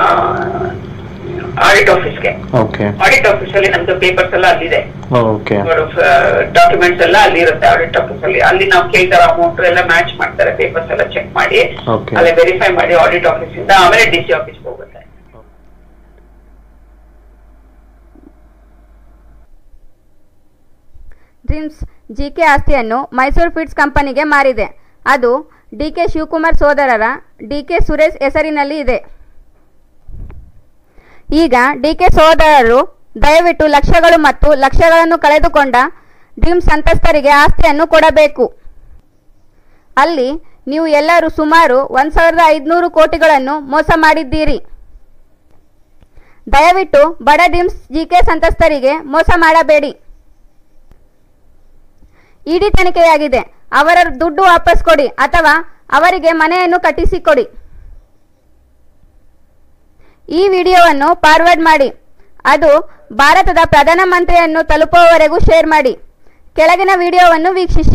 ಆಡಿಟ್ ಆಫೀಸ್ಗೆ. ಆಡಿಟ್ ಆಫೀಸ್ ಅಲ್ಲಿ ನಮ್ದು ಪೇಪರ್ಸ್ ಎಲ್ಲ ಅಲ್ಲಿದೆ, ಡಾಕ್ಯುಮೆಂಟ್ಸ್ ಎಲ್ಲ ಅಲ್ಲಿ ಇರುತ್ತೆ ಆಡಿಟ್ ಆಫೀಸ್ ಅಲ್ಲಿ. ಅಲ್ಲಿ ನಾವು ಕೇಳ್ತಾರ ಅಮೌಂಟ್ ಎಲ್ಲ ಮ್ಯಾಚ್ ಮಾಡ್ತಾರೆ, ಪೇಪರ್ಸ್ ಎಲ್ಲ ಚೆಕ್ ಮಾಡಿ ಅಲ್ಲಿ ವೆರಿಫೈ ಮಾಡಿ ಆಡಿಟ್ ಆಫೀಸ್ ಇಂದ ಆಮೇಲೆ DC ಆಫೀಸ್ಗೆ ಹೋಗುತ್ತೆ. ಡ್ರೀಮ್ಸ್ GK ಆಸ್ತಿಯನ್ನು ಮೈಸೂರು ಫೀಡ್ಸ್ ಕಂಪನಿಗೆ ಮಾರಿದೆ. ಅದು DK ಶಿವಕುಮಾರ್ ಸೋದರರ DK ಸುರೇಶ್ ಹೆಸರಿನಲ್ಲಿ ಇದೆ. ಈಗ DK ಸೋದರರು ದಯವಿಟ್ಟು ಲಕ್ಷಗಳು ಮತ್ತು ಲಕ್ಷಗಳನ್ನು ಕಳೆದುಕೊಂಡ ಡ್ರೀಮ್ಸ್ ಸಂತ್ರಸ್ತರಿಗೆ ಆಸ್ತಿಯನ್ನು ಕೊಡಬೇಕು. ಅಲ್ಲಿ ನೀವು ಎಲ್ಲರೂ ಸುಮಾರು 1,500 ಕೋಟಿಗಳನ್ನು ಮೋಸ ಮಾಡಿದ್ದೀರಿ. ದಯವಿಟ್ಟು ಬಡ ಡ್ರೀಮ್ಸ್ GK ಸಂತ್ರಸ್ತರಿಗೆ ಮೋಸ ಮಾಡಬೇಡಿ. ED ತನಿಖೆಯಾಗಿದೆ. ಅವರ ದುಡ್ಡು ವಾಪಸ್ ಕೊಡಿ ಅಥವಾ ಅವರಿಗೆ ಮನೆಯನ್ನು ಕಟ್ಟಿಸಿಕೊಡಿ. ಈ ವಿಡಿಯೋವನ್ನು ಫಾರ್ವರ್ಡ್ ಮಾಡಿ. ಅದು ಭಾರತದ ಪ್ರಧಾನಮಂತ್ರಿಯನ್ನು ತಲುಪುವವರೆಗೂ ಶೇರ್ ಮಾಡಿ. ಕೆಳಗಿನ ವಿಡಿಯೋವನ್ನು ವೀಕ್ಷಿಸಿ.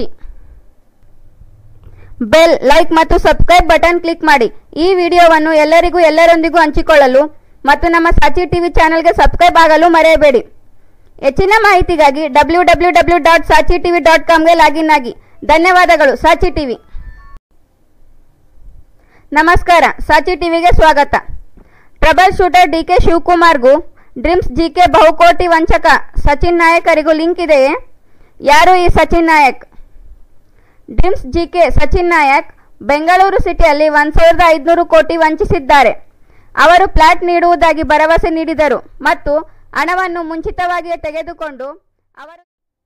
ಬೆಲ್, ಲೈಕ್ ಮತ್ತು ಸಬ್ಸ್ಕ್ರೈಬ್ ಬಟನ್ ಕ್ಲಿಕ್ ಮಾಡಿ. ಈ ವಿಡಿಯೋವನ್ನು ಎಲ್ಲರೊಂದಿಗೂ ಹಂಚಿಕೊಳ್ಳಲು ಮತ್ತು ನಮ್ಮ ಸಾಚಿ ಟಿವಿ ಚಾನೆಲ್ಗೆ ಸಬ್ಸ್ಕ್ರೈಬ್ ಆಗಲು ಮರೆಯಬೇಡಿ. ಹೆಚ್ಚಿನ ಮಾಹಿತಿಗಾಗಿ www.sachitv.com ಲಾಗಿನ್ ಆಗಿ. ಧನ್ಯವಾದಗಳು. ಸಾಚಿ ಟಿವಿ. ನಮಸ್ಕಾರ. ಸಾಚಿ ಟಿವಿಗೆ ಸ್ವಾಗತ. ಟ್ರಬಲ್ ಶೂಟರ್ DK ಶಿವಕುಮಾರ್ಗೂ ಡ್ರೀಮ್ಸ್ GK ಬಹುಕೋಟಿ ವಂಚಕ ಸಚಿನ್ ನಾಯಕರಿಗೂ ಲಿಂಕ್ ಇದೆಯೇ? ಯಾರು ಈ ಸಚಿನ್ ನಾಯಕ್? ಡ್ರೀಮ್ಸ್ GK ಸಚಿನ್ ನಾಯಕ್ ಬೆಂಗಳೂರು ಸಿಟಿಯಲ್ಲಿ 1,500 ಕೋಟಿ ವಂಚಿಸಿದ್ದಾರೆ. ಅವರು ಫ್ಲಾಟ್ ನೀಡುವುದಾಗಿ ಭರವಸೆ ನೀಡಿದರು ಮತ್ತು ಹಣವನ್ನು ಮುಂಚಿತವಾಗಿಯೇ ತೆಗೆದುಕೊಂಡು ಅವರು.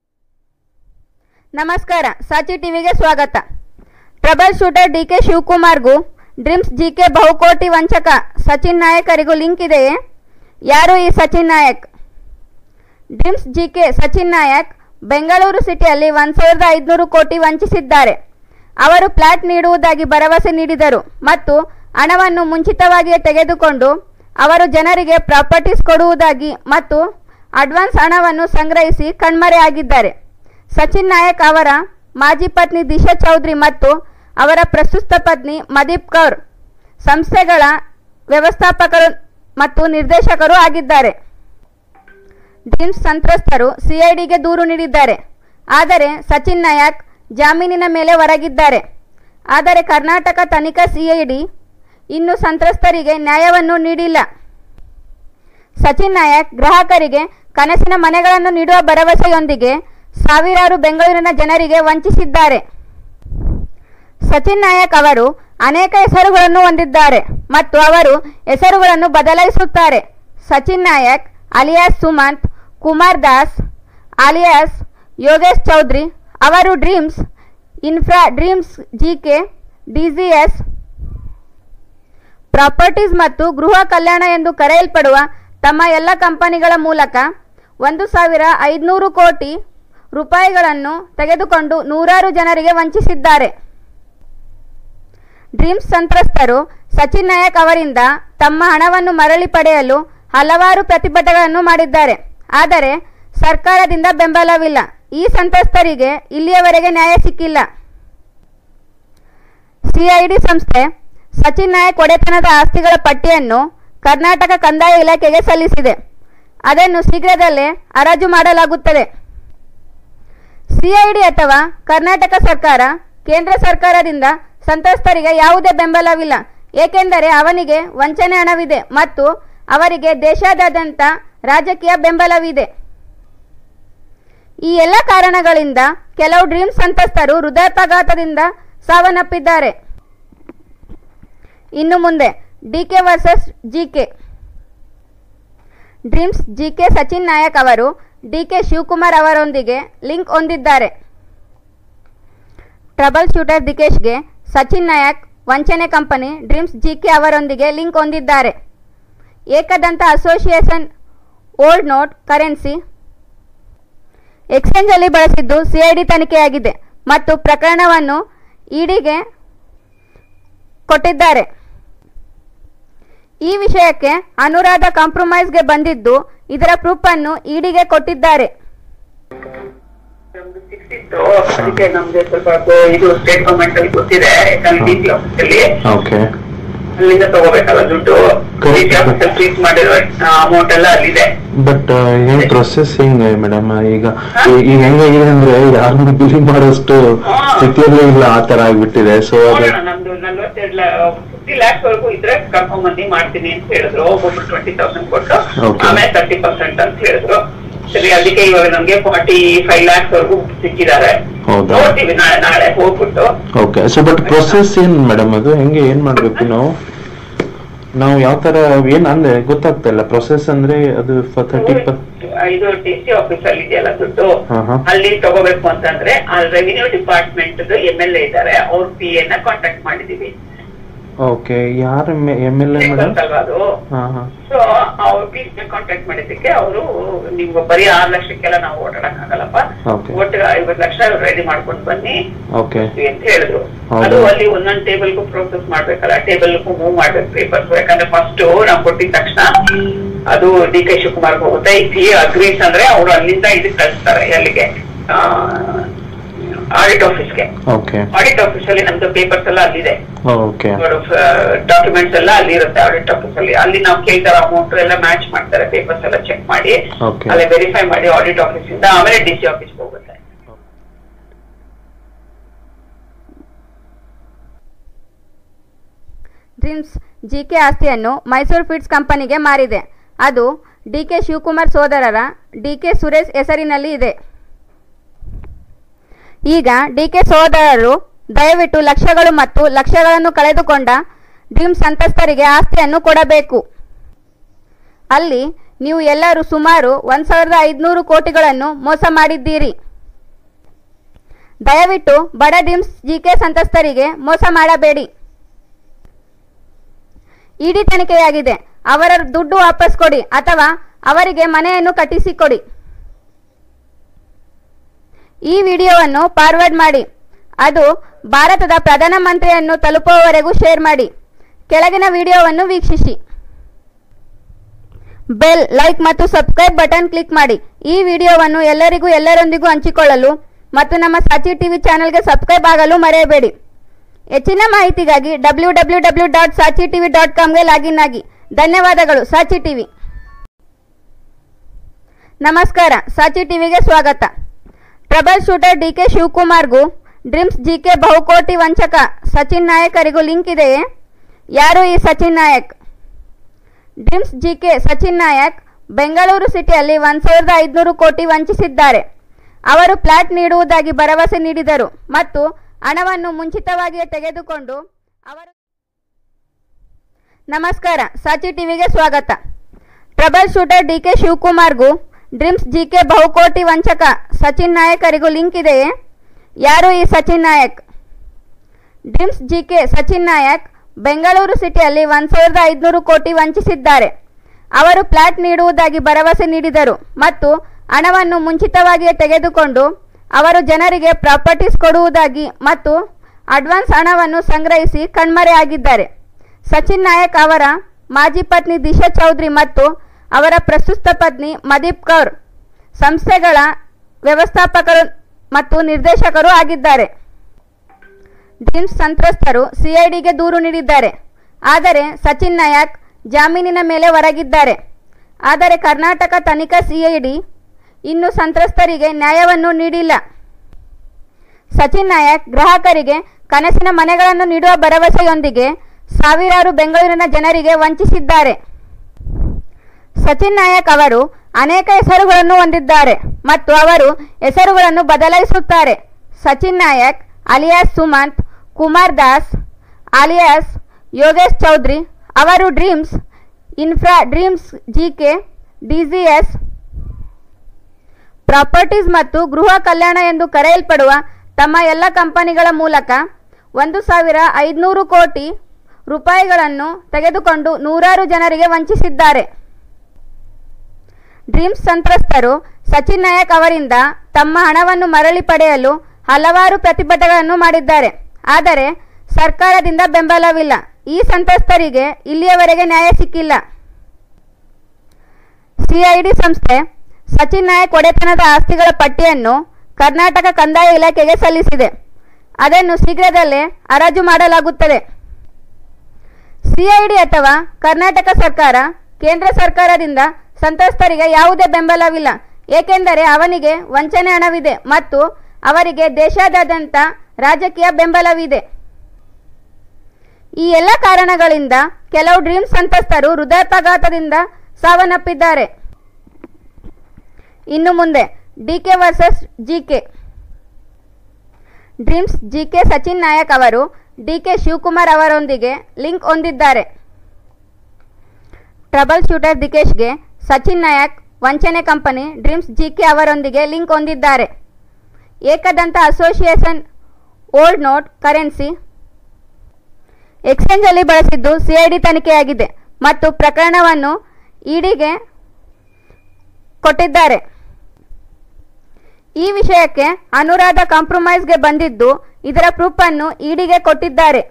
ನಮಸ್ಕಾರ, ಸಾಚಿ ಟಿವಿಗೆ ಸ್ವಾಗತ. ಟ್ರಬಲ್ ಶೂಟರ್ ಡಿಕೆ ಶಿವಕುಮಾರ್ಗೂ ಡ್ರೀಮ್ಸ್ ಜಿಕೆ ಬಹುಕೋಟಿ ವಂಚಕ ಸಚಿನ್ ನಾಯಕರಿಗೂ ಲಿಂಕ್ ಇದೆಯೇ? ಯಾರು ಈ ಸಚಿನ್ ನಾಯಕ್? ಡ್ರೀಮ್ಸ್ ಜಿಕೆ ಸಚಿನ್ ನಾಯಕ್ ಬೆಂಗಳೂರು ಸಿಟಿಯಲ್ಲಿ 1,500 ಕೋಟಿ ವಂಚಿಸಿದ್ದಾರೆ. ಅವರು ಫ್ಲಾಟ್ ನೀಡುವುದಾಗಿ ಭರವಸೆ ನೀಡಿದರು ಮತ್ತು ಹಣವನ್ನು ಮುಂಚಿತವಾಗಿಯೇ ತೆಗೆದುಕೊಂಡು ಅವರು ಜನರಿಗೆ ಪ್ರಾಪರ್ಟೀಸ್ ಕೊಡುವುದಾಗಿ ಮತ್ತು ಅಡ್ವಾನ್ಸ್ ಹಣವನ್ನು ಸಂಗ್ರಹಿಸಿ ಕಣ್ಮರೆಯಾಗಿದ್ದಾರೆ. ಸಚಿನ್ ನಾಯಕ್ ಅವರ ಮಾಜಿ ಪತ್ನಿ ದಿಶಾ ಚೌಧರಿ ಮತ್ತು ಅವರ ಪ್ರಸ್ತುತ ಪತ್ನಿ ಮದೀಪ್ ಕೌರ್ ಸಂಸ್ಥೆಗಳ ವ್ಯವಸ್ಥಾಪಕರು ಮತ್ತು ನಿರ್ದೇಶಕರು ಆಗಿದ್ದಾರೆ. ಡ್ರೀಮ್ಸ್ ಸಂತ್ರಸ್ತರು ಸಿಐಡಿಗೆ ದೂರು ನೀಡಿದ್ದಾರೆ. ಆದರೆ ಸಚಿನ್ ನಾಯಕ್ ಜಾಮೀನಿನ ಮೇಲೆ ಹೊರಗಿದ್ದಾರೆ. ಆದರೆ ಕರ್ನಾಟಕ ತನಿಖಾ ಸಿಐಡಿ ಇನ್ನೂ ಸಂತ್ರಸ್ತರಿಗೆ ನ್ಯಾಯವನ್ನು ನೀಡಿಲ್ಲ. ಸಚಿನ್ ನಾಯಕ್ ಗ್ರಾಹಕರಿಗೆ ಕನಸಿನ ಮನೆಗಳನ್ನು ನೀಡುವ ಭರವಸೆಯೊಂದಿಗೆ ಸಾವಿರಾರು ಬೆಂಗಳೂರಿನ ಜನರಿಗೆ ವಂಚಿಸಿದ್ದಾರೆ. ಸಚಿನ್ ನಾಯಕ್ ಅವರು ಅನೇಕ ಹೆಸರುಗಳನ್ನು ಹೊಂದಿದ್ದಾರೆ ಮತ್ತು ಅವರು ಹೆಸರುಗಳನ್ನು ಬದಲಾಯಿಸುತ್ತಾರೆ. ಸಚಿನ್ ನಾಯಕ್ ಅಲಿಯಾಸ್ ಸುಮಂತ್ ಕುಮಾರ್ ದಾಸ್ ಅಲಿಯಾಸ್ ಯೋಗೇಶ್ ಚೌಧರಿ ಅವರು dreams infra, dreams GK, DGS properties ಮತ್ತು ಗೃಹ ಕಲ್ಯಾಣ ಎಂದು ಕರೆಯಲ್ಪಡುವ ತಮ್ಮ ಎಲ್ಲ ಕಂಪನಿಗಳ ಮೂಲಕ 1,500 ಕೋಟಿ ರೂಪಾಯಿಗಳನ್ನು ತೆಗೆದುಕೊಂಡು ನೂರಾರು ಜನರಿಗೆ ವಂಚಿಸಿದ್ದಾರೆ. ಡ್ರೀಮ್ಸ್ ಸಂತ್ರಸ್ತರು ಸಚಿನ್ ನಾಯಕ್ ಅವರಿಂದ ತಮ್ಮ ಹಣವನ್ನು ಮರಳಿ ಪಡೆಯಲು ಹಲವಾರು ಪ್ರತಿಭಟನೆಗಳನ್ನು ಮಾಡಿದ್ದಾರೆ. ಆದರೆ ಸರ್ಕಾರದಿಂದ ಬೆಂಬಲವಿಲ್ಲ. ಈ ಸಂತ್ರಸ್ತರಿಗೆ ಇಲ್ಲಿಯವರೆಗೆ ನ್ಯಾಯ ಸಿಕ್ಕಿಲ್ಲ. ಸಿಐಡಿ ಸಂಸ್ಥೆ ಸಚಿನ್ ನಾಯಕ್ ಒಡೆತನದ ಆಸ್ತಿಗಳ ಪಟ್ಟಿಯನ್ನು ಕರ್ನಾಟಕ ಕಂದಾಯ ಇಲಾಖೆಗೆ ಸಲ್ಲಿಸಿದೆ. ಅದನ್ನು ಶೀಘ್ರದಲ್ಲೇ ಹರಾಜು ಮಾಡಲಾಗುತ್ತದೆ. ಸಿಐಡಿ ಅಥವಾ ಕರ್ನಾಟಕ ಸರ್ಕಾರ, ಕೇಂದ್ರ ಸರ್ಕಾರದಿಂದ ಸಂತ್ರಸ್ತರಿಗೆ ಯಾವುದೇ ಬೆಂಬಲವಿಲ್ಲ, ಏಕೆಂದರೆ ಅವನಿಗೆ ವಂಚನೆ ಹಣವಿದೆ ಮತ್ತು ಅವರಿಗೆ ದೇಶಾದ್ಯಂತ ರಾಜಕೀಯ ಬೆಂಬಲವಿದೆ. ಈ ಎಲ್ಲ ಕಾರಣಗಳಿಂದ ಕೆಲವು ಡ್ರೀಮ್ಸ್ ಸಂತ್ರಸ್ತರು ಹೃದಯಾಘಾತದಿಂದ ಸಾವನ್ನಪ್ಪಿದ್ದಾರೆ. ಇನ್ನು ಮುಂದೆ DK versus GK. Dreams GK Sachin Nayak ಅವರು ಡಿಕೆ ಶಿವಕುಮಾರ್ ಅವರೊಂದಿಗೆ ಲಿಂಕ್ ಹೊಂದಿದ್ದಾರೆ. ಟ್ರಬಲ್ ಶೂಟರ್ ದಿಕೇಶ್ಗೆ ಸಚಿನ್ ನಾಯಕ್ ವಂಚನೆ ಕಂಪನಿ ಡ್ರೀಮ್ಸ್ ಜಿಕೆ ಅವರೊಂದಿಗೆ ಲಿಂಕ್ ಹೊಂದಿದ್ದಾರೆ. Ekadanta association old note currency exchange ಅಲ್ಲಿ ಬಳಸಿದ್ದು ಸಿಐಡಿ ತನಿಖೆಯಾಗಿದೆ ಮತ್ತು ಪ್ರಕರಣವನ್ನು ಇಡಿಗೆ ಕೊಟ್ಟಿದ್ದಾರೆ. ಈ ವಿಷಯಕ್ಕೆ ಅನುರಾಧ ಕಾಂಪ್ರಮೈಸ್ಗೆ ಬಂದಿದ್ದು ಇದರ ಪ್ರೂಫ್ ಅನ್ನು ಇಡಿಗೆ ಕೊಟ್ಟಿದ್ದಾರೆ. ಅದಕ್ಕೆ ನಮ್ಗೆ ಸ್ವಲ್ಪ ಇದು ಸ್ಟೇಟ್ ಗವರ್ಮೆಂಟ್ ಅಲ್ಲಿ ಗೊತ್ತಿದೆ, ಯಾಕಂದ್ರೆ ಡಿಸಿ ಆಫೀಸ್ ಅಲ್ಲಿ ಅಲ್ಲಿಂದ ತಗೋಬೇಕಲ್ಲ ದುಡ್ಡು. ಡಿಸಿ ಆಫೀಸ್ ಅಲ್ಲಿ ಟ್ರೀಟ್ ಮಾಡಿರೋ ಅಮೌಂಟ್ ಎಲ್ಲ ಅಲ್ಲಿದೆ. ಬಟ್ ಏನ್ ಪ್ರೊಸೆಸ್ ಹೆಂಗೆ ಮೇಡಮ್? ಈಗ ಹೆಂಗಾಗಿದೆ ಅಂದ್ರೆ ಯಾರನ್ನು ಬಿಲಿ ಮಾಡೋಷ್ಟು ಸ್ಥಿತಿಯಲ್ಲೂ ಇಲ್ಲ, ಆ ತರ ಆಗ್ಬಿಟ್ಟಿದೆ. ಸೊ ನಮ್ದು 50 lakhs ವರೆಗೂ ಇದ್ರೆ ಕರ್ಕೊಂಡ್ ಬಂದು ಮಾಡ್ತೀನಿ ಅಂತ ಹೇಳಿದ್ರು. ಒಬ್ಬೊಬ್ರು 20,000 ಕೊಟ್ಟು ಆಮೇಲೆ 30% ಅಂತ ಹೇಳಿದ್ರು. ಸರಿ, ಅದಕ್ಕೆ ಇವಾಗ ನಮ್ಗೆ 45 lakhs ವರೆಗೂ ಸಿಕ್ಕಿದ್ದಾರೆ. ನೋಡ್ತೀವಿ ನಾಳೆ ಹೋಗ್ಬಿಟ್ಟು. ಓಕೆ. ಸೊ ಬಟ್ ಪ್ರೊಸೆಸ್ ಏನ್ ಮೇಡಮ್? ಅದು ಹೆಂಗೆ, ಏನ್ ಮಾಡ್ಬೇಕು ನಾವು ಯಾವ ತರ ಏನ್ ಅಂದ್ರೆ ಗೊತ್ತಾಗ್ತಾ ಇಲ್ಲ. ಪ್ರೊಸೆಸ್ ಅಂದ್ರೆ ಅದು 30 ಇದು ಡಿಸಿ ಆಫೀಸ್ ಅಲ್ಲಿ ಇದೆಯಲ್ಲ ದುಡ್ಡು, ಅಲ್ಲಿ ತಗೋಬೇಕು ಅಂತಂದ್ರೆ ರೆವಿನ್ಯೂ ಡಿಪಾರ್ಟ್ಮೆಂಟ್ MLA ಇದ್ದಾರೆ, ಅವ್ರ PA ನ ಕಾಂಟ್ಯಾಕ್ಟ್ ಮಾಡಿದೀವಿ. ಓಕೆ. ಯಾರು MLA ಮೇಡಮ್? ಅದು ಸೊ ಅವ್ರ PA ಕಾಂಟ್ಯಾಕ್ಟ್ ಮಾಡಿದ್ದಕ್ಕೆ ಅವರು ನಿಮ್ಗೆ ಬರೀ 6 ಲಕ್ಷಕ್ಕೆಲ್ಲ ನಾವು ಓಡಾಡಕ್ ಆಗಲ್ಲಪ್ಪ, ಒಟ್ಟಿಗೆ 50 ಲಕ್ಷ ರೆಡಿ ಮಾಡ್ಕೊಂಡು ಬನ್ನಿ ಅಂತ ಹೇಳಿದ್ರು. ಅದು ಅಲ್ಲಿ ಒಂದೊಂದ್ ಟೇಬಲ್ಗೂ ಪ್ರೋಸೆಸ್ ಮಾಡ್ಬೇಕಲ್ಲ, ಟೇಬಲ್ಗೂ ಮೂವ್ ಮಾಡ್ಬೇಕು ಪೇಪರ್ಸ್. ಯಾಕಂದ್ರೆ ಫಸ್ಟ್ ನಾವು ಕೊಟ್ಟಿದ ತಕ್ಷಣ ಅದು DK ಶಿವಕುಮಾರ್ ಹೋಗುತ್ತೆ. PA ಅಗ್ರೀಸ್ ಅಂದ್ರೆ ಅವರು ಅಲ್ಲಿಂದ ಇದಕ್ಕೆ ಕಳಿಸ್ತಾರೆ, ಎಲ್ಲಿಗೆ ಆಡಿಟ್ ಆಫೀಸ್ಗೆ. ಆಡಿಟ್ ಆಫೀಸ್ ಅಲ್ಲಿ ನಮ್ದು ಪೇಪರ್ಸ್ ಎಲ್ಲ ಅಲ್ಲಿದೆ, ಡಾಕ್ಯುಮೆಂಟ್ಸ್ ಎಲ್ಲ ಅಲ್ಲಿ ಇರುತ್ತೆ ಆಡಿಟ್ ಆಫೀಸ್ ಅಲ್ಲಿ. ಅಲ್ಲಿ ನಾವು ಕೇಳ್ತಾರ ಅಮೌಂಟ್ ಎಲ್ಲ ಮ್ಯಾಚ್ ಮಾಡ್ತಾರೆ, ಪೇಪರ್ಸ್ ಎಲ್ಲ ಚೆಕ್ ಮಾಡಿ ಅಲ್ಲಿ ವೆರಿಫೈ ಮಾಡಿ ಆಡಿಟ್ ಆಫೀಸ್ ಇಂದ ಆಮೇಲೆ ಡಿಸಿ ಆಫೀಸ್ ಹೋಗುತ್ತೆ. ಡ್ರೀಮ್ಸ್ ಜಿಕೆ ಆಸ್ತಿಯನ್ನು ಮೈಸೂರು ಫೀಡ್ಸ್ ಕಂಪನಿಗೆ ಮಾರಿದೆ. ಅದು DK ಶಿವಕುಮಾರ್ ಸೋದರರ DK ಸುರೇಶ್ ಹೆಸರಿನಲ್ಲಿ ಇದೆ. ಈಗ DK ಸೋದರರು ದಯವಿಟ್ಟು ಲಕ್ಷಗಳು ಮತ್ತು ಲಕ್ಷಗಳನ್ನು ಕಳೆದುಕೊಂಡ ಡ್ರೀಮ್ಸ್ ಸಂತ್ರಸ್ತರಿಗೆ ಆಸ್ತಿಯನ್ನು ಕೊಡಬೇಕು. ಅಲ್ಲಿ ನೀವು ಎಲ್ಲರೂ ಸುಮಾರು 1500 ಕೋಟಿಗಳನ್ನು ಮೋಸ ಮಾಡಿದ್ದೀರಿ. ದಯವಿಟ್ಟು ಬಡ ಡ್ರೀಮ್ಸ್ ಜಿಕೆ ಸಂತ್ರಸ್ತರಿಗೆ ಮೋಸ ಮಾಡಬೇಡಿ. ಇಡಿ ತನಿಖೆಯಾಗಿದೆ. ಅವರ ದುಡ್ಡು ವಾಪಸ್ ಕೊಡಿ ಅಥವಾ ಅವರಿಗೆ ಮನೆಯನ್ನು ಕಟ್ಟಿಸಿಕೊಡಿ. ಈ ವಿಡಿಯೋವನ್ನು ಫಾರ್ವರ್ಡ್ ಮಾಡಿ. ಅದು ಭಾರತದ ಪ್ರಧಾನಮಂತ್ರಿಯನ್ನು ತಲುಪುವವರೆಗೂ ಶೇರ್ ಮಾಡಿ. ಕೆಳಗಿನ ವಿಡಿಯೋವನ್ನು ವೀಕ್ಷಿಸಿ. ಬೆಲ್, ಲೈಕ್ ಮತ್ತು ಸಬ್ಸ್ಕ್ರೈಬ್ ಬಟನ್ ಕ್ಲಿಕ್ ಮಾಡಿ. ಈ ವಿಡಿಯೋವನ್ನು ಎಲ್ಲರೊಂದಿಗೂ ಹಂಚಿಕೊಳ್ಳಲು ಮತ್ತು ನಮ್ಮ ಸಾಚಿ ಟಿವಿ ಚಾನೆಲ್ಗೆ ಸಬ್ಸ್ಕ್ರೈಬ್ ಆಗಲು ಮರೆಯಬೇಡಿ. ಹೆಚ್ಚಿನ ಮಾಹಿತಿಗಾಗಿ www.sachitv.com ಲಾಗಿನ್ ಆಗಿ. ಧನ್ಯವಾದಗಳು. ಸಾಚಿ ಟಿವಿ. ನಮಸ್ಕಾರ. ಸಾಚಿ ಟಿವಿಗೆ ಸ್ವಾಗತ. ಟ್ರಬಲ್ ಶೂಟರ್ ಡಿಕೆ ಶಿವಕುಮಾರ್ಗೂ ಡ್ರೀಮ್ಸ್ ಜಿಕೆ ಬಹುಕೋಟಿ ವಂಚಕ ಸಚಿನ್ ನಾಯಕರಿಗೂ ಲಿಂಕ್ ಇದೆಯೇ? ಯಾರು ಈ ಸಚಿನ್ ನಾಯಕ್? ಡ್ರೀಮ್ಸ್ ಜಿಕೆ ಸಚಿನ್ ನಾಯಕ್ ಬೆಂಗಳೂರು ಸಿಟಿಯಲ್ಲಿ 1500 ಕೋಟಿ ವಂಚಿಸಿದ್ದಾರೆ. ಅವರು ಫ್ಲಾಟ್ ನೀಡುವುದಾಗಿ ಭರವಸೆ ನೀಡಿದರು ಮತ್ತು ಹಣವನ್ನು ಮುಂಚಿತವಾಗಿಯೇ ತೆಗೆದುಕೊಂಡು ಅವರು. ನಮಸ್ಕಾರ. ಸಾಚಿ ಟಿವಿಗೆ ಸ್ವಾಗತ. ಟ್ರಬಲ್ ಶೂಟರ್ ಡಿಕೆ ಶಿವಕುಮಾರ್ಗೂ ಡ್ರೀಮ್ಸ್ ಜಿಕೆ ಬಹುಕೋಟಿ ವಂಚಕ ಸಚಿನ್ ನಾಯಕರಿಗೂ ಲಿಂಕ್ ಇದೆಯೇ? ಯಾರು ಈ ಸಚಿನ್ ನಾಯಕ್? ಡ್ರೀಮ್ಸ್ ಜಿಕೆ ಸಚಿನ್ ನಾಯಕ್ ಬೆಂಗಳೂರು ಸಿಟಿಯಲ್ಲಿ 1500 ಕೋಟಿ ವಂಚಿಸಿದ್ದಾರೆ. ಅವರು ಫ್ಲಾಟ್ ನೀಡುವುದಾಗಿ ಭರವಸೆ ನೀಡಿದರು ಮತ್ತು ಹಣವನ್ನು ಮುಂಚಿತವಾಗಿಯೇ ತೆಗೆದುಕೊಂಡು ಅವರು ಜನರಿಗೆ ಪ್ರಾಪರ್ಟೀಸ್ ಕೊಡುವುದಾಗಿ ಮತ್ತು ಅಡ್ವಾನ್ಸ್ ಹಣವನ್ನು ಸಂಗ್ರಹಿಸಿ ಕಣ್ಮರೆಯಾಗಿದ್ದಾರೆ. ಸಚಿನ್ ನಾಯಕ್ ಅವರ ಮಾಜಿ ಪತ್ನಿ ದಿಶಾ ಚೌಧರಿ ಮತ್ತು ಅವರ ಪ್ರಸ್ತುತ ಪತ್ನಿ ಮದೀಪ್ ಕೌರ್ ಸಂಸ್ಥೆಗಳ ವ್ಯವಸ್ಥಾಪಕರು ಮತ್ತು ನಿರ್ದೇಶಕರು ಆಗಿದ್ದಾರೆ. ಡ್ರೀಮ್ಸ್ ಸಂತ್ರಸ್ತರು ಸಿಐಡಿಗೆ ದೂರು ನೀಡಿದ್ದಾರೆ. ಆದರೆ ಸಚಿನ್ ನಾಯಕ್ ಜಾಮೀನಿನ ಮೇಲೆ ಹೊರಗಿದ್ದಾರೆ. ಆದರೆ ಕರ್ನಾಟಕ ತನಿಖಾ ಸಿಐಡಿ ಇನ್ನೂ ಸಂತ್ರಸ್ತರಿಗೆ ನ್ಯಾಯವನ್ನು ನೀಡಿಲ್ಲ. ಸಚಿನ್ ನಾಯಕ್ ಗ್ರಾಹಕರಿಗೆ ಕನಸಿನ ಮನೆಗಳನ್ನು ನೀಡುವ ಭರವಸೆಯೊಂದಿಗೆ ಸಾವಿರಾರು ಬೆಂಗಳೂರಿನ ಜನರಿಗೆ ವಂಚಿಸಿದ್ದಾರೆ. ಸಚಿನ್ ನಾಯಕ್ ಅವರು ಅನೇಕ ಹೆಸರುಗಳನ್ನು ಹೊಂದಿದ್ದಾರೆ ಮತ್ತು ಅವರು ಹೆಸರುಗಳನ್ನು ಬದಲಾಯಿಸುತ್ತಾರೆ. ಸಚಿನ್ ನಾಯಕ್ ಅಲಿಯಾಸ್ ಸುಮಂತ್ ಕುಮಾರ್ ದಾಸ್ ಅಲಿಯಾಸ್ ಯೋಗೇಶ್ ಚೌಧರಿ ಅವರು dreams infra, dreams GK, DGS properties ಮತ್ತು ಗೃಹ ಕಲ್ಯಾಣ ಎಂದು ಕರೆಯಲ್ಪಡುವ ತಮ್ಮ ಎಲ್ಲ ಕಂಪನಿಗಳ ಮೂಲಕ 1500 ಕೋಟಿ ರೂಪಾಯಿಗಳನ್ನು ತೆಗೆದುಕೊಂಡು ನೂರಾರು ಜನರಿಗೆ ವಂಚಿಸಿದ್ದಾರೆ. ಡ್ರೀಮ್ಸ್ ಸಂತ್ರಸ್ತರು ಸಚಿನ್ ನಾಯಕ್ ಅವರಿಂದ ತಮ್ಮ ಹಣವನ್ನು ಮರಳಿ ಪಡೆಯಲು ಹಲವಾರು ಪ್ರತಿಭಟನೆಗಳನ್ನು ಮಾಡಿದ್ದಾರೆ. ಆದರೆ ಸರ್ಕಾರದಿಂದ ಬೆಂಬಲವಿಲ್ಲ. ಈ ಸಂತ್ರಸ್ತರಿಗೆ ಇಲ್ಲಿಯವರೆಗೆ ನ್ಯಾಯ ಸಿಕ್ಕಿಲ್ಲ. ಸಿಐಡಿ ಸಂಸ್ಥೆ ಸಚಿನ್ ನಾಯಕ್ ಒಡೆತನದ ಆಸ್ತಿಗಳ ಪಟ್ಟಿಯನ್ನು ಕರ್ನಾಟಕ ಕಂದಾಯ ಇಲಾಖೆಗೆ ಸಲ್ಲಿಸಿದೆ. ಅದನ್ನು ಶೀಘ್ರದಲ್ಲೇ ಹರಾಜು ಮಾಡಲಾಗುತ್ತದೆ. ಸಿಐಡಿ ಅಥವಾ ಕರ್ನಾಟಕ ಸರ್ಕಾರ, ಕೇಂದ್ರ ಸರ್ಕಾರದಿಂದ ಸಂತ್ರಸ್ತರಿಗೆ ಯಾವುದೇ ಬೆಂಬಲವಿಲ್ಲ. ಏಕೆಂದರೆ ಅವನಿಗೆ ವಂಚನೆ ಹಣವಿದೆ ಮತ್ತು ಅವರಿಗೆ ದೇಶಾದ್ಯಂತ ರಾಜಕೀಯ ಬೆಂಬಲವಿದೆ. ಈ ಎಲ್ಲ ಕಾರಣಗಳಿಂದ ಕೆಲವು ಡ್ರೀಮ್ಸ್ ಸಂತ್ರಸ್ತರು ಹೃದಯಾಘಾತದಿಂದ ಸಾವನ್ನಪ್ಪಿದ್ದಾರೆ. ಇನ್ನು ಮುಂದೆ DK versus GK. Dreams GK Sachin Nayak ಅವರು ಡಿಕೆ ಶಿವಕುಮಾರ್ ಅವರೊಂದಿಗೆ ಲಿಂಕ್ ಹೊಂದಿದ್ದಾರೆ. ಟ್ರಬಲ್ ಶೂಟರ್ ದಿಕೇಶ್ಗೆ ಸಚಿನ್ ನಾಯಕ್ ವಂಚನೆ ಕಂಪನಿ ಡ್ರೀಮ್ಸ್ ಜಿಕೆ ಅವರೊಂದಿಗೆ ಲಿಂಕ್ ಹೊಂದಿದ್ದಾರೆ. Ekadanta association old note currency exchange ಅಲ್ಲಿ ಬಳಸಿದ್ದು ಸಿಐಡಿ ತನಿಖೆಯಾಗಿದೆ ಮತ್ತು ಪ್ರಕರಣವನ್ನು ಇಡಿಗೆ ಕೊಟ್ಟಿದ್ದಾರೆ. ಈ ವಿಷಯಕ್ಕೆ ಅನುರಾಧ ಕಾಂಪ್ರಮೈಸ್ಗೆ ಬಂದಿದ್ದು ಇದರ ಪ್ರೂಫ್ ಅನ್ನು ಇಡಿಗೆ ಕೊಟ್ಟಿದ್ದಾರೆ.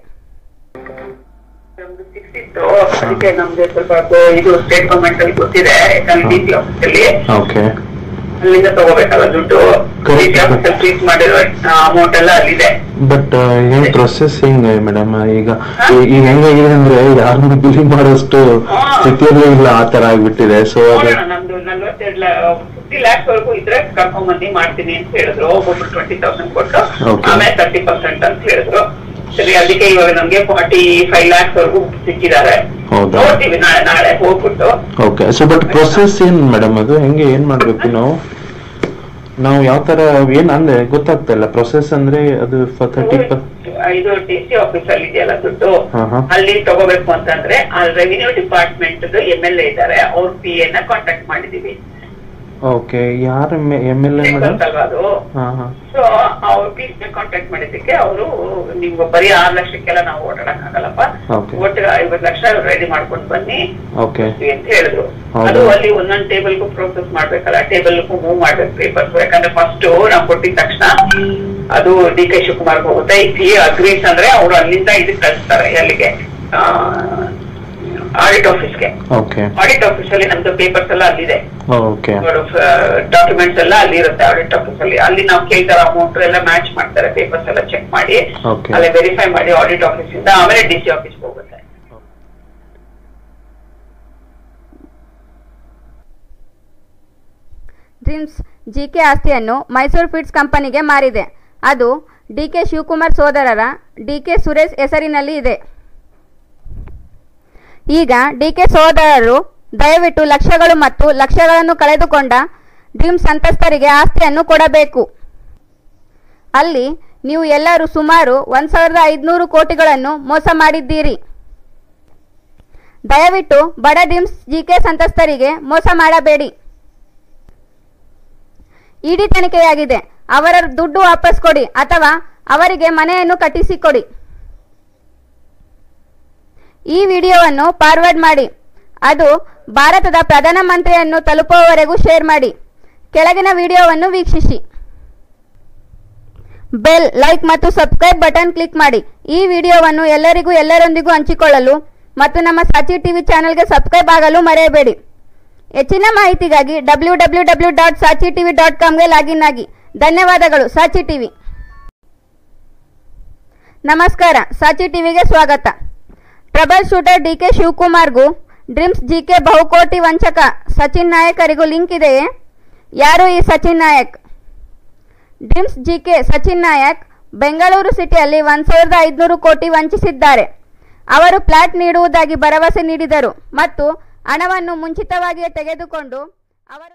ಅದಕ್ಕೆ ನಮ್ಗೆ ಸ್ವಲ್ಪ ಇದು ಸ್ಟೇಟ್ ಗವರ್ಮೆಂಟ್ ಅಲ್ಲಿ ಗೊತ್ತಿದೆ. ಡಿಸಿ ಆಫೀಸ್ ಅಲ್ಲಿ ಅಲ್ಲಿಂದ ತಗೋಬೇಕಲ್ಲ ದುಡ್ಡು. ಡಿಸಿ ಆಫೀಸ್ ಅಲ್ಲಿ ಟ್ರೀಟ್ ಮಾಡಿರೋ ಅಮೌಂಟ್ ಎಲ್ಲ ಅಲ್ಲಿದೆ. ಬಟ್ ಏನ್ ಪ್ರೊಸೆಸ್ ಹೆಂಗೆ ಮೇಡಮ್? ಈಗ ಹೆಂಗಾಗಿದೆ ಅಂದ್ರೆ ಯಾರನ್ನು ಬಿಲಿ ಮಾಡೋಷ್ಟು ಸ್ಥಿತಿಯಲ್ಲೂ ಇಲ್ಲ, ಆ ತರ ಆಗ್ಬಿಟ್ಟಿದೆ. ಸೊ ನಮ್ದು 50 lakhs ವರೆಗೂ ಇದ್ರೆ ಕರ್ಕೊಂಡ್ ಮಾಡ್ತೀನಿ ಅಂತ ಹೇಳಿದ್ರು. ಒಬ್ಬೊಬ್ರು 20,000 ಕೊಟ್ಟು ಆಮೇಲೆ 30% ಅಂತ ಹೇಳಿದ್ರು. ಸರಿ, ಅದಕ್ಕೆ ಇವಾಗ ನಮ್ಗೆ 45 lakhs ವರೆಗೂ ಸಿಕ್ಕಿದ್ದಾರೆ. ನೋಡ್ತೀವಿ ನಾಳೆ ಹೋಗ್ಬಿಟ್ಟು. ಓಕೆ. ಸೊ ಬಟ್ ಪ್ರೊಸೆಸ್ ಏನ್ ಮೇಡಮ್? ಅದು ಹೆಂಗೆ, ಏನ್ ಮಾಡ್ಬೇಕು ನಾವು? ನಾವು ಯಾವ ತರ ಏನ್ ಅಂದ್ರೆ ಗೊತ್ತಾಗ್ತಾ ಇಲ್ಲ ಪ್ರೊಸೆಸ್ ಅಂದ್ರೆ ಅದು 30 ಇದು ಡಿಸಿ ಆಫೀಸ್ ಅಲ್ಲಿ ಇದೆಯಲ್ಲ ದುಡ್ಡು ಅಲ್ಲಿ ತಗೋಬೇಕು ಅಂತಂದ್ರೆ ಆ ರೆವಿನ್ಯೂ ಡಿಪಾರ್ಟ್ಮೆಂಟ್ MLA ಇದ್ದಾರೆ ಅವ್ರ PA ನ ಕಾಂಟ್ಯಾಕ್ಟ್ ಮಾಡಿದೀವಿ. ಓಕೆ, ಯಾರು MLA ಮೇಡಮ್? ಅದು ಸೊ ಅವ್ರ PA ಕಾಂಟ್ಯಾಕ್ಟ್ ಮಾಡಿದ್ದಕ್ಕೆ ಅವರು ನೀವು ಬರೀ 6 ಲಕ್ಷಕ್ಕೆಲ್ಲ ನಾವು ಓಡಾಡಕ್ ಆಗಲ್ಲಪ್ಪ, ಒಟ್ಟು 50 ಲಕ್ಷ ರೆಡಿ ಮಾಡ್ಕೊಂಡು ಬನ್ನಿ ಅಂತ ಹೇಳಿದ್ರು. ಅದು ಅಲ್ಲಿ ಒಂದೊಂದ್ ಟೇಬಲ್ಗೂ ಪ್ರೋಸೆಸ್ ಮಾಡ್ಬೇಕಲ್ಲ, ಟೇಬಲ್ಗೂ ಮೂವ್ ಮಾಡ್ಬೇಕು ಪೇಪರ್ಸ್. ಯಾಕಂದ್ರೆ ಫಸ್ಟ್ ನಾವು ಕೊಟ್ಟಿದ ತಕ್ಷಣ ಅದು DK ಶಿವಕುಮಾರ್ ಹೋಗುತ್ತೆ. ಈ PA ಅಗ್ರೀಸ್ ಅಂದ್ರೆ ಅವ್ರು ಅಲ್ಲಿಂದ ಇದಕ್ಕೆ ಕಳಿಸ್ತಾರೆ, ಅಲ್ಲಿಗೆ ಆಡಿಟ್ ಆಫೀಸ್ಗೆ. ಆಡಿಟ್ ಆಫೀಸ್ ಅಲ್ಲಿ ನಮ್ದು ಪೇಪರ್ಸ್ ಎಲ್ಲ ಅಲ್ಲಿದೆ, ಡಾಕ್ಯುಮೆಂಟ್ಸ್ ಎಲ್ಲ ಅಲ್ಲಿ ಇರುತ್ತೆ ಆಡಿಟ್ ಆಫೀಸ್ ಅಲ್ಲಿ. ಅಲ್ಲಿ ನಾವು ಕೇಳ್ತಾರ ಅಮೌಂಟ್ ಎಲ್ಲ ಮ್ಯಾಚ್ ಮಾಡ್ತಾರೆ, ಪೇಪರ್ಸ್ ಎಲ್ಲ ಚೆಕ್ ಮಾಡಿ ಅಲ್ಲಿ ವೆರಿಫೈ ಮಾಡಿ ಆಡಿಟ್ ಆಫೀಸ್ ಇಂದ ಆಮೇಲೆ DC ಆಫೀಸ್ಗೆ ಹೋಗುತ್ತೆ. ಡ್ರೀಮ್ಸ್ GK ಆಸ್ತಿಯನ್ನು ಮೈಸೂರು ಫೀಡ್ಸ್ ಕಂಪನಿಗೆ ಮಾರಿದೆ. ಅದು DK ಶಿವಕುಮಾರ್ ಸೋದರರ DK ಸುರೇಶ್ ಹೆಸರಿನಲ್ಲಿ ಇದೆ. ಈಗ DK ಸೋದರರು ದಯವಿಟ್ಟು ಲಕ್ಷಗಳು ಮತ್ತು ಲಕ್ಷಗಳನ್ನು ಕಳೆದುಕೊಂಡ ಡ್ರೀಮ್ಸ್ ಸಂತ್ರಸ್ತರಿಗೆ ಆಸ್ತಿಯನ್ನು ಕೊಡಬೇಕು. ಅಲ್ಲಿ ನೀವು ಎಲ್ಲರೂ ಸುಮಾರು 1500 ಕೋಟಿಗಳನ್ನು ಮೋಸ ಮಾಡಿದ್ದೀರಿ. ದಯವಿಟ್ಟು ಬಡ ಡ್ರೀಮ್ಸ್ GK ಸಂತ್ರಸ್ತರಿಗೆ ಮೋಸ ಮಾಡಬೇಡಿ. ಇಡಿ ತನಿಖೆಯಾಗಿದೆ, ಅವರ ದುಡ್ಡು ವಾಪಸ್ ಕೊಡಿ ಅಥವಾ ಅವರಿಗೆ ಮನೆಯನ್ನು ಕಟ್ಟಿಸಿಕೊಡಿ. ಈ ವಿಡಿಯೋವನ್ನು ಫಾರ್ವರ್ಡ್ ಮಾಡಿ, ಅದು ಭಾರತದ ಪ್ರಧಾನಮಂತ್ರಿಯನ್ನು ತಲುಪುವವರೆಗೂ ಶೇರ್ ಮಾಡಿ. ಕೆಳಗಿನ ವಿಡಿಯೋವನ್ನು ವೀಕ್ಷಿಸಿ. ಬೆಲ್, ಲೈಕ್ ಮತ್ತು ಸಬ್ಸ್ಕ್ರೈಬ್ ಬಟನ್ ಕ್ಲಿಕ್ ಮಾಡಿ. ಈ ವಿಡಿಯೋವನ್ನು ಎಲ್ಲರೊಂದಿಗೂ ಹಂಚಿಕೊಳ್ಳಲು ಮತ್ತು ನಮ್ಮ ಸಾಚಿ ಟಿವಿ ಚಾನೆಲ್ಗೆ ಸಬ್ಸ್ಕ್ರೈಬ್ ಆಗಲು ಮರೆಯಬೇಡಿ. ಹೆಚ್ಚಿನ ಮಾಹಿತಿಗಾಗಿ www.sachitv.com ಲಾಗಿನ್ ಆಗಿ. ಧನ್ಯವಾದಗಳು. ಸಾಚಿ ಟಿವಿ. ನಮಸ್ಕಾರ, ಸಾಚಿ ಟಿವಿಗೆ ಸ್ವಾಗತ. ಟ್ರಬಲ್ ಶೂಟರ್ DK ಶಿವಕುಮಾರ್ಗೂ ಡ್ರೀಮ್ಸ್ GK ಬಹುಕೋಟಿ ವಂಚಕ ಸಚಿನ್ ನಾಯಕರಿಗೂ ಲಿಂಕ್ ಇದೆಯೇ? ಯಾರು ಈ ಸಚಿನ್ ನಾಯಕ್? ಡ್ರೀಮ್ಸ್ GK ಸಚಿನ್ ನಾಯಕ್ ಬೆಂಗಳೂರು ಸಿಟಿಯಲ್ಲಿ 1500 ಕೋಟಿ ವಂಚಿಸಿದ್ದಾರೆ. ಅವರು ಫ್ಲಾಟ್ ನೀಡುವುದಾಗಿ ಭರವಸೆ ನೀಡಿದರು ಮತ್ತು ಹಣವನ್ನು ಮುಂಚಿತವಾಗಿಯೇ ತೆಗೆದುಕೊಂಡು ಅವರು.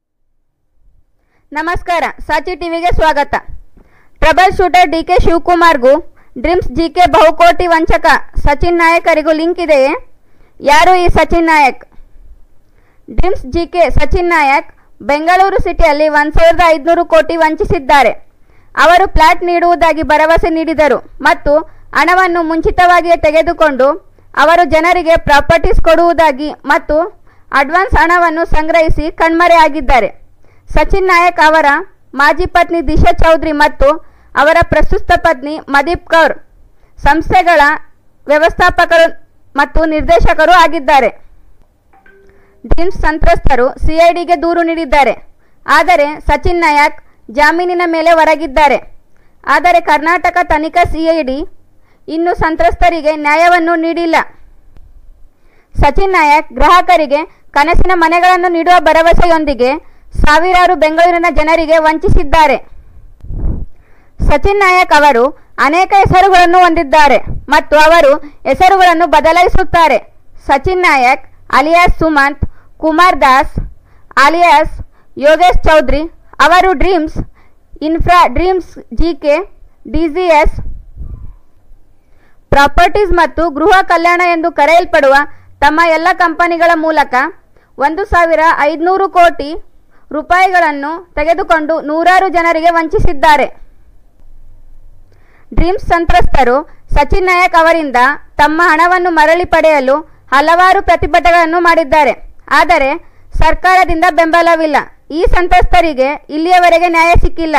ನಮಸ್ಕಾರ, ಸಾಚಿ ಟಿವಿಗೆ ಸ್ವಾಗತ. ಟ್ರಬಲ್ ಶೂಟರ್ DK ಶಿವಕುಮಾರ್ಗೂ ಡ್ರೀಮ್ಸ್ GK ಬಹುಕೋಟಿ ವಂಚಕ ಸಚಿನ್ ನಾಯಕರಿಗೂ ಲಿಂಕ್ ಇದೆಯೇ? ಯಾರು ಈ ಸಚಿನ್ ನಾಯಕ್? ಡ್ರೀಮ್ಸ್ GK ಸಚಿನ್ ನಾಯಕ್ ಬೆಂಗಳೂರು ಸಿಟಿಯಲ್ಲಿ 1500 ಕೋಟಿ ವಂಚಿಸಿದ್ದಾರೆ. ಅವರು ಫ್ಲಾಟ್ ನೀಡುವುದಾಗಿ ಭರವಸೆ ನೀಡಿದರು ಮತ್ತು ಹಣವನ್ನು ಮುಂಚಿತವಾಗಿಯೇ ತೆಗೆದುಕೊಂಡು ಅವರು ಜನರಿಗೆ ಪ್ರಾಪರ್ಟೀಸ್ ಕೊಡುವುದಾಗಿ ಮತ್ತು ಅಡ್ವಾನ್ಸ್ ಹಣವನ್ನು ಸಂಗ್ರಹಿಸಿ ಕಣ್ಮರೆಯಾಗಿದ್ದಾರೆ. ಸಚಿನ್ ನಾಯಕ್ ಅವರ ಮಾಜಿ ಪತ್ನಿ ದಿಶಾ ಚೌಧರಿ ಮತ್ತು ಅವರ ಪ್ರಸ್ತುತ ಪತ್ನಿ ಮದೀಪ್ ಕೌರ್ ಸಂಸ್ಥೆಗಳ ವ್ಯವಸ್ಥಾಪಕರು ಮತ್ತು ನಿರ್ದೇಶಕರು ಆಗಿದ್ದಾರೆ. ಡ್ರೀಮ್ಸ್ ಸಂತ್ರಸ್ತರು CIDಗೆ ದೂರು ನೀಡಿದ್ದಾರೆ. ಆದರೆ ಸಚಿನ್ ನಾಯಕ್ ಜಾಮೀನಿನ ಮೇಲೆ ಹೊರಗಿದ್ದಾರೆ. ಆದರೆ ಕರ್ನಾಟಕ ತನಿಖಾ CID ಇನ್ನು ಸಂತ್ರಸ್ತರಿಗೆ ನ್ಯಾಯವನ್ನು ನೀಡಿಲ್ಲ. ಸಚಿನ್ ನಾಯಕ್ ಗ್ರಾಹಕರಿಗೆ ಕನಸಿನ ಮನೆಗಳನ್ನು ನೀಡುವ ಭರವಸೆಯೊಂದಿಗೆ ಸಾವಿರಾರು ಬೆಂಗಳೂರಿನ ಜನರಿಗೆ ವಂಚಿಸಿದ್ದಾರೆ. ಸಚಿನ್ ನಾಯಕ್ ಅವರು ಅನೇಕ ಹೆಸರುಗಳನ್ನು ಹೊಂದಿದ್ದಾರೆ ಮತ್ತು ಅವರು ಹೆಸರುಗಳನ್ನು ಬದಲಾಯಿಸುತ್ತಾರೆ. ಸಚಿನ್ ನಾಯಕ್ ಅಲಿಯಾಸ್ ಸುಮಂತ್ ಕುಮಾರ್ ದಾಸ್ ಅಲಿಯಾಸ್ ಯೋಗೇಶ್ ಚೌಧರಿ ಅವರು dreams infra, dreams GK, DGS properties ಮತ್ತು ಗೃಹ ಕಲ್ಯಾಣ ಎಂದು ಕರೆಯಲ್ಪಡುವ ತಮ್ಮ ಎಲ್ಲ ಕಂಪನಿಗಳ ಮೂಲಕ 1500 ಕೋಟಿ ರೂಪಾಯಿಗಳನ್ನು ತೆಗೆದುಕೊಂಡು ನೂರಾರು ಜನರಿಗೆ ವಂಚಿಸಿದ್ದಾರೆ. ಡ್ರೀಮ್ಸ್ ಸಂತ್ರಸ್ತರು ಸಚಿನ್ ನಾಯಕ್ ಅವರಿಂದ ತಮ್ಮ ಹಣವನ್ನು ಮರಳಿ ಪಡೆಯಲು ಹಲವಾರು ಪ್ರತಿಭಟನೆಗಳನ್ನು ಮಾಡಿದ್ದಾರೆ. ಆದರೆ ಸರ್ಕಾರದಿಂದ ಬೆಂಬಲವಿಲ್ಲ. ಈ ಸಂತ್ರಸ್ತರಿಗೆ ಇಲ್ಲಿಯವರೆಗೆ ನ್ಯಾಯ ಸಿಕ್ಕಿಲ್ಲ.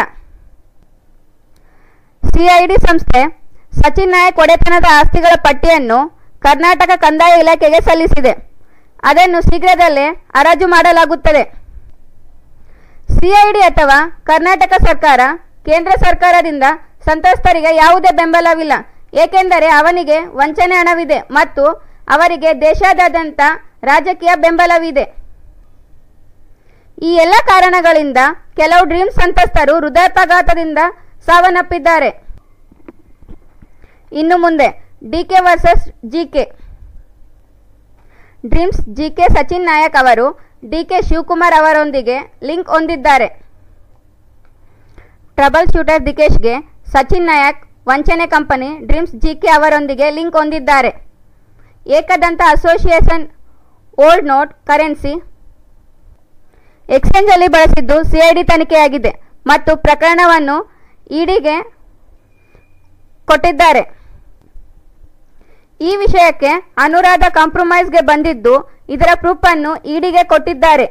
CID ಸಂಸ್ಥೆ ಸಚಿನ್ ನಾಯಕ್ ಒಡೆತನದ ಆಸ್ತಿಗಳ ಪಟ್ಟಿಯನ್ನು ಕರ್ನಾಟಕ ಕಂದಾಯ ಇಲಾಖೆಗೆ ಸಲ್ಲಿಸಿದೆ. ಅದನ್ನು ಶೀಘ್ರದಲ್ಲೇ ಹರಾಜು ಮಾಡಲಾಗುತ್ತದೆ. CID ಅಥವಾ ಕರ್ನಾಟಕ ಸರ್ಕಾರ, ಕೇಂದ್ರ ಸರ್ಕಾರದಿಂದ ಸಂತ್ರಸ್ತರಿಗೆ ಯಾವುದೇ ಬೆಂಬಲವಿಲ್ಲ, ಏಕೆಂದರೆ ಅವನಿಗೆ ವಂಚನೆ ಹಣವಿದೆ ಮತ್ತು ಅವರಿಗೆ ದೇಶಾದ್ಯಂತ ರಾಜಕೀಯ ಬೆಂಬಲವಿದೆ. ಈ ಎಲ್ಲ ಕಾರಣಗಳಿಂದ ಕೆಲವು ಡ್ರೀಮ್ಸ್ ಸಂತ್ರಸ್ತರು ಹೃದಯಾಘಾತದಿಂದ ಸಾವನ್ನಪ್ಪಿದ್ದಾರೆ. ಇನ್ನು ಮುಂದೆ DK versus GK. Dreams GK Sachin Nayak ಅವರು DK ಶಿವಕುಮಾರ್ ಅವರೊಂದಿಗೆ ಲಿಂಕ್ ಹೊಂದಿದ್ದಾರೆ. ಟ್ರಬಲ್ ಶೂಟರ್ ದಿಕೇಶ್ಗೆ ಸಚಿನ್ ನಾಯಕ್ ವಂಚನೆ ಕಂಪನಿ ಡ್ರೀಮ್ಸ್ ಜಿಕೆ ಅವರೊಂದಿಗೆ ಲಿಂಕ್ ಹೊಂದಿದ್ದಾರೆ. Ekadanta association old note currency ಎಕ್ಸ್ಚೇಂಜಲ್ಲಿ ಬಳಸಿದ್ದು ಸಿಐಡಿ ತನಿಖೆಯಾಗಿದೆ ಮತ್ತು ಪ್ರಕರಣವನ್ನು ಇಡಿಗೆ ಕೊಟ್ಟಿದ್ದಾರೆ. ಈ ವಿಷಯಕ್ಕೆ ಅನುರಾಧ ಕಾಂಪ್ರಮೈಸ್ಗೆ ಬಂದಿದ್ದು ಇದರ ಪ್ರೂಫ್ ಅನ್ನು ಇಡಿಗೆ ಕೊಟ್ಟಿದ್ದಾರೆ.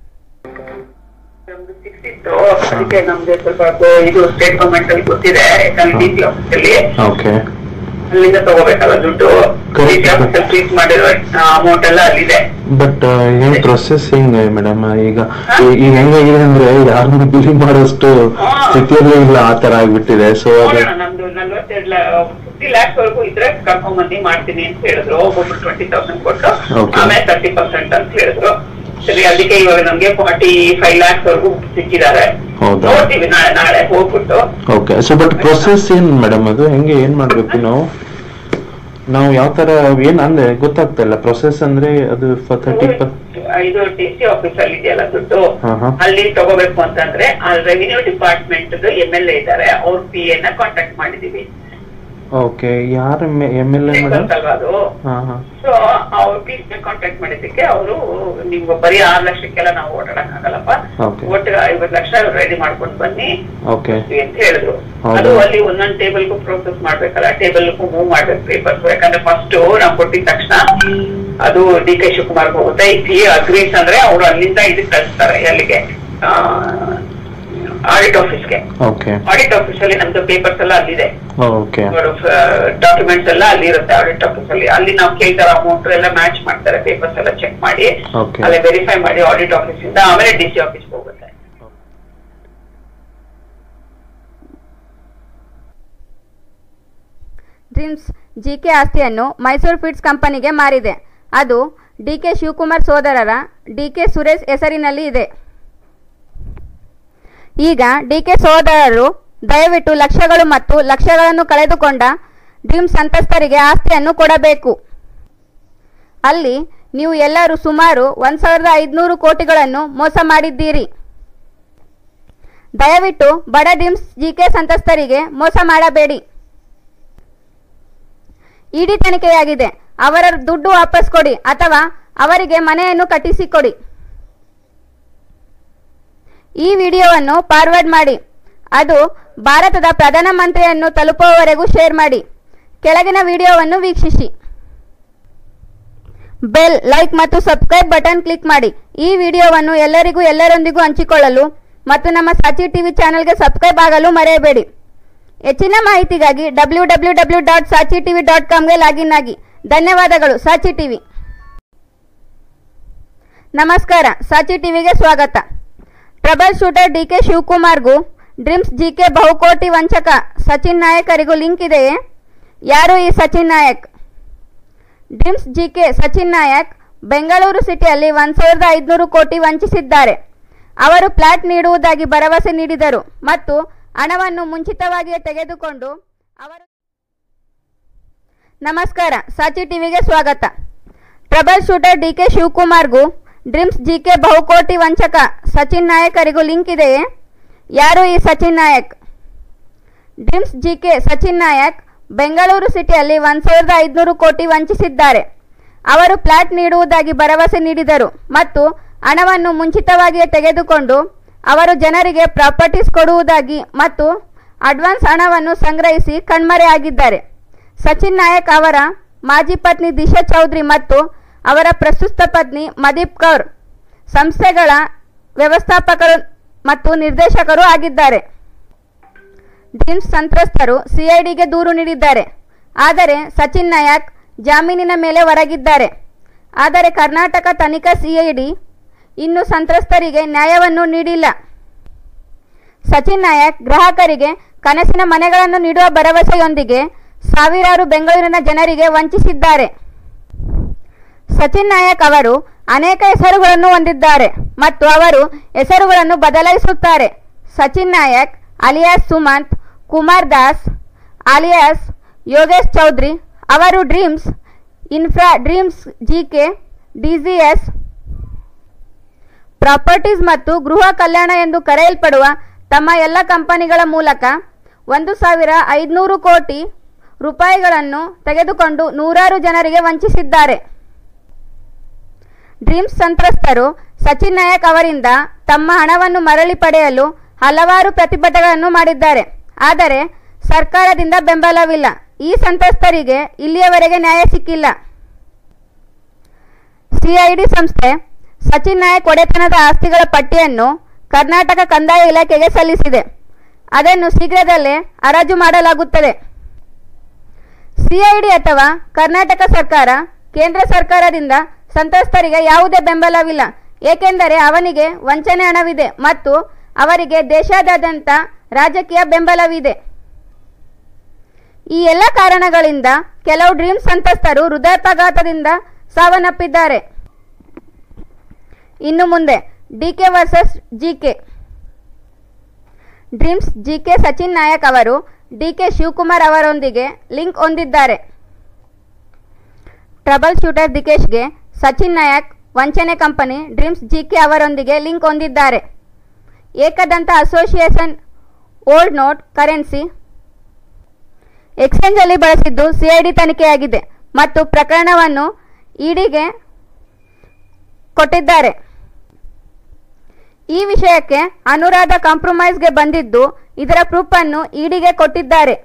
ಅದಕ್ಕೆ ನಮ್ಗೆ ಸ್ವಲ್ಪ ಇದು ಸ್ಟೇಟ್ ಗವರ್ಮೆಂಟ್ ಅಲ್ಲಿ ಗೊತ್ತಿದೆ, ಯಾಕಂದ್ರೆ ಡಿಸಿ ಆಫೀಸಲ್ಲಿ ಅಲ್ಲಿಂದ ತಗೋಬೇಕಲ್ಲ ದುಡ್ಡು, ಡಿಸಿ ಆಫೀಸಲ್ಲಿ ಟ್ರೀಟ್ ಮಾಡಿರೋ ಅಮೌಂಟ್ ಎಲ್ಲ ಅಲ್ಲಿದೆ. ಬಟ್ ಏನ್ ಪ್ರೊಸೆಸ್ ಹೆಂಗೆ ಮೇಡಮ್? ಈಗ ಹೆಂಗಾಗಿದೆ ಅಂದ್ರೆ ಯಾರನ್ನು ಬಿಲಿ ಮಾಡೋಷ್ಟು ಸ್ಥಿತಿಯಲ್ಲೇ ಇಲ್ಲ, ಆ ತರ ಆಗ್ಬಿಟ್ಟಿದೆ. ಸೊ ನಮ್ದು 50 lakhs ವರೆಗೂ ಇದ್ರೆ ಕರ್ಕೊಂಡ್ ಬಂದು ಮಾಡ್ತೀನಿ ಅಂತ ಹೇಳಿದ್ರು. ಒಬ್ಬೊಬ್ರು 20,000 ಕೊಟ್ಟು ಆಮೇಲೆ 30% ಅಂತ ಹೇಳಿದ್ರು. ಸರಿ, ಅದಕ್ಕೆ ಇವಾಗ ನಮ್ಗೆ 45 lakhs ವರೆಗೂ ಸಿಕ್ಕಿದ್ದಾರೆ. ನೋಡ್ತೀವಿ ನಾಳೆ ಹೋಗ್ಬಿಟ್ಟು. ಓಕೆ. ಸೊ ಬಟ್ ಪ್ರೊಸೆಸ್ ಏನ್ ಮೇಡಮ್? ಅದು ಹೆಂಗೆ ಏನ್ ಮಾಡ್ಬೇಕು ನಾವು ಯಾವ ತರ ಏನ್ ಅಂದ್ರೆ ಗೊತ್ತಾಗ್ತಾ ಇಲ್ಲ. ಪ್ರೊಸೆಸ್ ಅಂದ್ರೆ ಅದು 30 ಇದು ಡಿಸಿ ಆಫೀಸ್ ಅಲ್ಲಿ ಇದೆಯಲ್ಲ ದುಡ್ಡು, ಅಲ್ಲಿ ತಗೋಬೇಕು ಅಂತಂದ್ರೆ ರೆವಿನ್ಯೂ ಡಿಪಾರ್ಟ್ಮೆಂಟ್ MLA ಇದ್ದಾರೆ, ಅವ್ರ PA ನ ಕಾಂಟ್ಯಾಕ್ಟ್ ಮಾಡಿದೀವಿ. ಓಕೆ. ಯಾರ MLA ಮೇಡಮ್? ಅದು ಸೊ ಅವ್ರ PA ಕಾಂಟ್ಯಾಕ್ಟ್ ಮಾಡಿದ್ದಕ್ಕೆ ಅವರು ನಿಮ್ಗೆ ಬರೀ 6 ಲಕ್ಷಕ್ಕೆಲ್ಲ ನಾವು ಓಡಾಡಕ್ ಆಗಲ್ಲಪ್ಪ, ಒಟ್ಟಿಗೆ 50 ಲಕ್ಷ ರೆಡಿ ಮಾಡ್ಕೊಂಡು ಬನ್ನಿ ಅಂತ ಹೇಳಿದ್ರು. ಅದು ಅಲ್ಲಿ ಒಂದೊಂದ್ ಟೇಬಲ್ಗೂ ಪ್ರೋಸೆಸ್ ಮಾಡ್ಬೇಕಲ್ಲ, ಟೇಬಲ್ಗೂ ಮೂವ್ ಮಾಡ್ಬೇಕು ಪೇಪರ್ಸ್. ಯಾಕಂದ್ರೆ ಫಸ್ಟ್ ನಾವು ಕೊಟ್ಟಿದ ತಕ್ಷಣ ಅದು DK ಶಿವಕುಮಾರ್ ಹೋಗುತ್ತೆ. ಈ ಅಗ್ರೀಸ್ ಅಂದ್ರೆ ಅವ್ರು ಅಲ್ಲಿಂದ ಇದಕ್ಕೆ ಕಳಿಸ್ತಾರೆ, ಎಲ್ಲಿಗೆ ಆಡಿಟ್ ಆಫೀಸ್ಗೆ. ಆಡಿಟ್ ಆಫೀಸ್ ಅಲ್ಲಿ ನಮ್ದು ಪೇಪರ್ಸ್ ಎಲ್ಲ ಅಲ್ಲಿದೆ, ಡಾಕ್ಯುಮೆಂಟ್ಸ್ ಎಲ್ಲ ಅಲ್ಲಿ ಇರುತ್ತೆ ಆಡಿಟ್ ಆಫೀಸ್ ಅಲ್ಲಿ. ಅಲ್ಲಿ ನಾವು ಕೇಳ್ತಾರ ಅಮೌಂಟ್ ಎಲ್ಲ ಮ್ಯಾಚ್ ಮಾಡ್ತಾರೆ, ಪೇಪರ್ಸ್ ಎಲ್ಲ ಚೆಕ್ ಮಾಡಿ ಅಲ್ಲಿ ವೆರಿಫೈ ಮಾಡಿ ಆಡಿಟ್ ಆಫೀಸ್ ಇಂದ ಆಮೇಲೆ DC ಆಫೀಸ್ಗೆ ಹೋಗುತ್ತೆ. ಡ್ರೀಮ್ಸ್ ಜಿಕೆ ಆಸ್ತಿಯನ್ನು ಮೈಸೂರು ಫೀಡ್ಸ್ ಕಂಪನಿಗೆ ಮಾರಿದೆ. ಅದು DK ಶಿವಕುಮಾರ್ ಸೋದರರ DK ಸುರೇಶ್ ಹೆಸರಿನಲ್ಲಿ ಇದೆ. ಈಗ DK ಸೋದರರು ದಯವಿಟ್ಟು ಲಕ್ಷಗಳು ಮತ್ತು ಲಕ್ಷಗಳನ್ನು ಕಳೆದುಕೊಂಡ ಡ್ರೀಮ್ಸ್ ಸಂತ್ರಸ್ತರಿಗೆ ಆಸ್ತಿಯನ್ನು ಕೊಡಬೇಕು. ಅಲ್ಲಿ ನೀವು ಎಲ್ಲರೂ ಸುಮಾರು 1,500 ಕೋಟಿಗಳನ್ನು ಮೋಸ ಮಾಡಿದ್ದೀರಿ. ದಯವಿಟ್ಟು ಬಡ ಡ್ರೀಮ್ಸ್ ಜಿಕೆ ಸಂತ್ರಸ್ತರಿಗೆ ಮೋಸ ಮಾಡಬೇಡಿ. ಇಡಿ ತನಿಖೆಯಾಗಿದೆ, ಅವರ ದುಡ್ಡು ವಾಪಸ್ ಕೊಡಿ ಅಥವಾ ಅವರಿಗೆ ಮನೆಯನ್ನು ಕಟ್ಟಿಸಿಕೊಡಿ. ಈ ವಿಡಿಯೋವನ್ನು ಫಾರ್ವರ್ಡ್ ಮಾಡಿ, ಅದು ಭಾರತದ ಪ್ರಧಾನಮಂತ್ರಿಯನ್ನು ತಲುಪುವವರೆಗೂ ಶೇರ್ ಮಾಡಿ. ಕೆಳಗಿನ ವಿಡಿಯೋವನ್ನು ವೀಕ್ಷಿಸಿ. ಬೆಲ್, ಲೈಕ್ ಮತ್ತು ಸಬ್ಸ್ಕ್ರೈಬ್ ಬಟನ್ ಕ್ಲಿಕ್ ಮಾಡಿ. ಈ ವಿಡಿಯೋವನ್ನು ಎಲ್ಲರೊಂದಿಗೂ ಹಂಚಿಕೊಳ್ಳಲು ಮತ್ತು ನಮ್ಮ ಸಾಚಿ ಟಿವಿ ಚಾನೆಲ್ಗೆ ಸಬ್ಸ್ಕ್ರೈಬ್ ಆಗಲು ಮರೆಯಬೇಡಿ. ಹೆಚ್ಚಿನ ಮಾಹಿತಿಗಾಗಿ www.sachitv.com ಲಾಗಿನ್ ಆಗಿ. ಧನ್ಯವಾದಗಳು. ಸಾಚಿ ಟಿವಿ. ನಮಸ್ಕಾರ, ಸಾಚಿ ಟಿವಿಗೆ ಸ್ವಾಗತ. ಟ್ರಬಲ್ ಶೂಟರ್ DK ಶಿವಕುಮಾರ್ಗೂ ಡ್ರೀಮ್ಸ್ ಜಿಕೆ ಬಹುಕೋಟಿ ವಂಚಕ ಸಚಿನ್ ನಾಯಕರಿಗೂ ಲಿಂಕ್ ಇದೆಯೇ? ಯಾರು ಈ ಸಚಿನ್ ನಾಯಕ್? ಡ್ರೀಮ್ಸ್ ಜಿಕೆ ಸಚಿನ್ ನಾಯಕ್ ಬೆಂಗಳೂರು ಸಿಟಿಯಲ್ಲಿ 1,500 ಕೋಟಿ ವಂಚಿಸಿದ್ದಾರೆ. ಅವರು ಫ್ಲಾಟ್ ನೀಡುವುದಾಗಿ ಭರವಸೆ ನೀಡಿದರು ಮತ್ತು ಹಣವನ್ನು ಮುಂಚಿತವಾಗಿಯೇ ತೆಗೆದುಕೊಂಡು ಅವರು. ನಮಸ್ಕಾರ, ಸಾಚಿ ಟಿವಿಗೆ ಸ್ವಾಗತ. ಟ್ರಬಲ್ ಶೂಟರ್ DK ಶಿವಕುಮಾರ್ಗೂ ಡ್ರೀಮ್ಸ್ ಜಿಕೆ ಬಹುಕೋಟಿ ವಂಚಕ ಸಚಿನ್ ನಾಯಕರಿಗೂ ಲಿಂಕ್ ಇದೆಯೇ? ಯಾರು ಈ ಸಚಿನ್ ನಾಯಕ್? ಡ್ರೀಮ್ಸ್ ಜಿಕೆ ಸಚಿನ್ ನಾಯಕ್ ಬೆಂಗಳೂರು ಸಿಟಿಯಲ್ಲಿ 1,500 ಕೋಟಿ ವಂಚಿಸಿದ್ದಾರೆ. ಅವರು ಫ್ಲಾಟ್ ನೀಡುವುದಾಗಿ ಭರವಸೆ ನೀಡಿದರು ಮತ್ತು ಹಣವನ್ನು ಮುಂಚಿತವಾಗಿಯೇ ತೆಗೆದುಕೊಂಡು ಅವರು ಜನರಿಗೆ ಪ್ರಾಪರ್ಟೀಸ್ ಕೊಡುವುದಾಗಿ ಮತ್ತು ಅಡ್ವಾನ್ಸ್ ಹಣವನ್ನು ಸಂಗ್ರಹಿಸಿ ಕಣ್ಮರೆಯಾಗಿದ್ದಾರೆ. ಸಚಿನ್ ನಾಯಕ್ ಅವರ ಮಾಜಿ ಪತ್ನಿ ದಿಶಾ ಚೌಧರಿ ಮತ್ತು ಅವರ ಪ್ರಸ್ತುತ ಪತ್ನಿ ಮದೀಪ್ ಕೌರ್ ಸಂಸ್ಥೆಗಳ ವ್ಯವಸ್ಥಾಪಕರು ಮತ್ತು ನಿರ್ದೇಶಕರು ಆಗಿದ್ದಾರೆ. ಡ್ರೀಮ್ಸ್ ಸಂತ್ರಸ್ತರು ಸಿಐಡಿಗೆ ದೂರು ನೀಡಿದ್ದಾರೆ. ಆದರೆ ಸಚಿನ್ ನಾಯಕ್ ಜಾಮೀನಿನ ಮೇಲೆ ಹೊರಗಿದ್ದಾರೆ. ಆದರೆ ಕರ್ನಾಟಕ ತನಿಖಾ ಸಿಐಡಿ ಇನ್ನೂ ಸಂತ್ರಸ್ತರಿಗೆ ನ್ಯಾಯವನ್ನು ನೀಡಿಲ್ಲ. ಸಚಿನ್ ನಾಯಕ್ ಗ್ರಾಹಕರಿಗೆ ಕನಸಿನ ಮನೆಗಳನ್ನು ನೀಡುವ ಭರವಸೆಯೊಂದಿಗೆ ಸಾವಿರಾರು ಬೆಂಗಳೂರಿನ ಜನರಿಗೆ ವಂಚಿಸಿದ್ದಾರೆ. ಸಚಿನ್ ನಾಯಕ್ ಅವರು ಅನೇಕ ಹೆಸರುಗಳನ್ನು ಹೊಂದಿದ್ದಾರೆ ಮತ್ತು ಅವರು ಹೆಸರುಗಳನ್ನು ಬದಲಾಯಿಸುತ್ತಾರೆ. ಸಚಿನ್ ನಾಯಕ್ ಅಲಿಯಾಸ್ ಸುಮಂತ್ ಕುಮಾರ್ ದಾಸ್ ಅಲಿಯಾಸ್ ಯೋಗೇಶ್ ಚೌಧರಿ ಅವರು dreams infra, dreams GK, DGS properties ಮತ್ತು ಗೃಹ ಕಲ್ಯಾಣ ಎಂದು ಕರೆಯಲ್ಪಡುವ ತಮ್ಮ ಎಲ್ಲ ಕಂಪನಿಗಳ ಮೂಲಕ 1,500 ಕೋಟಿ ರೂಪಾಯಿಗಳನ್ನು ತೆಗೆದುಕೊಂಡು ನೂರಾರು ಜನರಿಗೆ ವಂಚಿಸಿದ್ದಾರೆ. ಡ್ರೀಮ್ಸ್ ಸಂತ್ರಸ್ತರು ಸಚಿನ್ ನಾಯಕ್ ಅವರಿಂದ ತಮ್ಮ ಹಣವನ್ನು ಮರಳಿ ಪಡೆಯಲು ಹಲವಾರು ಪ್ರತಿಭಟನೆಗಳನ್ನು ಮಾಡಿದ್ದಾರೆ. ಆದರೆ ಸರ್ಕಾರದಿಂದ ಬೆಂಬಲವಿಲ್ಲ. ಈ ಸಂತ್ರಸ್ತರಿಗೆ ಇಲ್ಲಿಯವರೆಗೆ ನ್ಯಾಯ ಸಿಕ್ಕಿಲ್ಲ. ಸಿಐಡಿ ಸಂಸ್ಥೆ ಸಚಿನ್ ನಾಯಕ್ ಒಡೆತನದ ಆಸ್ತಿಗಳ ಪಟ್ಟಿಯನ್ನು ಕರ್ನಾಟಕ ಕಂದಾಯ ಇಲಾಖೆಗೆ ಸಲ್ಲಿಸಿದೆ. ಅದನ್ನು ಶೀಘ್ರದಲ್ಲೇ ಹರಾಜು ಮಾಡಲಾಗುತ್ತದೆ. ಸಿಐಡಿ ಅಥವಾ ಕರ್ನಾಟಕ ಸರ್ಕಾರ, ಕೇಂದ್ರ ಸರ್ಕಾರದಿಂದ ಸಂತ್ರಸ್ತರಿಗೆ ಯಾವುದೇ ಬೆಂಬಲವಿಲ್ಲ. ಏಕೆಂದರೆ ಅವನಿಗೆ ವಂಚನೆ ಹಣವಿದೆ ಮತ್ತು ಅವರಿಗೆ ದೇಶಾದ್ಯಂತ ರಾಜಕೀಯ ಬೆಂಬಲವಿದೆ. ಈ ಎಲ್ಲ ಕಾರಣಗಳಿಂದ ಕೆಲವು ಡ್ರೀಮ್ಸ್ ಸಂತ್ರಸ್ತರು ಹೃದಯಾಘಾತದಿಂದ ಸಾವನ್ನಪ್ಪಿದ್ದಾರೆ. ಇನ್ನು ಮುಂದೆ DK versus GK. Dreams GK Sachin Nayak ಅವರು ಡಿಕೆ ಶಿವಕುಮಾರ್ ಅವರೊಂದಿಗೆ ಲಿಂಕ್ ಹೊಂದಿದ್ದಾರೆ. ಟ್ರಬಲ್ ಶೂಟರ್ ದಿಕೇಶ್ಗೆ ಸಚಿನ್ ನಾಯಕ್ ವಂಚನೆ ಕಂಪನಿ ಡ್ರೀಮ್ಸ್ ಜಿಕೆ ಅವರೊಂದಿಗೆ ಲಿಂಕ್ ಹೊಂದಿದ್ದಾರೆ. Ekadanta association old note currency exchange ಅಲ್ಲಿ ಬಳಸಿದ್ದು ಸಿಐಡಿ ತನಿಖೆಯಾಗಿದೆ ಮತ್ತು ಪ್ರಕರಣವನ್ನು ಇಡಿಗೆ ಕೊಟ್ಟಿದ್ದಾರೆ. ಈ ವಿಷಯಕ್ಕೆ ಅನುರಾಧ ಕಾಂಪ್ರಮೈಸ್ಗೆ ಬಂದಿದ್ದು ಇದರ ಪ್ರೂಫ್ ಅನ್ನು ಇಡಿಗೆ ಕೊಟ್ಟಿದ್ದಾರೆ.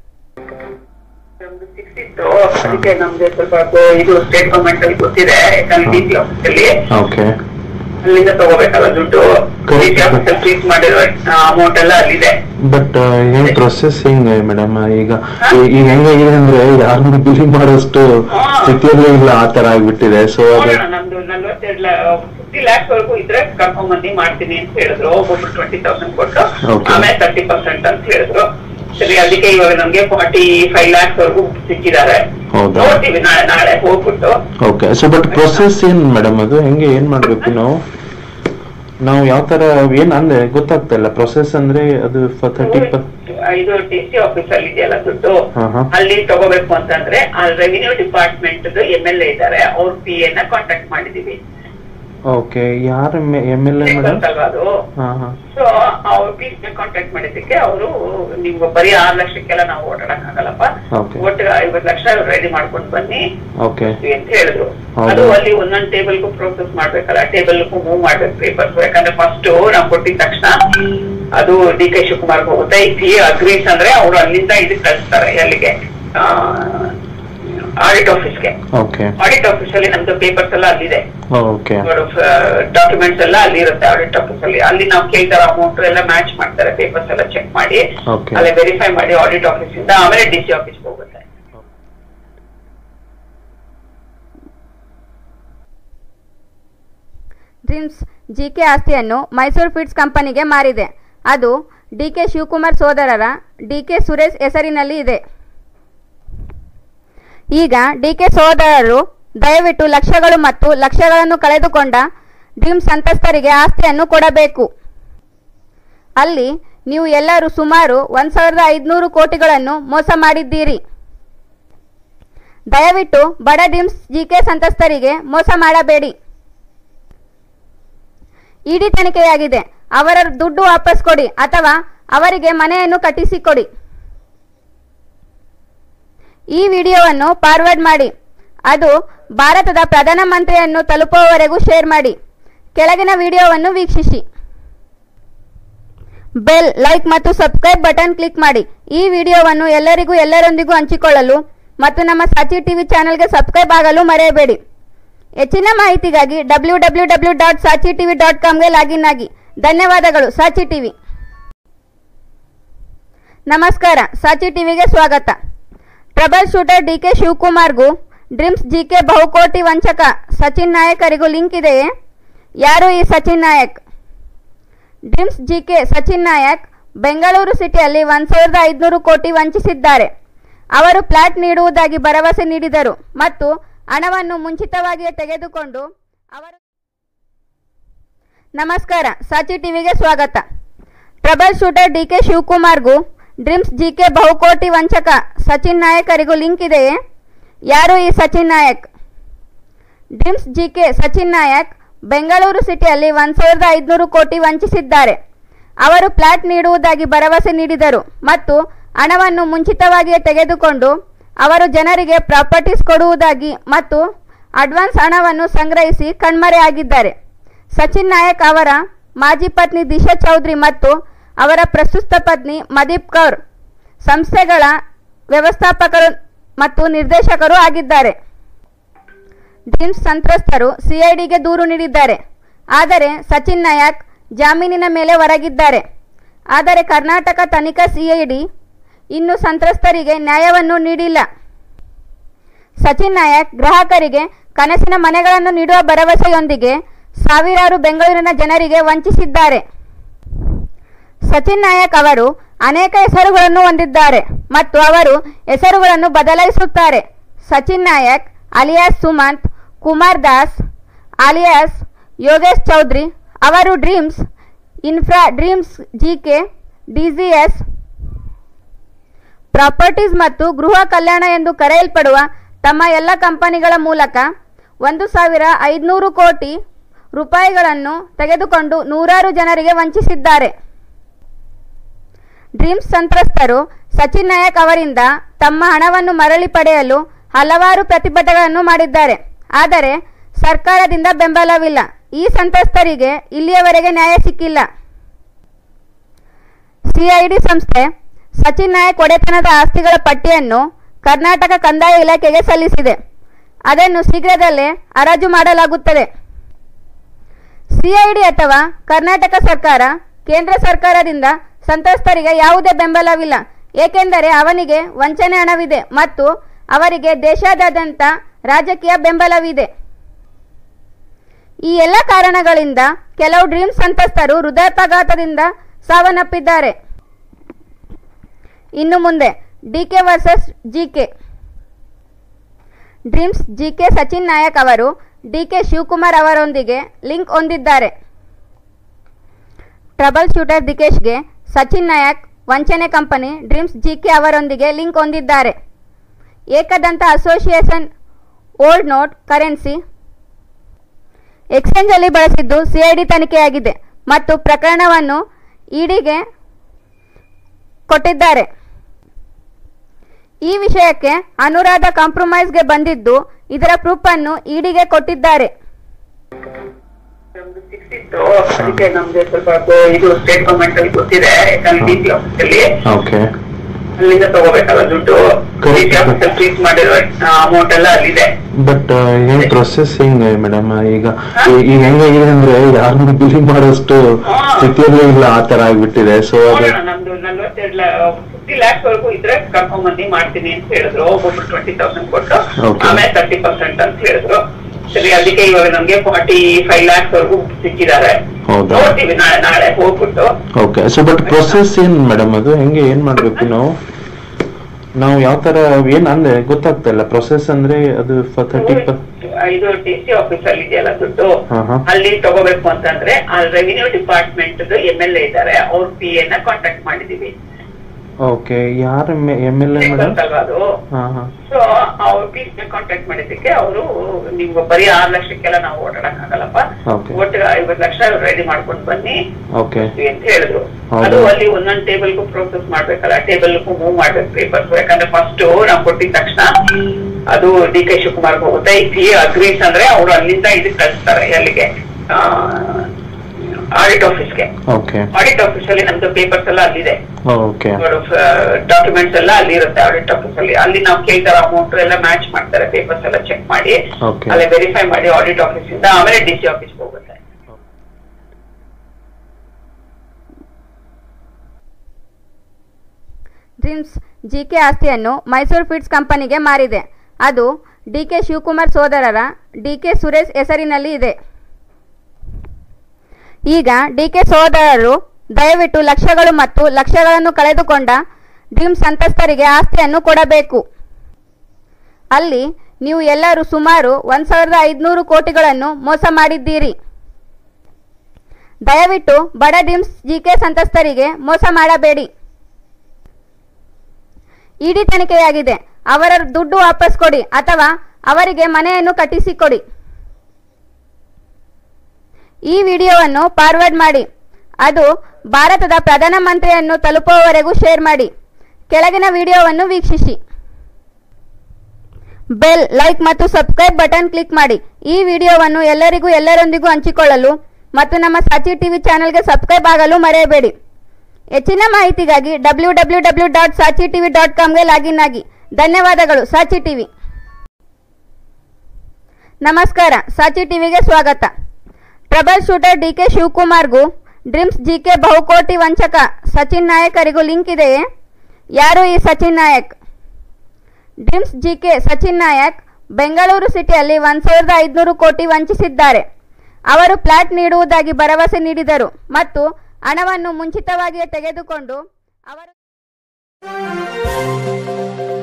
ಸಿಕ್ತಿತ್ತು, ಅದಕ್ಕೆ ನಮ್ಗೆ ಸ್ವಲ್ಪ ಇದು ಸ್ಟೇಟ್ ಗವರ್ಮೆಂಟ್ ಅಲ್ಲಿ ಗೊತ್ತಿದೆ. ಯಾಕಂದ್ರೆ ಡಿಸಿ ಆಫೀಸ್ ಅಲ್ಲಿ ಅಲ್ಲಿಂದ ತಗೋಬೇಕಲ್ಲ ದುಡ್ಡು. ಡಿಸಿ ಆಫೀಸ್ ಅಲ್ಲಿ ಟ್ರೀಟ್ ಮಾಡಿರೋ ಅಮೌಂಟ್ ಎಲ್ಲ ಅಲ್ಲಿದೆ. ಬಟ್ ಹೆಂಗ್ ಪ್ರೊಸೆಸ್ ಹೆಂಗೆ ಮೇಡಮ್? ಈಗ ಹೆಂಗಾಗಿದೆ ಅಂದ್ರೆ ಯಾರನ್ನು ಬಿಲಿ ಮಾಡೋಷ್ಟು ಸ್ಥಿತಿಯಲ್ಲಿ ಇಲ್ಲ, ಆ ತರ ಆಗ್ಬಿಟ್ಟಿದೆ. ಸೊ ನಮ್ದು 50 lakhs ವರೆಗೂ ಇದ್ರೆ ಕರ್ಕೊಂಡ್ ಬಂದು ಮಾಡ್ತೀನಿ ಅಂತ ಹೇಳಿದ್ರು. ಒಬ್ಬೊಬ್ರು 20,000 ಕೊಟ್ಟು ಆಮೇಲೆ 30% ಅಂತ ಹೇಳಿದ್ರು. ಸರಿ, ಅದಕ್ಕೆ ಇವಾಗ ನಮ್ಗೆ 45 lakhs ವರೆಗೂ ಸಿಕ್ಕಿದ್ದಾರೆ. ನೋಡ್ತೀವಿ ನಾಳೆ ಹೋಗ್ಬಿಟ್ಟು. ಓಕೆ. ಸೊ ಬಟ್ ಪ್ರೊಸೆಸ್ ಏನ್ ಮೇಡಮ್? ಅದು ಹೆಂಗೆ ಏನ್ ಮಾಡ್ಬೇಕು ನಾವು ಯಾವ ತರ ಏನ್ ಅಂದ್ರೆ ಗೊತ್ತಾಗ್ತಾ ಇಲ್ಲ. ಪ್ರೊಸೆಸ್ ಅಂದ್ರೆ ಅದು 30 ಇದು ಡಿಸಿ ಆಫೀಸ್ ಅಲ್ಲಿ ಇದೆಯಲ್ಲ ದುಡ್ಡು, ಅಲ್ಲಿ ತಗೋಬೇಕು ಅಂತಂದ್ರೆ ಆ ರೆವಿನ್ಯೂ ಡಿಪಾರ್ಟ್ಮೆಂಟ್ MLA ಇದ್ದಾರೆ, ಅವ್ರ PA ನ ಕಾಂಟ್ಯಾಕ್ಟ್ ಮಾಡಿದೀವಿ. ಓಕೆ. ಯಾರು MLA ಮೇಡಮ್? ಸೊ ಅವ್ರ PA ಕಾಂಟ್ಯಾಕ್ಟ್ ಮಾಡಿದ್ದಕ್ಕೆ ಅವರು ನಿಮ್ಗೆ ಬರೀ 6 ಲಕ್ಷಕ್ಕೆಲ್ಲ ನಾವು ಓಡಾಡಕ್ ಆಗಲ್ಲಪ್ಪ, ಒಟ್ಟು 50 ಲಕ್ಷ ರೆಡಿ ಮಾಡ್ಕೊಂಡು ಬನ್ನಿ ಅಂತ ಹೇಳಿದ್ರು. ಅದು ಅಲ್ಲಿ ಒಂದೊಂದ್ ಟೇಬಲ್ಗೂ ಪ್ರೋಸೆಸ್ ಮಾಡ್ಬೇಕಲ್ಲ, ಟೇಬಲ್ಗೂ ಮೂವ್ ಮಾಡ್ಬೇಕು ಪೇಪರ್ಸ್. ಯಾಕಂದ್ರೆ ಫಸ್ಟ್ ನಾವು ಕೊಟ್ಟಿದ ತಕ್ಷಣ ಅದು DK ಶಿವಕುಮಾರ್ ಹೋಗುತ್ತೆ. ಈ PA ಅಗ್ರೀಸ್ ಅಂದ್ರೆ ಅವ್ರು ಅಲ್ಲಿಂದ ಇದಕ್ಕೆ ಕಳಿಸ್ತಾರೆ, ಎಲ್ಲಿಗೆ ಆಡಿಟ್ ಆಫೀಸ್ಗೆ. ಆಡಿಟ್ ಆಫೀಸ್ ಅಲ್ಲಿ ನಮ್ದು ಪೇಪರ್ಸ್ ಎಲ್ಲ ಅಲ್ಲಿದೆ, ಡಾಕ್ಯುಮೆಂಟ್ಸ್ ಎಲ್ಲ ಅಲ್ಲಿ ಇರುತ್ತೆ ಆಡಿಟ್ ಆಫೀಸ್ ಅಲ್ಲಿ. ಅಲ್ಲಿ ನಾವು ಕೇಳ್ತಾರ ಅಮೌಂಟ್ ಎಲ್ಲ ಮ್ಯಾಚ್ ಮಾಡ್ತಾರೆ, ಪೇಪರ್ಸ್ ಎಲ್ಲ ಚೆಕ್ ಮಾಡಿ ಅಲ್ಲಿ ವೆರಿಫೈ ಮಾಡಿ ಆಡಿಟ್ ಆಫೀಸ್ ಇಂದ ಆಮೇಲೆ DC ಆಫೀಸ್ ಹೋಗುತ್ತೆ. ಡ್ರೀಮ್ಸ್ ಜಿಕೆ ಆಸ್ತಿಯನ್ನು ಮೈಸೂರು ಫೀಡ್ಸ್ ಕಂಪನಿಗೆ ಮಾರಿದೆ. ಅದು DK ಶಿವಕುಮಾರ್ ಸೋದರರ DK ಸುರೇಶ್ ಹೆಸರಿನಲ್ಲಿ ಇದೆ. ಈಗ DK ಸೋದರರು ದಯವಿಟ್ಟು ಲಕ್ಷಗಳು ಮತ್ತು ಲಕ್ಷಗಳನ್ನು ಕಳೆದುಕೊಂಡ ಡ್ರೀಮ್ಸ್ ಸಂತ್ರಸ್ತರಿಗೆ ಆಸ್ತಿಯನ್ನು ಕೊಡಬೇಕು. ಅಲ್ಲಿ ನೀವು ಎಲ್ಲರೂ ಸುಮಾರು 1,500 ಕೋಟಿಗಳನ್ನು ಮೋಸ ಮಾಡಿದ್ದೀರಿ. ದಯವಿಟ್ಟು ಬಡ ಡ್ರೀಮ್ಸ್ ಜಿಕೆ ಸಂತ್ರಸ್ತರಿಗೆ ಮೋಸ ಮಾಡಬೇಡಿ. ಇಡಿ ತನಿಖೆಯಾಗಿದೆ, ಅವರ ದುಡ್ಡು ವಾಪಸ್ ಕೊಡಿ ಅಥವಾ ಅವರಿಗೆ ಮನೆಯನ್ನು ಕಟ್ಟಿಸಿಕೊಡಿ. ಈ ವಿಡಿಯೋವನ್ನು ಫಾರ್ವರ್ಡ್ ಮಾಡಿ, ಅದು ಭಾರತದ ಪ್ರಧಾನಮಂತ್ರಿಯನ್ನು ತಲುಪುವವರೆಗೂ ಶೇರ್ ಮಾಡಿ. ಕೆಳಗಿನ ವಿಡಿಯೋವನ್ನು ವೀಕ್ಷಿಸಿ. ಬೆಲ್, ಲೈಕ್ ಮತ್ತು ಸಬ್ಸ್ಕ್ರೈಬ್ ಬಟನ್ ಕ್ಲಿಕ್ ಮಾಡಿ. ಈ ವಿಡಿಯೋವನ್ನು ಎಲ್ಲರೊಂದಿಗೂ ಹಂಚಿಕೊಳ್ಳಲು ಮತ್ತು ನಮ್ಮ ಸಾಚಿ ಟಿವಿ ಚಾನೆಲ್ಗೆ ಸಬ್ಸ್ಕ್ರೈಬ್ ಆಗಲು ಮರೆಯಬೇಡಿ. ಹೆಚ್ಚಿನ ಮಾಹಿತಿಗಾಗಿ www.sachitv.com ಲಾಗಿನ್ ಆಗಿ. ಧನ್ಯವಾದಗಳು. ಸಾಚಿ ಟಿವಿ. ನಮಸ್ಕಾರ, ಸಾಚಿ ಟಿವಿಗೆ ಸ್ವಾಗತ. ಟ್ರಬಲ್ ಶೂಟರ್ DK ಶಿವಕುಮಾರ್ಗೂ ಡ್ರೀಮ್ಸ್ ಜಿಕೆ ಬಹುಕೋಟಿ ವಂಚಕ ಸಚಿನ್ ನಾಯಕರಿಗೂ ಲಿಂಕ್ ಇದೆಯೇ? ಯಾರು ಈ ಸಚಿನ್ ನಾಯಕ್? ಡ್ರೀಮ್ಸ್ ಜಿಕೆ ಸಚಿನ್ ನಾಯಕ್ ಬೆಂಗಳೂರು ಸಿಟಿಯಲ್ಲಿ 1,500 ಕೋಟಿ ವಂಚಿಸಿದ್ದಾರೆ. ಅವರು ಫ್ಲಾಟ್ ನೀಡುವುದಾಗಿ ಭರವಸೆ ನೀಡಿದರು ಮತ್ತು ಹಣವನ್ನು ಮುಂಚಿತವಾಗಿಯೇ ತೆಗೆದುಕೊಂಡು ಅವರು. ನಮಸ್ಕಾರ, ಸಾಚಿ ಟಿವಿಗೆ ಸ್ವಾಗತ. ಟ್ರಬಲ್ ಶೂಟರ್ DK ಶಿವಕುಮಾರ್ಗೂ ಡ್ರೀಮ್ಸ್ ಜಿಕೆ ಬಹುಕೋಟಿ ವಂಚಕ ಸಚಿನ್ ನಾಯಕರಿಗೂ ಲಿಂಕ್ ಇದೆಯೇ? ಯಾರು ಈ ಸಚಿನ್ ನಾಯಕ್? ಡ್ರೀಮ್ಸ್ ಜಿಕೆ ಸಚಿನ್ ನಾಯಕ್ ಬೆಂಗಳೂರು ಸಿಟಿಯಲ್ಲಿ 1,500 ಕೋಟಿ ವಂಚಿಸಿದ್ದಾರೆ. ಅವರು ಫ್ಲಾಟ್ ನೀಡುವುದಾಗಿ ಭರವಸೆ ನೀಡಿದರು ಮತ್ತು ಹಣವನ್ನು ಮುಂಚಿತವಾಗಿಯೇ ತೆಗೆದುಕೊಂಡು ಅವರು ಜನರಿಗೆ ಪ್ರಾಪರ್ಟೀಸ್ ಕೊಡುವುದಾಗಿ ಮತ್ತು ಅಡ್ವಾನ್ಸ್ ಹಣವನ್ನು ಸಂಗ್ರಹಿಸಿ ಕಣ್ಮರೆಯಾಗಿದ್ದಾರೆ. ಸಚಿನ್ ನಾಯಕ್ ಅವರ ಮಾಜಿ ಪತ್ನಿ ದಿಶಾ ಚೌಧರಿ ಮತ್ತು ಅವರ ಪ್ರಸ್ತುತ ಪತ್ನಿ ಮದೀಪ್ ಕೌರ್ ಸಂಸ್ಥೆಗಳ ವ್ಯವಸ್ಥಾಪಕರು ಮತ್ತು ನಿರ್ದೇಶಕರು ಆಗಿದ್ದಾರೆ. ಡ್ರೀಮ್ಸ್ ಸಂತ್ರಸ್ತರು ಸಿಐಡಿಗೆ ದೂರು ನೀಡಿದ್ದಾರೆ. ಆದರೆ ಸಚಿನ್ ನಾಯಕ್ ಜಾಮೀನಿನ ಮೇಲೆ ಹೊರಗಿದ್ದಾರೆ. ಆದರೆ ಕರ್ನಾಟಕ ತನಿಖಾ ಸಿಐಡಿ ಇನ್ನೂ ಸಂತ್ರಸ್ತರಿಗೆ ನ್ಯಾಯವನ್ನು ನೀಡಿಲ್ಲ. ಸಚಿನ್ ನಾಯಕ್ ಗ್ರಾಹಕರಿಗೆ ಕನಸಿನ ಮನೆಗಳನ್ನು ನೀಡುವ ಭರವಸೆಯೊಂದಿಗೆ ಸಾವಿರಾರು ಬೆಂಗಳೂರಿನ ಜನರಿಗೆ ವಂಚಿಸಿದ್ದಾರೆ. ಸಚಿನ್ ನಾಯಕ್ ಅವರು ಅನೇಕ ಹೆಸರುಗಳನ್ನು ಹೊಂದಿದ್ದಾರೆ ಮತ್ತು ಅವರು ಹೆಸರುಗಳನ್ನು ಬದಲಾಯಿಸುತ್ತಾರೆ. ಸಚಿನ್ ನಾಯಕ್ ಅಲಿಯಾಸ್ ಸುಮಂತ್ ಕುಮಾರ್ ದಾಸ್ ಅಲಿಯಾಸ್ ಯೋಗೇಶ್ ಚೌಧರಿ ಅವರು dreams infra, dreams GK, DGS properties ಮತ್ತು ಗೃಹ ಕಲ್ಯಾಣ ಎಂದು ಕರೆಯಲ್ಪಡುವ ತಮ್ಮ ಎಲ್ಲ ಕಂಪನಿಗಳ ಮೂಲಕ 1,500 ಕೋಟಿ ರೂಪಾಯಿಗಳನ್ನು ತೆಗೆದುಕೊಂಡು ನೂರಾರು ಜನರಿಗೆ ವಂಚಿಸಿದ್ದಾರೆ. ಡ್ರೀಮ್ಸ್ ಸಂತ್ರಸ್ತರು ಸಚಿನ್ ನಾಯಕ್ ಅವರಿಂದ ತಮ್ಮ ಹಣವನ್ನು ಮರಳಿ ಪಡೆಯಲು ಹಲವಾರು ಪ್ರತಿಭಟನೆಗಳನ್ನು ಮಾಡಿದ್ದಾರೆ. ಆದರೆ ಸರ್ಕಾರದಿಂದ ಬೆಂಬಲವಿಲ್ಲ. ಈ ಸಂತ್ರಸ್ತರಿಗೆ ಇಲ್ಲಿಯವರೆಗೆ ನ್ಯಾಯ ಸಿಕ್ಕಿಲ್ಲ. ಸಿಐಡಿ ಸಂಸ್ಥೆ ಸಚಿನ್ ನಾಯಕ್ ಒಡೆತನದ ಆಸ್ತಿಗಳ ಪಟ್ಟಿಯನ್ನು ಕರ್ನಾಟಕ ಕಂದಾಯ ಇಲಾಖೆಗೆ ಸಲ್ಲಿಸಿದೆ. ಅದನ್ನು ಶೀಘ್ರದಲ್ಲೇ ಹರಾಜು ಮಾಡಲಾಗುತ್ತದೆ. ಸಿಐಡಿ ಅಥವಾ ಕರ್ನಾಟಕ ಸರ್ಕಾರ, ಕೇಂದ್ರ ಸರ್ಕಾರದಿಂದ ಸಂತ್ರಸ್ತರಿಗೆ ಯಾವುದೇ ಬೆಂಬಲವಿಲ್ಲ, ಏಕೆಂದರೆ ಅವನಿಗೆ ವಂಚನೆ ಹಣವಿದೆ ಮತ್ತು ಅವರಿಗೆ ದೇಶಾದ್ಯಂತ ರಾಜಕೀಯ ಬೆಂಬಲವಿದೆ. ಈ ಎಲ್ಲ ಕಾರಣಗಳಿಂದ ಕೆಲವು ಡ್ರೀಮ್ಸ್ ಸಂತ್ರಸ್ತರು ಹೃದಯಾಘಾತದಿಂದ ಸಾವನ್ನಪ್ಪಿದ್ದಾರೆ. ಇನ್ನು ಮುಂದೆ DK versus GK. Dreams GK Sachin Nayak ಅವರು ಡಿಕೆ ಶಿವಕುಮಾರ್ ಅವರೊಂದಿಗೆ ಲಿಂಕ್ ಹೊಂದಿದ್ದಾರೆ. ಟ್ರಬಲ್ ಶೂಟರ್ ದಿಕೇಶ್ಗೆ ಸಚಿನ್ ನಾಯಕ್ ವಂಚನೆ ಕಂಪನಿ ಡ್ರೀಮ್ಸ್ ಜಿಕೆ ಅವರೊಂದಿಗೆ ಲಿಂಕ್ ಹೊಂದಿದ್ದಾರೆ. Ekadanta association old note currency exchange ಅಲ್ಲಿ ಬಳಸಿದ್ದು ಸಿಐಡಿ ತನಿಖೆಯಾಗಿದೆ ಮತ್ತು ಪ್ರಕರಣವನ್ನು ಇಡಿಗೆ ಕೊಟ್ಟಿದ್ದಾರೆ. ಈ ವಿಷಯಕ್ಕೆ ಅನುರಾಧ ಕಾಂಪ್ರಮೈಸ್ಗೆ ಬಂದಿದ್ದು ಇದರ ಪ್ರೂಫ್ ಅನ್ನು ಇಡಿಗೆ ಕೊಟ್ಟಿದ್ದಾರೆ. ಅದಕ್ಕೆ ನಮ್ಗೆ ಸ್ವಲ್ಪ ಇದು ಸ್ಟೇಟ್ ಗವರ್ಮೆಂಟ್ ಅಲ್ಲಿ ಗೊತ್ತಿದೆ, ಡಿಸಿ ಆಫೀಸಲ್ಲಿ ಅಲ್ಲಿಂದ ತಗೋಬೇಕಲ್ಲ ದುಡ್ಡು, ಡಿಸಿ ಆಫೀಸಲ್ಲಿ ಟ್ರೀಟ್ ಮಾಡಿರೋ ಅಮೌಂಟ್ ಎಲ್ಲ ಅಲ್ಲಿದೆ. ಬಟ್ ಏನ್ ಪ್ರೊಸೆಸ್ ಹೆಂಗ ಮೇಡಮ್? ಈಗ ಹೆಂಗಾಗಿದೆ ಅಂದ್ರೆ ಯಾರನ್ನು ಬಿಲಿ ಮಾಡೋಷ್ಟು ಸ್ಥಿತಿಯಲ್ಲೇ ಇಲ್ಲ, ಆ ತರ ಆಗ್ಬಿಟ್ಟಿದೆ. ಸೊ ಅದು ನಮ್ದು 50 lakhs ವರೆಗೂ ಇದ್ರೆ ಕರ್ಕೊಂಡ್ ಬಂದು ಮಾಡ್ತೀನಿ ಅಂತ ಹೇಳಿದ್ರು. ಒಬ್ಬೊಬ್ರು 20,000 ಕೊಟ್ಟು ಆಮೇಲೆ 30% ಅಂತ ಹೇಳಿದ್ರು. ಸರಿ, ಅದಕ್ಕೆ ಇವಾಗ ನಮ್ಗೆ 45 lakhs ವರೆಗೂ ಸಿಕ್ಕಿದ್ದಾರೆ. ನೋಡ್ತೀವಿ ನಾಳೆ ಹೋಗ್ಬಿಟ್ಟು. ಓಕೆ. ಸೊ ಬಟ್ ಪ್ರೊಸೆಸ್ ಏನ್ ಮೇಡಮ್? ಅದು ಹೆಂಗೆ, ಏನ್ ಮಾಡ್ಬೇಕು ನಾವು ಯಾವ ತರ ಏನ್ ಅಂದ್ರೆ ಗೊತ್ತಾಗ್ತಾ ಇಲ್ಲ. ಪ್ರೊಸೆಸ್ ಅಂದ್ರೆ ಅದು 30 ಇದು ಡಿಸಿ ಆಫೀಸ್ ಅಲ್ಲಿ ಇದೆಯಲ್ಲ ದುಡ್ಡು, ಅಲ್ಲಿ ತಗೋಬೇಕು ಅಂತಂದ್ರೆ ಅಲ್ಲಿ ರೆವಿನ್ಯೂ ಡಿಪಾರ್ಟ್ಮೆಂಟ್ MLA ಇದ್ದಾರೆ, ಅವ್ರ PA ನ ಕಾಂಟ್ಯಾಕ್ಟ್ ಮಾಡಿದೀವಿ. ಓಕೆ. ಯಾರ MLA ಮೇಡಮ್? ಸೊ ಅವ್ರ PA ಕಾಂಟ್ಯಾಕ್ಟ್ ಮಾಡಿದ್ದಕ್ಕೆ ಅವರು ನಿಮ್ಗೆ ಬರೀ 6 ಲಕ್ಷಕ್ಕೆಲ್ಲ ನಾವು ಓಡಾಡಕ್ ಆಗಲ್ಲಪ್ಪ, ಒಟ್ಟಿಗೆ 50 ಲಕ್ಷ ರೆಡಿ ಮಾಡ್ಕೊಂಡು ಬನ್ನಿ ಅಂತ ಹೇಳಿದ್ರು. ಅದು ಅಲ್ಲಿ ಒಂದೊಂದ್ ಟೇಬಲ್ಗೂ ಪ್ರೋಸೆಸ್ ಮಾಡ್ಬೇಕಲ್ಲ, ಟೇಬಲ್ಗೂ ಮೂವ್ ಮಾಡ್ಬೇಕು ಪೇಪರ್ಸ್. ಯಾಕಂದ್ರೆ ಫಸ್ಟ್ ನಾವು ಕೊಟ್ಟಿದ ತಕ್ಷಣ ಅದು DK ಶಿವಕುಮಾರ್ ಹೋಗುತ್ತೆ. ಈ ಅಗ್ರೀಸ್ ಅಂದ್ರೆ ಅವರು ಅಲ್ಲಿಂದ ಇದಕ್ಕೆ ಕಳಿಸ್ತಾರೆ, ಅಲ್ಲಿಗೆ ಆಡಿಟ್ ಆಫೀಸ್ಗೆ. ಆಡಿಟ್ ಆಫೀಸ್ ಅಲ್ಲಿ ನಮ್ದು ಪೇಪರ್ಸ್ ಎಲ್ಲ ಅಲ್ಲಿದೆ, ಡಾಕ್ಯುಮೆಂಟ್ಸ್ ಎಲ್ಲ ಅಲ್ಲಿ ಇರುತ್ತೆ ಆಡಿಟ್ ಆಫೀಸ್ ಅಲ್ಲಿ. ಅಲ್ಲಿ ನಾವು ಕೇಳ್ತಾರ ಅಮೌಂಟ್ ಎಲ್ಲ ಮ್ಯಾಚ್ ಮಾಡ್ತಾರೆ, ಪೇಪರ್ಸ್ ಎಲ್ಲ ಚೆಕ್ ಮಾಡಿ ಅಲ್ಲಿ ವೆರಿಫೈ ಮಾಡಿ ಆಡಿಟ್ ಆಫೀಸ್ ಇಂದ ಆಮೇಲೆ DC ಆಫೀಸ್ಗೆ ಹೋಗುತ್ತೆ. ಡ್ರೀಮ್ಸ್ ಜಿಕೆ ಆಸ್ತಿಯನ್ನು ಮೈಸೂರು ಫೀಡ್ಸ್ ಕಂಪನಿಗೆ ಮಾರಿದೆ. ಅದು DK ಶಿವಕುಮಾರ್ ಸೋದರರ DK ಸುರೇಶ್ ಹೆಸರಿನಲ್ಲಿ ಇದೆ. ಈಗ DK ಸೋದರರು ದಯವಿಟ್ಟು ಲಕ್ಷಗಳು ಮತ್ತು ಲಕ್ಷಗಳನ್ನು ಕಳೆದುಕೊಂಡ ಡ್ರೀಮ್ಸ್ ಸಂತ್ರಸ್ತರಿಗೆ ಆಸ್ತಿಯನ್ನು ಕೊಡಬೇಕು. ಅಲ್ಲಿ ನೀವು ಎಲ್ಲರೂ ಸುಮಾರು 1,500 ಕೋಟಿಗಳನ್ನು ಮೋಸ ಮಾಡಿದ್ದೀರಿ. ದಯವಿಟ್ಟು ಬಡ ಡ್ರೀಮ್ಸ್ ಜಿಕೆ ಸಂತ್ರಸ್ತರಿಗೆ ಮೋಸ ಮಾಡಬೇಡಿ. ಇಡಿ ತನಿಖೆಯಾಗಿದೆ, ಅವರ ದುಡ್ಡು ವಾಪಸ್ ಕೊಡಿ ಅಥವಾ ಅವರಿಗೆ ಮನೆಯನ್ನು ಕಟ್ಟಿಸಿಕೊಡಿ. ಈ ವಿಡಿಯೋವನ್ನು ಫಾರ್ವರ್ಡ್ ಮಾಡಿ ಅದು ಭಾರತದ ಪ್ರಧಾನಮಂತ್ರಿಯನ್ನು ತಲುಪುವವರೆಗೂ ಶೇರ್ ಮಾಡಿ. ಕೆಳಗಿನ ವಿಡಿಯೋವನ್ನು ವೀಕ್ಷಿಸಿ. ಬೆಲ್, ಲೈಕ್ ಮತ್ತು ಸಬ್ಸ್ಕ್ರೈಬ್ ಬಟನ್ ಕ್ಲಿಕ್ ಮಾಡಿ. ಈ ವಿಡಿಯೋವನ್ನು ಎಲ್ಲರೊಂದಿಗೂ ಹಂಚಿಕೊಳ್ಳಲು ಮತ್ತು ನಮ್ಮ ಸಾಚಿ ಟಿವಿ ಚಾನೆಲ್ಗೆ ಸಬ್ಸ್ಕ್ರೈಬ್ ಆಗಲು ಮರೆಯಬೇಡಿ. ಹೆಚ್ಚಿನ ಮಾಹಿತಿಗಾಗಿ www.sachitv.com ಗೆ ಲಾಗಿನ್ ಆಗಿ. ಧನ್ಯವಾದಗಳು. ಸಾಚಿ ಟಿವಿ. ನಮಸ್ಕಾರ. ಸಾಚಿ ಟಿವಿಗೆ ಸ್ವಾಗತ. ಟ್ರಬಲ್ ಶೂಟರ್ ಡಿಕೆ ಶಿವಕುಮಾರ್ಗೂ ಡ್ರೀಮ್ಸ್ ಜಿಕೆ ಬಹುಕೋಟಿ ವಂಚಕ ಸಚಿನ್ ನಾಯಕರಿಗೂ ಲಿಂಕ್ ಇದೆಯೇ? ಯಾರು ಈ ಸಚಿನ್ ನಾಯಕ್? ಡ್ರೀಮ್ಸ್ ಜಿಕೆ ಸಚಿನ್ ನಾಯಕ್ ಬೆಂಗಳೂರು ಸಿಟಿಯಲ್ಲಿ 1,500 ಕೋಟಿ ವಂಚಿಸಿದ್ದಾರೆ. ಅವರು ಫ್ಲಾಟ್ ನೀಡುವುದಾಗಿ ಭರವಸೆ ನೀಡಿದರು ಮತ್ತು ಹಣವನ್ನು ಮುಂಚಿತವಾಗಿಯೇ ತೆಗೆದುಕೊಂಡು ಅವರು